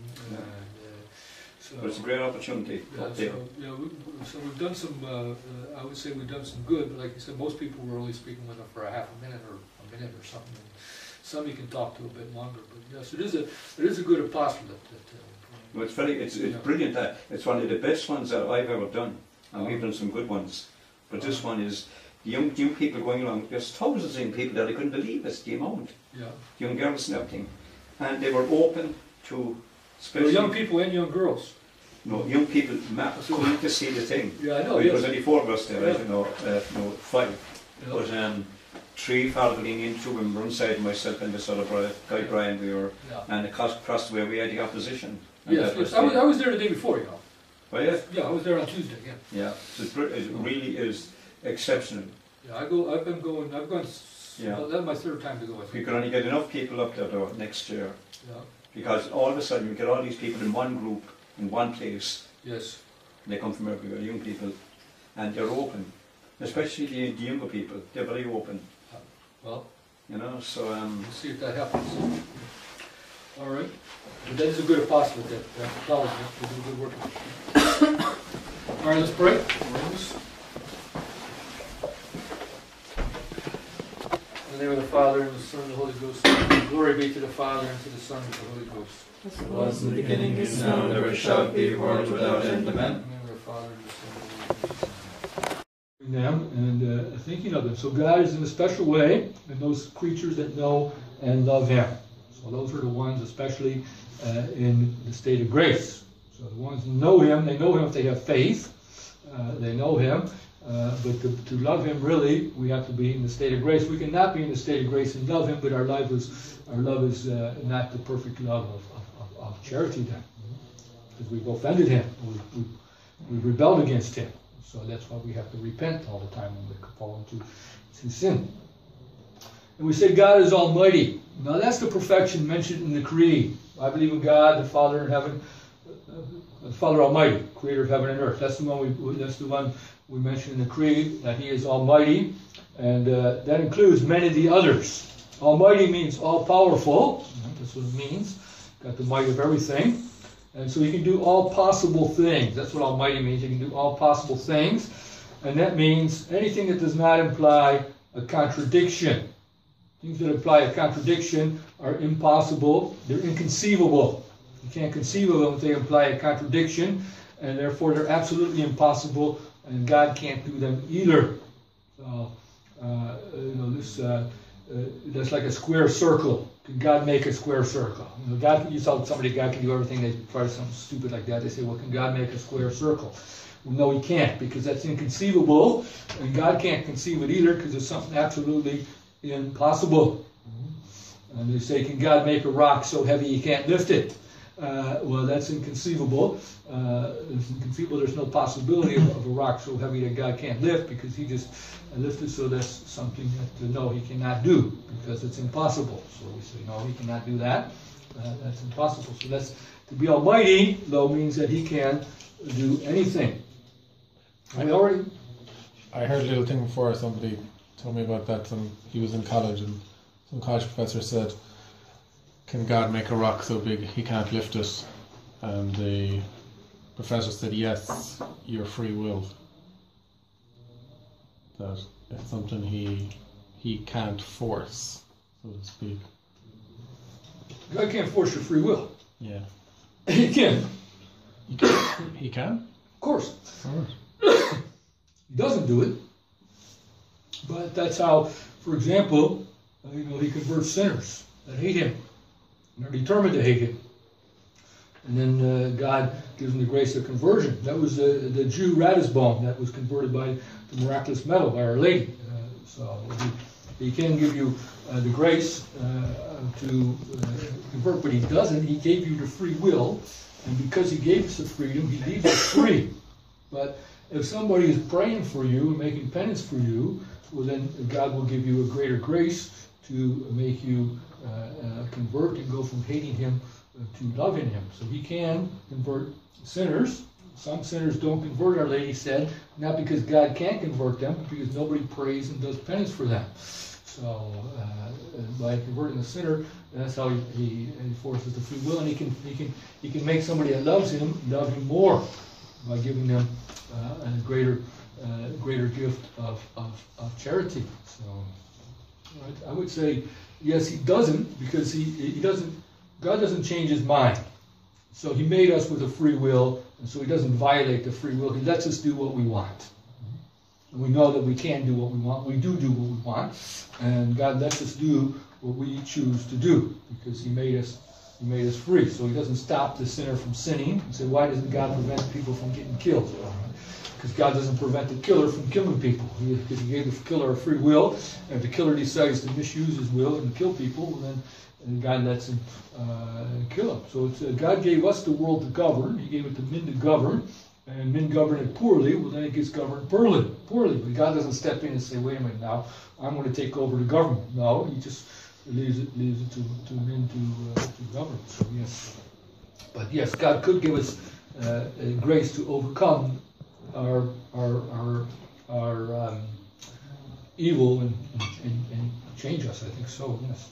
So but it's a great opportunity. So we've done some. I would say we've done some good. But like you said, most people were only speaking with them for a half a minute or a minute or something. And some you can talk to a bit longer. But yes, it is a good apostolate. Well, it's brilliant. That it's one of the best ones that I've ever done, and we've done some good ones. But this one is the young people going along. There's thousands of young people that I couldn't believe it's the amount. Yeah. Young girls and everything, and they were open to. There were young people and young girls. No, young people coming to see the thing. Yeah, I know. There was only 4 of us there. I don't know, 5. Yeah. But 3 Father Bellini and 2 women were inside, myself and this other guy Brian. We were, and across the way we had the opposition. Yes. I was there the day before, Oh yeah? Yeah, I was there on Tuesday. Yeah. Yeah. So it really is exceptional. Yeah, I've gone. Yeah. Well, that's my 3rd time to go. We could only get enough people up there though next year. Yeah. Because all of a sudden you get all these people in one group, in one place. Yes. They come from everywhere, young people, and they're open. Especially the younger people, they're very open. Well. So we'll see if that happens. All right. But that is a good apostolate. That acknowledgement. We'll do good work. All right, let's pray. In the name of the Father, and the Son, and the Holy Ghost. Glory be to the Father, and to the Son, and to the Holy Ghost. As it was in the beginning, is now, and ever shall be, world without end. Amen. In the name of the Father, and the Son, and the Holy Ghost. Them and thinking of them. So God is in a special way in those creatures that know and love Him. So those are the ones, especially in the state of grace. So the ones who know Him, they know Him if they have faith. They know Him. But to love Him, really, we have to be in the state of grace. We cannot be in the state of grace and love Him, but our love is not the perfect love of charity then. because we've offended him. We've rebelled against him. So that's why we have to repent all the time when we fall into sin. And we say God is almighty. Now that's the perfection mentioned in the Creed. I believe in God, the Father in heaven, the Father Almighty, Creator of heaven and earth. That's the one we mention in the Creed, that He is almighty, and that includes many of the others. Almighty means all powerful. That's what it means. Got the might of everything, and so He can do all possible things. That's what almighty means. He can do all possible things, and that means anything that does not imply a contradiction. Things that imply a contradiction are impossible. They're inconceivable. You can't conceive of them if they imply a contradiction, and therefore they're absolutely impossible, and God can't do them either. So, that's like a square circle. Can God make a square circle? You tell somebody God can do everything, they try something stupid like that. They say, well, can God make a square circle? Well, no, He can't, because that's inconceivable, and God can't conceive it either, because it's something absolutely impossible. And they say, can God make a rock so heavy He can't lift it? Well, that's inconceivable. It's inconceivable. There's no possibility of a rock so heavy that God can't lift, because He just lifted. So that's something that no, He cannot do, because it's impossible. So we say, no, He cannot do that. That's impossible. So that's, to be almighty, though, means that He can do anything. I heard a little thing before. Somebody told me about that. He was in college, and some college professor said, can God make a rock so big He can't lift it? And the professor said, yes, your free will. That it's something he can't force, so to speak. God can't force your free will. Yeah. He can. He can? Of course. He doesn't do it. But that's how, for example, He converts sinners that hate Him. And they're determined to hate Him. And then God gives them the grace of conversion. That was the Jew Ratisbon that was converted by the miraculous medal by Our Lady. So He can give you the grace to convert, but He doesn't. He gave you the free will, and because He gave us the freedom, He leaves us free. But if somebody is praying for you and making penance for you, well, then God will give you a greater grace to make you convert and go from hating Him to loving Him. So He can convert sinners. Some sinners don't convert, Our Lady said, not because God can't convert them, but because nobody prays and does penance for them. So by converting the sinner, that's how he forces the free will, and he can make somebody that loves Him love Him more by giving them a greater gift of charity. So I would say yes, He doesn't, because he doesn't. God doesn't change His mind. So He made us with a free will, and so He doesn't violate the free will. He lets us do what we want. And we know that we can do what we want. We do what we want, and God lets us do what we choose to do, because He made us free. So He doesn't stop the sinner from sinning and say, why doesn't God prevent people from getting killed? Because God doesn't prevent the killer from killing people. Because He gave the killer a free will, and if the killer decides to misuse his will and kill people, then God lets him kill them. So God gave us the world to govern. He gave it to men to govern, and men govern it poorly. Well, then it gets governed poorly. But God doesn't step in and say, wait a minute now, I'm going to take over the government. No, He just leaves it to men to govern. So yes, but yes, God could give us grace to overcome our evil and change us. I think so. Yes.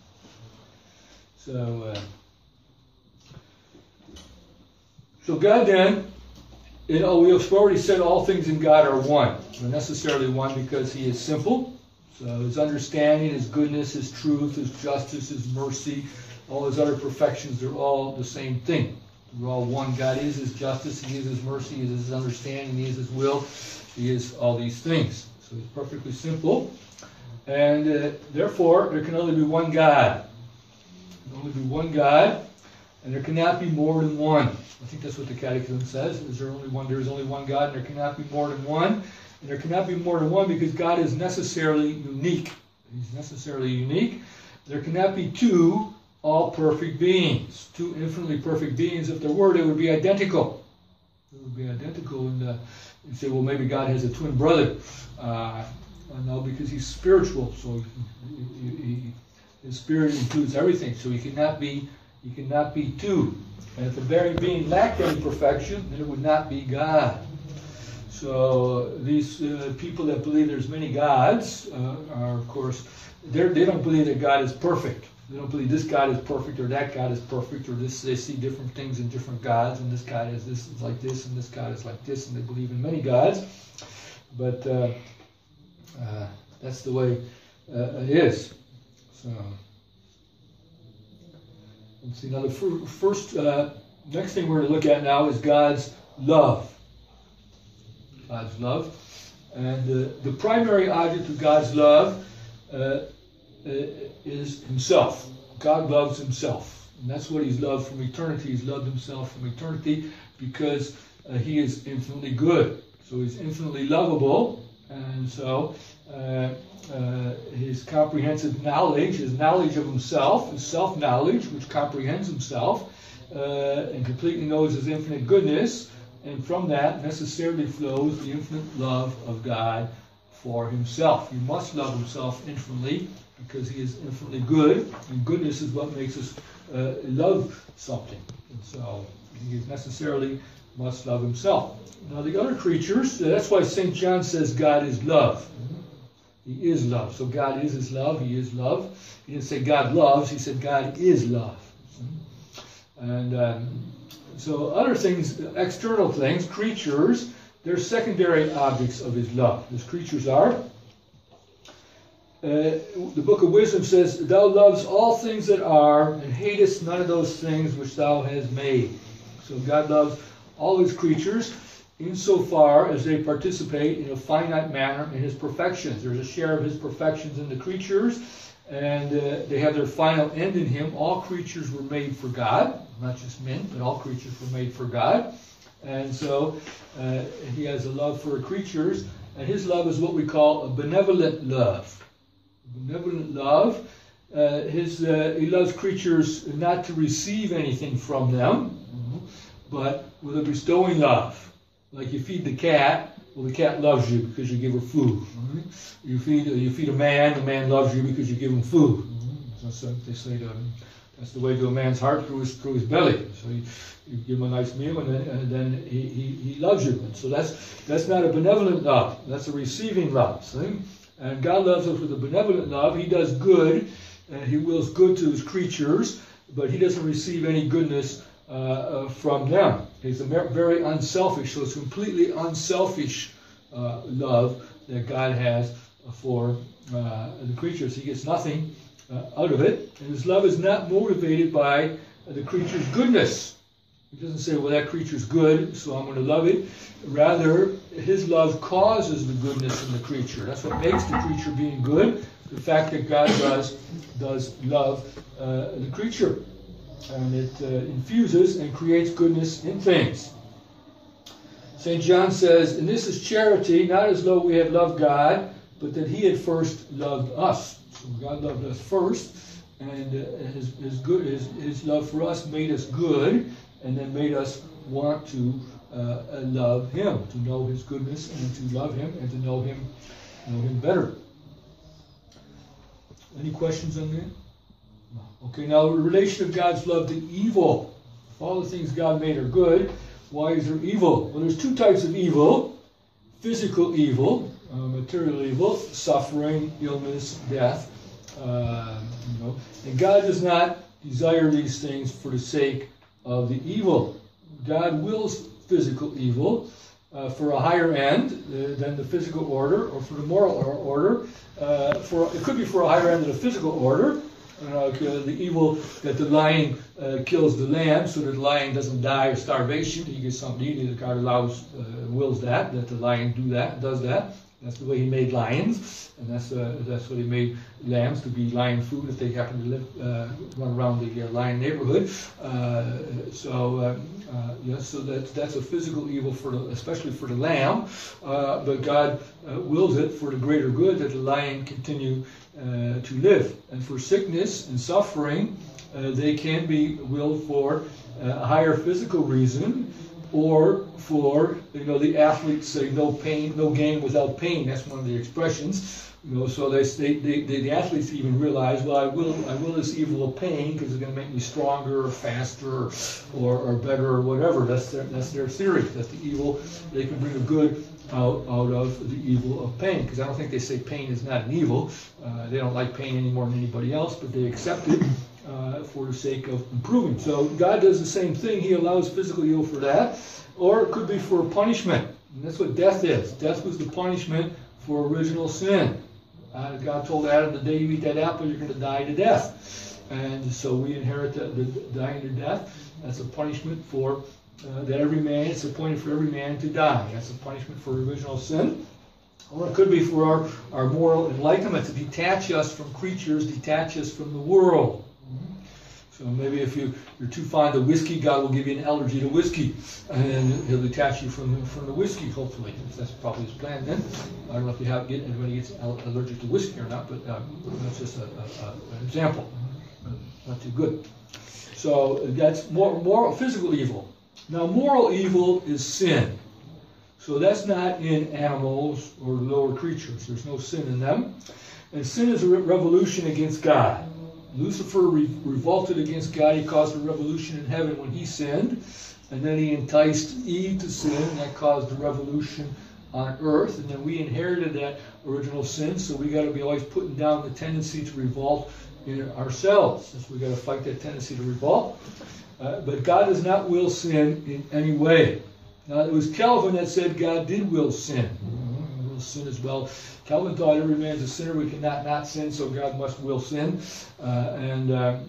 So God then, we have already said all things in God are one. They're necessarily one because He is simple. So His understanding, His goodness, His truth, His justice, His mercy, all His other perfections, they're all the same thing. We're all one. God is His justice, He is His mercy, He is His understanding, He is His will, He is all these things. So He's perfectly simple. And therefore, there can only be one God. There can only be one God, and there cannot be more than one. I think that's what the Catechism says. There is only one God, and there cannot be more than one. And there cannot be more than one because God is necessarily unique. He's necessarily unique. There cannot be two all perfect beings. Two infinitely perfect beings, if there were, they would be identical. They would be identical, and you say, well, maybe God has a twin brother. No, because he's spiritual, so his spirit includes everything. So he cannot be two. And if the very being lacked any perfection, then it would not be God. So these people that believe there's many gods are, of course, they don't believe that God is perfect. They don't believe this God is perfect or that God is perfect, or this. They see different things in different gods, and this God is this is like this, and this God is like this, and they believe in many gods. But that's the way it is. So let's see. Now the first next thing we're going to look at now is God's love. God's love, and the primary object of God's love is Himself. God loves Himself, and that's what He's loved from eternity. He's loved Himself from eternity because He is infinitely good. So He's infinitely lovable, and so His comprehensive knowledge, His knowledge of Himself, His self-knowledge, which comprehends Himself and completely knows His infinite goodness. And from that necessarily flows the infinite love of God for Himself. He must love Himself infinitely because He is infinitely good, and goodness is what makes us love something. And so He necessarily must love Himself. Now the other creatures, that's why St. John says God is love. He is love. So God is His love. He is love. He didn't say God loves. He said God is love. And so other things, external things, creatures, they're secondary objects of His love. These creatures are. The Book of Wisdom says, Thou lovest all things that are, and hatest none of those things which Thou hast made. So God loves all His creatures insofar as they participate in a finite manner in His perfections. There's a share of His perfections in the creatures, and they have their final end in Him. All creatures were made for God, not just men, but all creatures were made for God. And so He has a love for creatures, and His love is what we call a benevolent love. Benevolent love. He loves creatures not to receive anything from them, but with a bestowing love. Like you feed the cat, well, the cat loves you because you give her food. You feed a man, the man loves you because you give him food. So they say that's the way to a man's heart, through his belly. So you give him a nice meal, and then he loves you. And so that's not a benevolent love. That's a receiving love. See? And God loves us with a benevolent love. He does good, and He wills good to His creatures, but He doesn't receive any goodness from them. He's very unselfish, so it's completely unselfish love that God has for the creatures. He gets nothing out of it, and His love is not motivated by the creature's goodness. He doesn't say, well, that creature's good, so I'm going to love it. Rather, His love causes the goodness in the creature. That's what makes the creature being good, the fact that God does love the creature. And it infuses and creates goodness in things. St. John says, and this is charity, not as though we had loved God, but that He had first loved us. So God loved us first, and His love for us made us good, and then made us want to love Him, to know His goodness, and to love Him, and to know Him better. Any questions on that? Okay, now the relation of God's love to evil. If all the things God made are good, why is there evil? Well, there's two types of evil. Physical evil, material evil, suffering, illness, death. And God does not desire these things for the sake of the evil. God wills physical evil for a higher end than the physical order, or for the moral order. It could be for a higher end than the physical order. The evil that the lion kills the lamb so that the lion doesn't die of starvation. He gets something to eat. God wills that the lion does that. That's the way He made lions, and that's what He made lambs, to be lion food if they happen to run around the lion neighborhood. So that's a physical evil especially for the lamb. But God wills it for the greater good that the lion continue to live. And for sickness and suffering, they can be willed for a higher physical reason, or for, the athletes say no pain, no gain without pain. That's one of the expressions. So the athletes even realize, well, I will this evil of pain because it's going to make me stronger or faster or better or whatever. That's their theory, that the evil, they can bring a good out of the evil of pain. Because I don't think they say pain is not an evil. They don't like pain any more than anybody else, but they accept it for the sake of improving. So God does the same thing. He allows physical evil for that. Or it could be for punishment. And that's what death is. Death was the punishment for original sin. God told Adam, the day you eat that apple, you're going to die to death. And so we inherit the dying to death. That's a punishment for that every man, it's appointed for every man to die. That's a punishment for original sin. Or it could be for our moral enlightenment, to detach us from creatures, detach us from the world. So maybe if you're too fond of whiskey, God will give you an allergy to whiskey, and He'll detach you from the whiskey, hopefully. That's probably His plan then. I don't know if anybody gets allergic to whiskey or not, but that's just an example. Not too good. So that's moral, physical evil. Now moral evil is sin. So that's not in animals or lower creatures. There's no sin in them. And sin is a revolution against God. Lucifer revolted against God. He caused a revolution in heaven when he sinned. And then he enticed Eve to sin, and that caused a revolution on earth. And then we inherited that original sin, so we got to be always putting down the tendency to revolt in ourselves. So we got to fight that tendency to revolt. But God does not will sin in any way. Now, it was Calvin that said God did will sin. He will sin as well. Calvin thought every man is a sinner. We cannot not sin, so God must will sin. But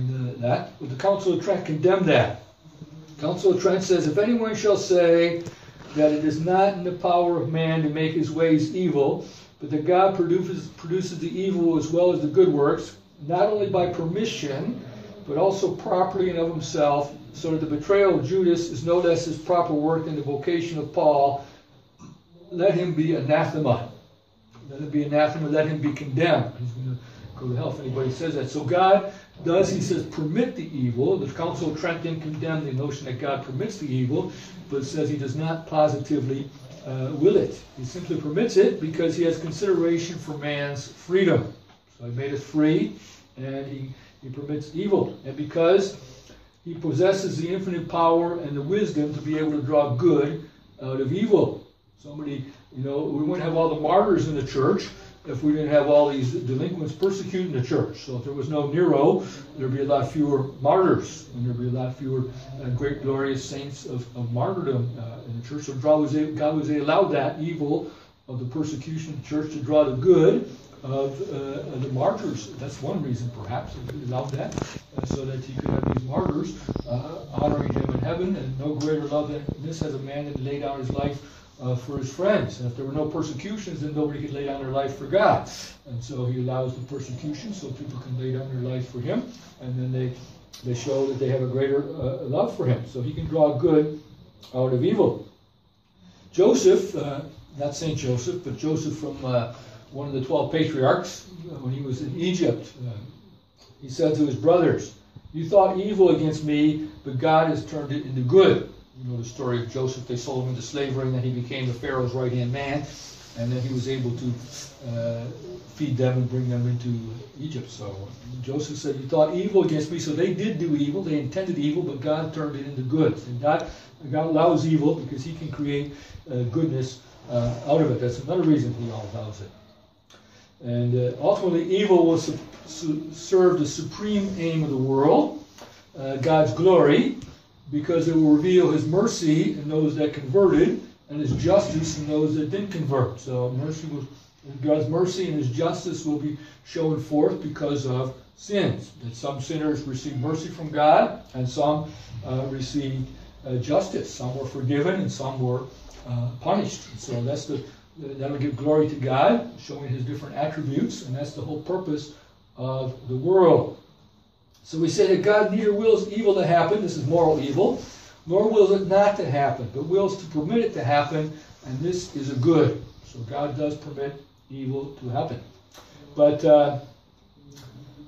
the Council of Trent condemned that. The Council of Trent says, if anyone shall say that it is not in the power of man to make his ways evil, but that God produces the evil as well as the good works, not only by permission, but also properly and of himself, so that the betrayal of Judas is no less his proper work than the vocation of Paul, let him be anathema. Let him be anathema, let him be condemned. He's going to go to hell if anybody says that. So God does, he says, permit the evil. The Council of Trent didn't condemn the notion that God permits the evil, but says he does not positively will it. He simply permits it because he has consideration for man's freedom. So he made us free, and he permits evil. And because he possesses the infinite power and the wisdom to be able to draw good out of evil. Somebody, we wouldn't have all the martyrs in the church if we didn't have all these delinquents persecuting the church. So if there was no Nero, there'd be a lot fewer martyrs, and there'd be a lot fewer great glorious saints of martyrdom in the church. So God was allowed that evil of the persecution of the church to draw the good of the martyrs. That's one reason, perhaps, he allowed that, so that he could have these martyrs honoring him in heaven. And no greater love than this has a man that laid down his life for his friends. And if there were no persecutions, then nobody could lay down their life for God. And so he allows the persecution so people can lay down their life for him, and then they show that they have a greater love for him. So he can draw good out of evil. Joseph, not Saint Joseph, but Joseph from one of the 12 patriarchs, when he was in Egypt, he said to his brothers, you thought evil against me, but God has turned it into good. You know the story of Joseph. They sold him into slavery, and then he became the Pharaoh's right-hand man, and then he was able to feed them and bring them into Egypt. So Joseph said, you thought evil against me, so they did do evil. They intended evil, but God turned it into good. And God allows evil because he can create goodness out of it. That's another reason he allows it. And ultimately, evil will serve the supreme aim of the world, God's glory, because it will reveal his mercy in those that converted and his justice in those that didn't convert. So God's mercy and his justice will be shown forth because of sins. That some sinners received mercy from God, and some received justice. Some were forgiven, and some were punished. And so that'll give glory to God, showing his different attributes, and that's the whole purpose of the world. So we say that God neither wills evil to happen, this is moral evil, nor wills it not to happen, but wills to permit it to happen, and this is a good. So God does permit evil to happen. But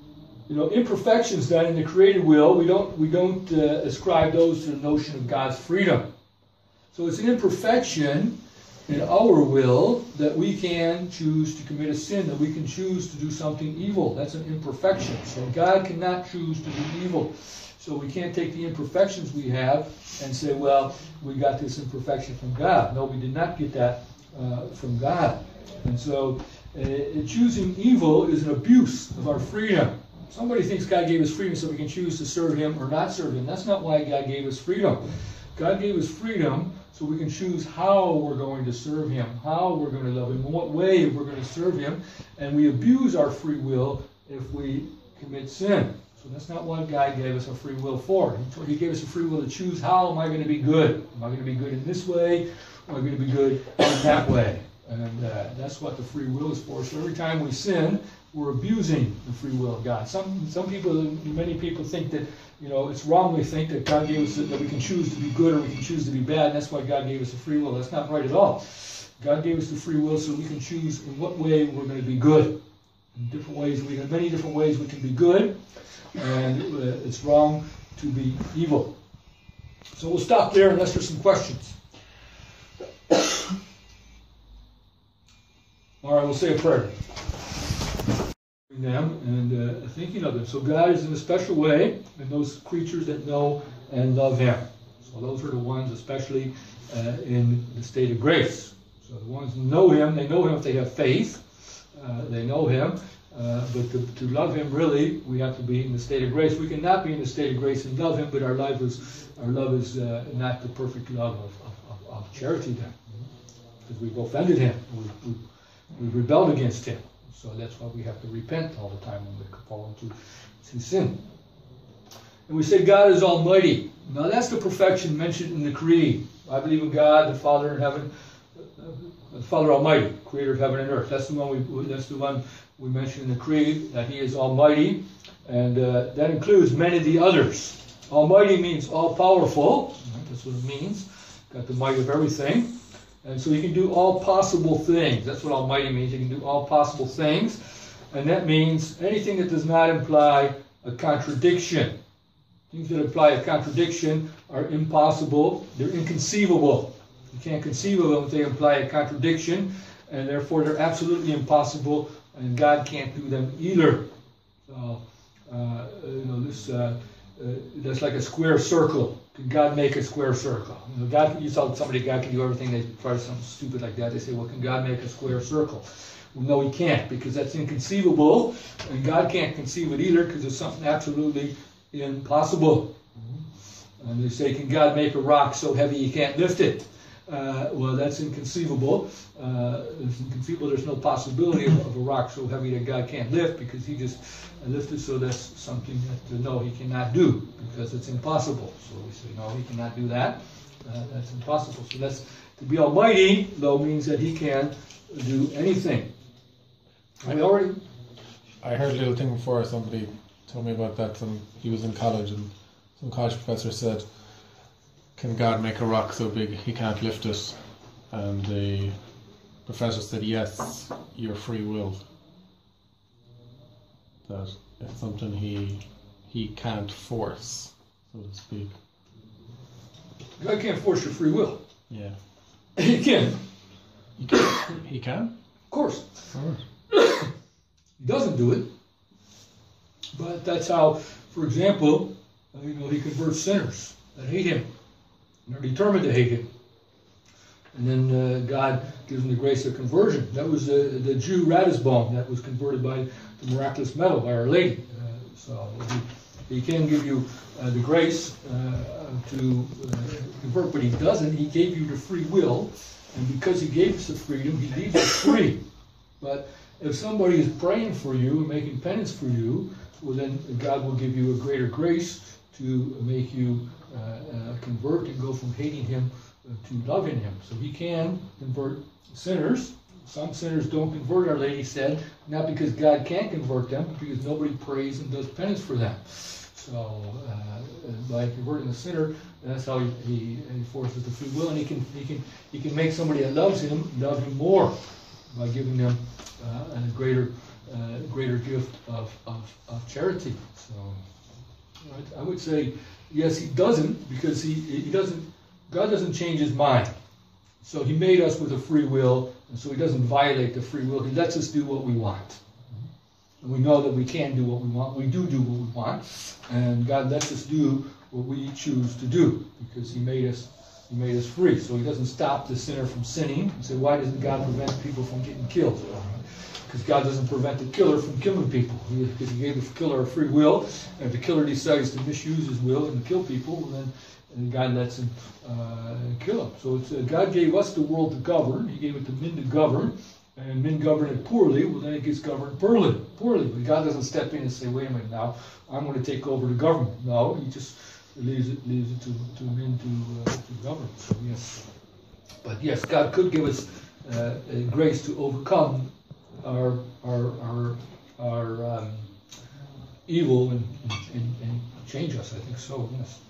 imperfections then in the created will, we don't ascribe those to the notion of God's freedom. So it's an imperfection in our will that we can choose to commit a sin, that we can choose to do something evil. That's an imperfection. So God cannot choose to do evil. So we can't take the imperfections we have and say, well, we got this imperfection from God. No, we did not get that from God. And so choosing evil is an abuse of our freedom. Somebody thinks God gave us freedom so we can choose to serve Him or not serve Him. That's not why God gave us freedom. God gave us freedom so we can choose how we're going to serve Him, how we're going to love Him, in what way we're going to serve Him. And we abuse our free will if we commit sin. So that's not what God gave us a free will for. He gave us a free will to choose, how am I going to be good? Am I going to be good in this way? Or am I going to be good in that way? And that's what the free will is for. So every time we sin, we're abusing the free will of God. Many people think that, it's wrongly think that God gave us that we can choose to be good or we can choose to be bad. And that's why God gave us a free will. That's not right at all. God gave us the free will so we can choose in what way we're going to be good. In different ways, we have many different ways we can be good, and it's wrong to be evil. So we'll stop there unless there's some questions. All right, we'll say a prayer. Them and thinking of them. So God is in a special way in those creatures that know and love Him. So those are the ones especially in the state of grace. So the ones who know Him, they know Him if they have faith. They know Him. But to love Him, really, we have to be in the state of grace. We cannot be in the state of grace and love Him, but our love is not the perfect love of charity then. Because we've offended Him. We've rebelled against Him. So that's why we have to repent all the time when we fall into sin. And we say God is almighty. Now that's the perfection mentioned in the Creed. I believe in God, the Father in heaven, the Father Almighty, Creator of heaven and earth. That's the one we mention in the Creed, that He is almighty, and that includes many of the others. Almighty means all powerful. That's what it means. Got the might of everything. And so He can do all possible things. That's what almighty means. He can do all possible things. And that means anything that does not imply a contradiction. Things that imply a contradiction are impossible. They're inconceivable. You can't conceive of them if they imply a contradiction. And therefore they're absolutely impossible. And God can't do them either. So, that's like a square circle. Can God make a square circle? You tell somebody God can do everything, they try something stupid like that. They say, well, can God make a square circle? Well, no, He can't, because that's inconceivable, and God can't conceive it either, because it's something absolutely impossible. And they say, can God make a rock so heavy He can't lift it? Well, that's inconceivable. It's inconceivable. There's no possibility of a rock so heavy that God can't lift, because He just lifted. So that's something that no, He cannot do, because it's impossible. So we say no, He cannot do that. That's impossible. So that's to be almighty, though, means that He can do anything. I heard a little thing before. Somebody told me about that. He was in college, and some college professor said, can God make a rock so big He can't lift it? And the professor said, yes, your free will. That it's something he can't force, so to speak. God can't force your free will. Yeah. He can. He can? Of course. He doesn't do it. But that's how, for example, He converts sinners that hate Him. They're determined to hate Him. And then God gives them the grace of conversion. That was the Jew Ratisbon that was converted by the miraculous medal by Our Lady. So He can give you the grace to convert, but He doesn't. He gave you the free will, and because He gave us the freedom, He leaves us free. But if somebody is praying for you and making penance for you, well, then God will give you a greater grace to make you convert and go from hating Him to loving Him. So He can convert sinners. Some sinners don't convert, Our Lady said, not because God can't convert them, but because nobody prays and does penance for them. So by converting the sinner, that's how he forces the free will, and he can make somebody that loves Him love Him more by giving them a greater greater gift of charity. So I would say, yes, he doesn't, because he doesn't. God doesn't change his mind. So he made us with a free will, and so he doesn't violate the free will. He lets us do what we want. And we know that we can do what we want. We do what we want. And God lets us do what we choose to do, because he made us free. So he doesn't stop the sinner from sinning. You say, why doesn't God prevent people from getting killed? Because God doesn't prevent the killer from killing people. Because he gave the killer a free will, and if the killer decides to misuse his will and kill people, then God lets him kill them. So God gave us the world to govern. He gave it to men to govern, and men govern it poorly. Well, then it gets governed poorly. But God doesn't step in and say, "Wait a minute, now I'm going to take over the government." No, He just leaves it to men to govern. So yes, but yes, God could give us grace to overcome our evil and change us. I think so. Yes.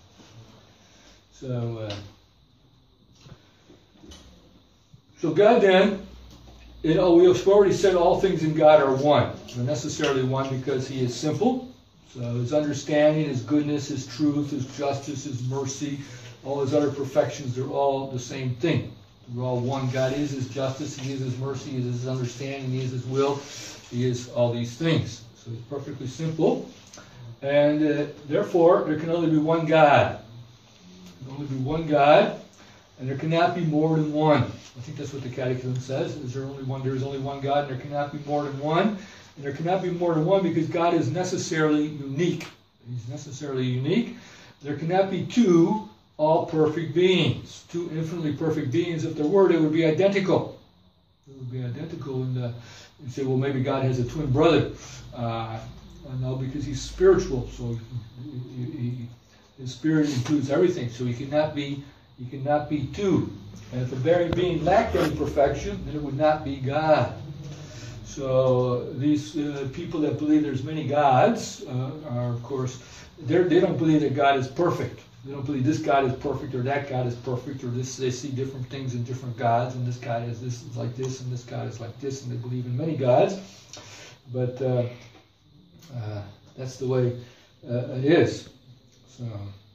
So God then, we have already said all things in God are one. They're necessarily one because He is simple. So His understanding, His goodness, His truth, His justice, His mercy, all His other perfections, they're all the same thing. They're all one. God is His justice, He is His mercy, He is His understanding, He is His will, He is all these things. So He's perfectly simple. And therefore, there can only be one God. There can only be one God, and there cannot be more than one. I think that's what the Catechism says. There is only one God, and there cannot be more than one. And there cannot be more than one because God is necessarily unique. He's necessarily unique. There cannot be two all-perfect beings. Two infinitely perfect beings. If there were, they would be identical. They would be identical. And you say, well, maybe God has a twin brother. No, because He's spiritual. So His spirit includes everything. So He cannot be two. And if a very being lacked any perfection, then it would not be God. So these people that believe there's many gods are, of course, they don't believe that God is perfect. They don't believe this God is perfect or that God is perfect, or this. They see different things in different gods, and this God is like this, and this God is like this, and they believe in many gods. But that's the way it is. So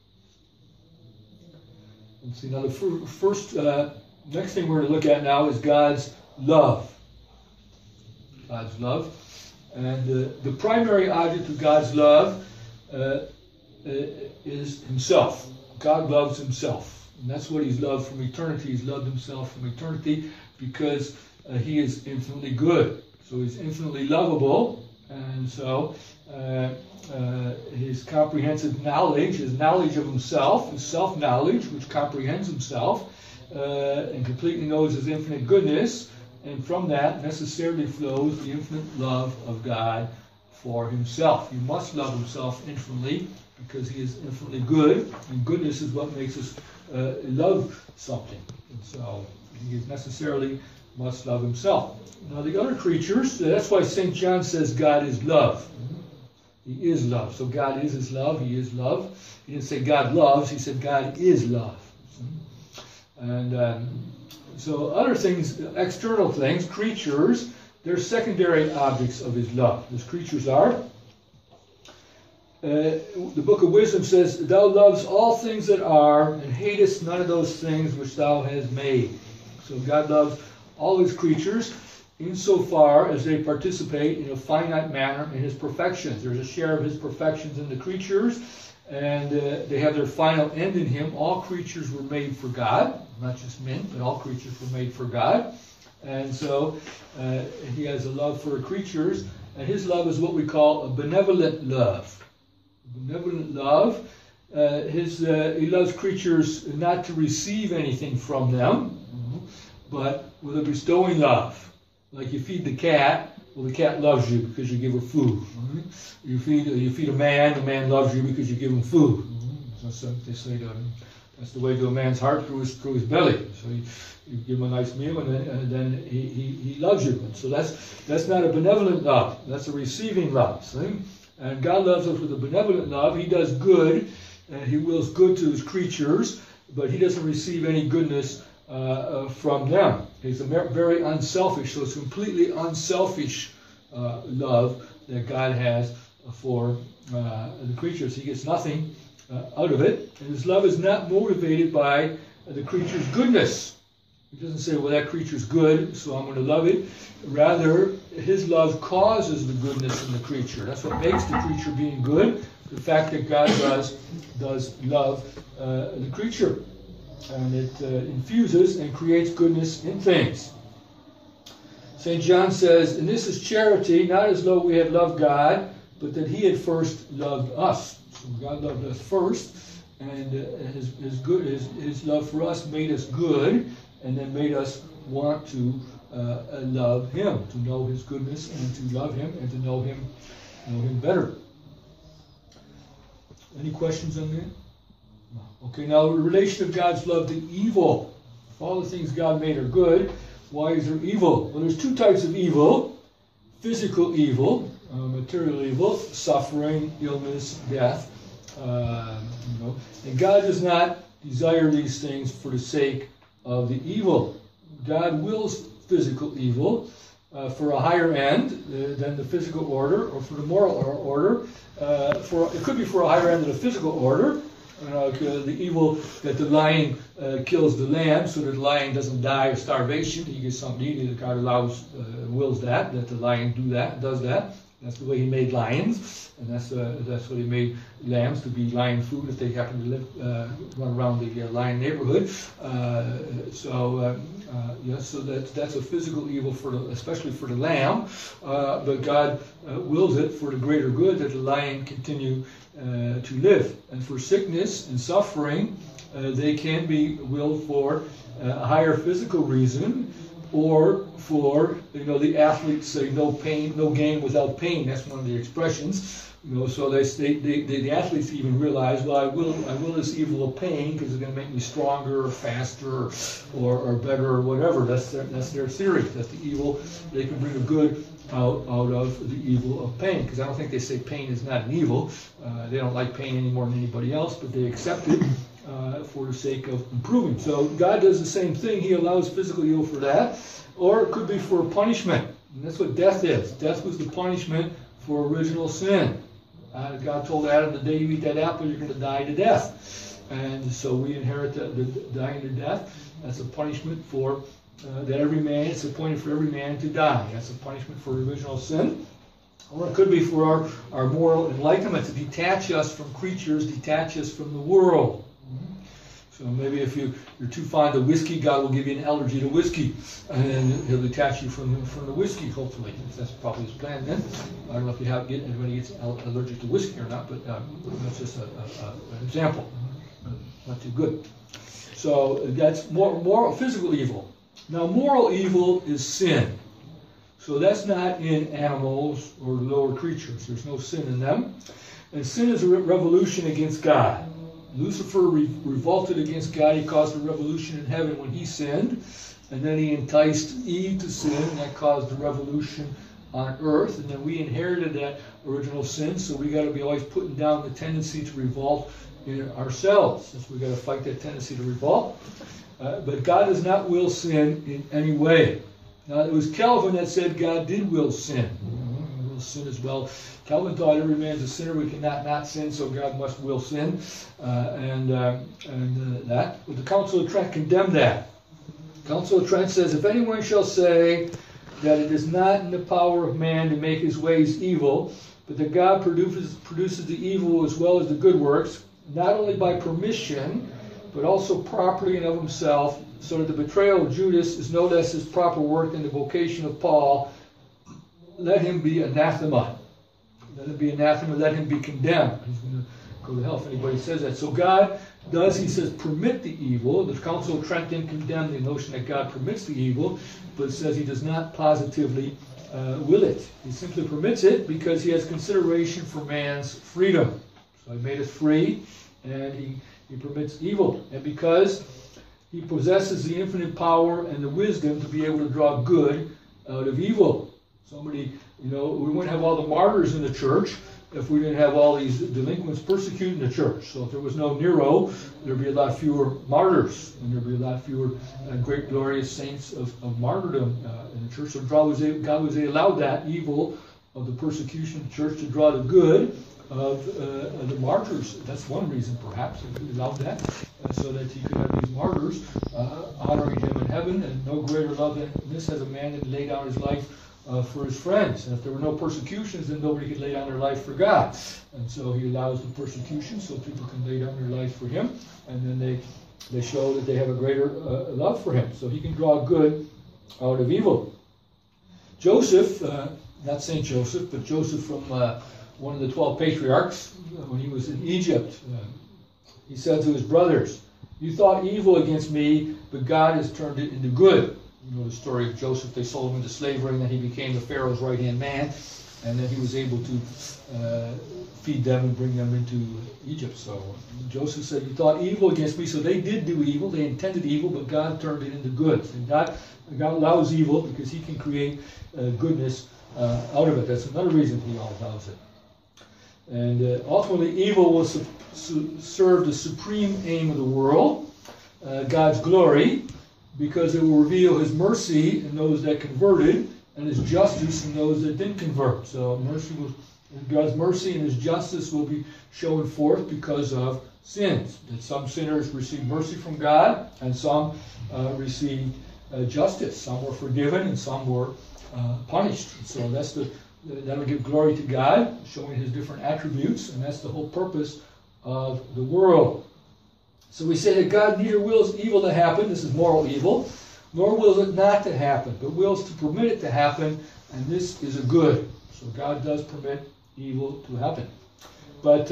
let's see. Now the first next thing we're going to look at now is God's love. God's love, and the primary object of God's love is Himself. God loves Himself, and that's what He's loved from eternity. He's loved Himself from eternity because He is infinitely good. So He's infinitely lovable, and so His comprehensive knowledge, His knowledge of Himself, His self-knowledge, which comprehends Himself and completely knows His infinite goodness. And from that necessarily flows the infinite love of God for Himself. He must love Himself infinitely because He is infinitely good, and goodness is what makes us love something. And so He necessarily must love Himself. Now the other creatures, that's why St. John says God is love. He is love. So God is His love. He is love. He didn't say God loves. He said God is love. And so other things, external things, creatures, they're secondary objects of His love. Those creatures are. The Book of Wisdom says, "Thou lovest all things that are, and hatest none of those things which Thou hast made." So God loves all His creatures insofar as they participate in a finite manner in His perfections. There's a share of His perfections in the creatures, and they have their final end in Him. All creatures were made for God. Not just men, but all creatures were made for God. And so He has a love for creatures, and His love is what we call a benevolent love. Benevolent love. He loves creatures not to receive anything from them, but with a bestowing love. Like you feed the cat, well, the cat loves you because you give her food. You feed a man, the man loves you because you give him food. So they say that's the way to a man's heart through his belly. So you give him a nice meal, and then he loves you. And so that's not a benevolent love. That's a receiving love. See? And God loves us with a benevolent love. He does good, and He wills good to His creatures, but He doesn't receive any goodness from them. He's very unselfish, so it's completely unselfish love that God has for the creatures. He gets nothing out of it, and his love is not motivated by the creature's goodness. He doesn't say, well, that creature's good, so I'm going to love it. Rather, his love causes the goodness in the creature. That's what makes the creature being good, the fact that God does love the creature. And it infuses and creates goodness in things. St. John says, and this is charity, not as though we had loved God, but that he had first loved us. So God loved us first, and his love for us made us good, and then made us want to love him, to know his goodness, and to love him, and to know him better. Any questions on that? No. Okay, now the relation of God's love to evil. If all the things God made are good, why is there evil? Well, there's two types of evil. Physical evil, material evil, suffering, illness, death. And God does not desire these things for the sake of the evil. God wills physical evil for a higher end than the physical order, or for the moral order. It could be for a higher end than the physical order. The evil that the lion kills the lamb so that the lion doesn't die of starvation. He gets something to eat. God wills that the lion does that. That's the way he made lions, and that's what he made lambs, to be lion food if they happen to run around the lion neighborhood. So that's a physical evil especially for the lamb. But God wills it for the greater good that the lion continue to live. And for sickness and suffering, they can be willed for a higher physical reason, or for, the athletes say no pain, no gain without pain. That's one of the expressions. So the athletes even realize, well, I will this evil of pain because it's going to make me stronger or faster or better or whatever. That's their theory. That the evil, they can bring a good out of the evil of pain. Because I don't think they say pain is not an evil. They don't like pain any more than anybody else, but they accept it for the sake of improving. So God does the same thing. He allows physical evil for that. Or it could be for punishment. And that's what death is. Death was the punishment for original sin. God told Adam, the day you eat that apple, you're going to die to death. And so we inherit the dying to death. That's a punishment for that every man, it's appointed for every man to die. That's a punishment for original sin. Or it could be for our moral enlightenment, to detach us from creatures, detach us from the world. So maybe if you're too fond of whiskey, God will give you an allergy to whiskey, and he'll detach you from the whiskey, hopefully. That's probably his plan then. I don't know if anybody gets allergic to whiskey or not, but that's just an example. Not too good. So that's moral, physical evil. Now moral evil is sin. So that's not in animals or lower creatures. There's no sin in them. And sin is a revolution against God. Lucifer revolted against God. He caused a revolution in heaven when he sinned. And then he enticed Eve to sin, and that caused a revolution on earth. And then we inherited that original sin, so we got to be always putting down the tendency to revolt in ourselves. Since we got to fight that tendency to revolt. But God does not will sin in any way. Now, it was Calvin that said God did will sin. He will sin as well. Calvin thought every man's a sinner. We cannot not sin, so God must will sin. But the Council of Trent condemned that. The Council of Trent says, if anyone shall say that it is not in the power of man to make his ways evil, but that God produces the evil as well as the good works, not only by permission, but also properly and of himself, so that the betrayal of Judas is no less his proper work than the vocation of Paul, let him be anathema. Let him be anathema, let him be condemned. He's going to go to hell if anybody says that. So God does, he says, permit the evil. The Council of Trent didn't condemn the notion that God permits the evil, but says he does not positively will it. He simply permits it because he has consideration for man's freedom. So he made us free, and he permits evil. And because he possesses the infinite power and the wisdom to be able to draw good out of evil. Somebody, we wouldn't have all the martyrs in the church if we didn't have all these delinquents persecuting the church. So if there was no Nero, there'd be a lot fewer martyrs, and there'd be a lot fewer great glorious saints of martyrdom in the church. So God was allowed that evil of the persecution of the church to draw the good of the martyrs. That's one reason, perhaps, he allowed that, so that he could have these martyrs honoring him in heaven. And no greater love than this as a man that laid down his life for his friends. And if there were no persecutions, then nobody could lay down their life for God. And so he allows the persecution so people can lay down their life for him, and then they show that they have a greater love for him. So he can draw good out of evil. Joseph, not Saint Joseph, but Joseph from one of the 12 patriarchs, when he was in Egypt, he said to his brothers, "You thought evil against me, but God has turned it into good." You know the story of Joseph. They sold him into slavery, and then he became the Pharaoh's right-hand man, and then he was able to feed them and bring them into Egypt. So Joseph said, "You thought evil against me," so they did do evil. They intended evil, but God turned it into good. And God allows evil because he can create goodness out of it. That's another reason he allows it. And ultimately, evil will serve the supreme aim of the world, God's glory, because it will reveal his mercy in those that converted and his justice in those that didn't convert. So God's mercy and his justice will be shown forth because of sins. That some sinners received mercy from God, and some received justice. Some were forgiven, and some were punished. So that'll give glory to God, showing his different attributes, and that's the whole purpose of the world. So we say that God neither wills evil to happen, this is moral evil, nor wills it not to happen, but wills to permit it to happen, and this is a good. So God does permit evil to happen. But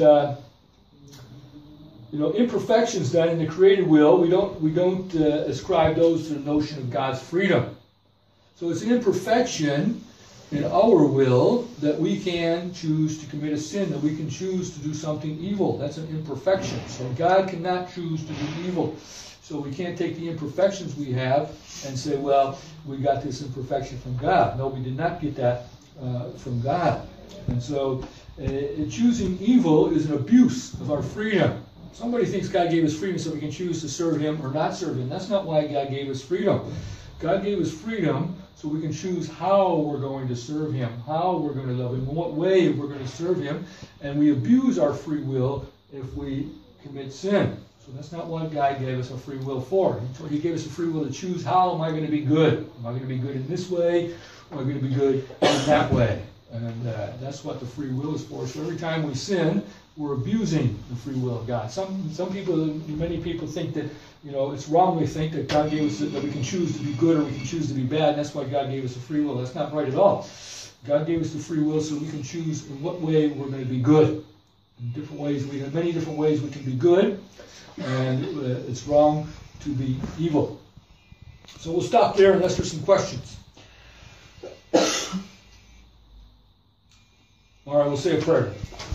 imperfections then in the created will, we don't ascribe those to the notion of God's freedom. So it's an imperfection in our will that we can choose to commit a sin, that we can choose to do something evil. That's an imperfection. So God cannot choose to do evil. So we can't take the imperfections we have and say, well, we got this imperfection from God. No, we did not get that from God. And so choosing evil is an abuse of our freedom. Somebody thinks God gave us freedom so we can choose to serve him or not serve him. That's not why God gave us freedom. God gave us freedom so we can choose how we're going to serve him, how we're going to love him, in what way we're going to serve him, and we abuse our free will if we commit sin. So that's not what God gave us a free will for. He gave us a free will to choose, how am I going to be good? Am I going to be good in this way, or am I going to be good in that way? And that's what the free will is for. So every time we sin, we're abusing the free will of God. Many people think that, it's wrongly think that God gave us that we can choose to be good or we can choose to be bad, and that's why God gave us a free will. That's not right at all. God gave us the free will so we can choose in what way we're going to be good. In different ways, we have many different ways we can be good, and it's wrong to be evil. So we'll stop there unless there's some questions. All right, we'll say a prayer.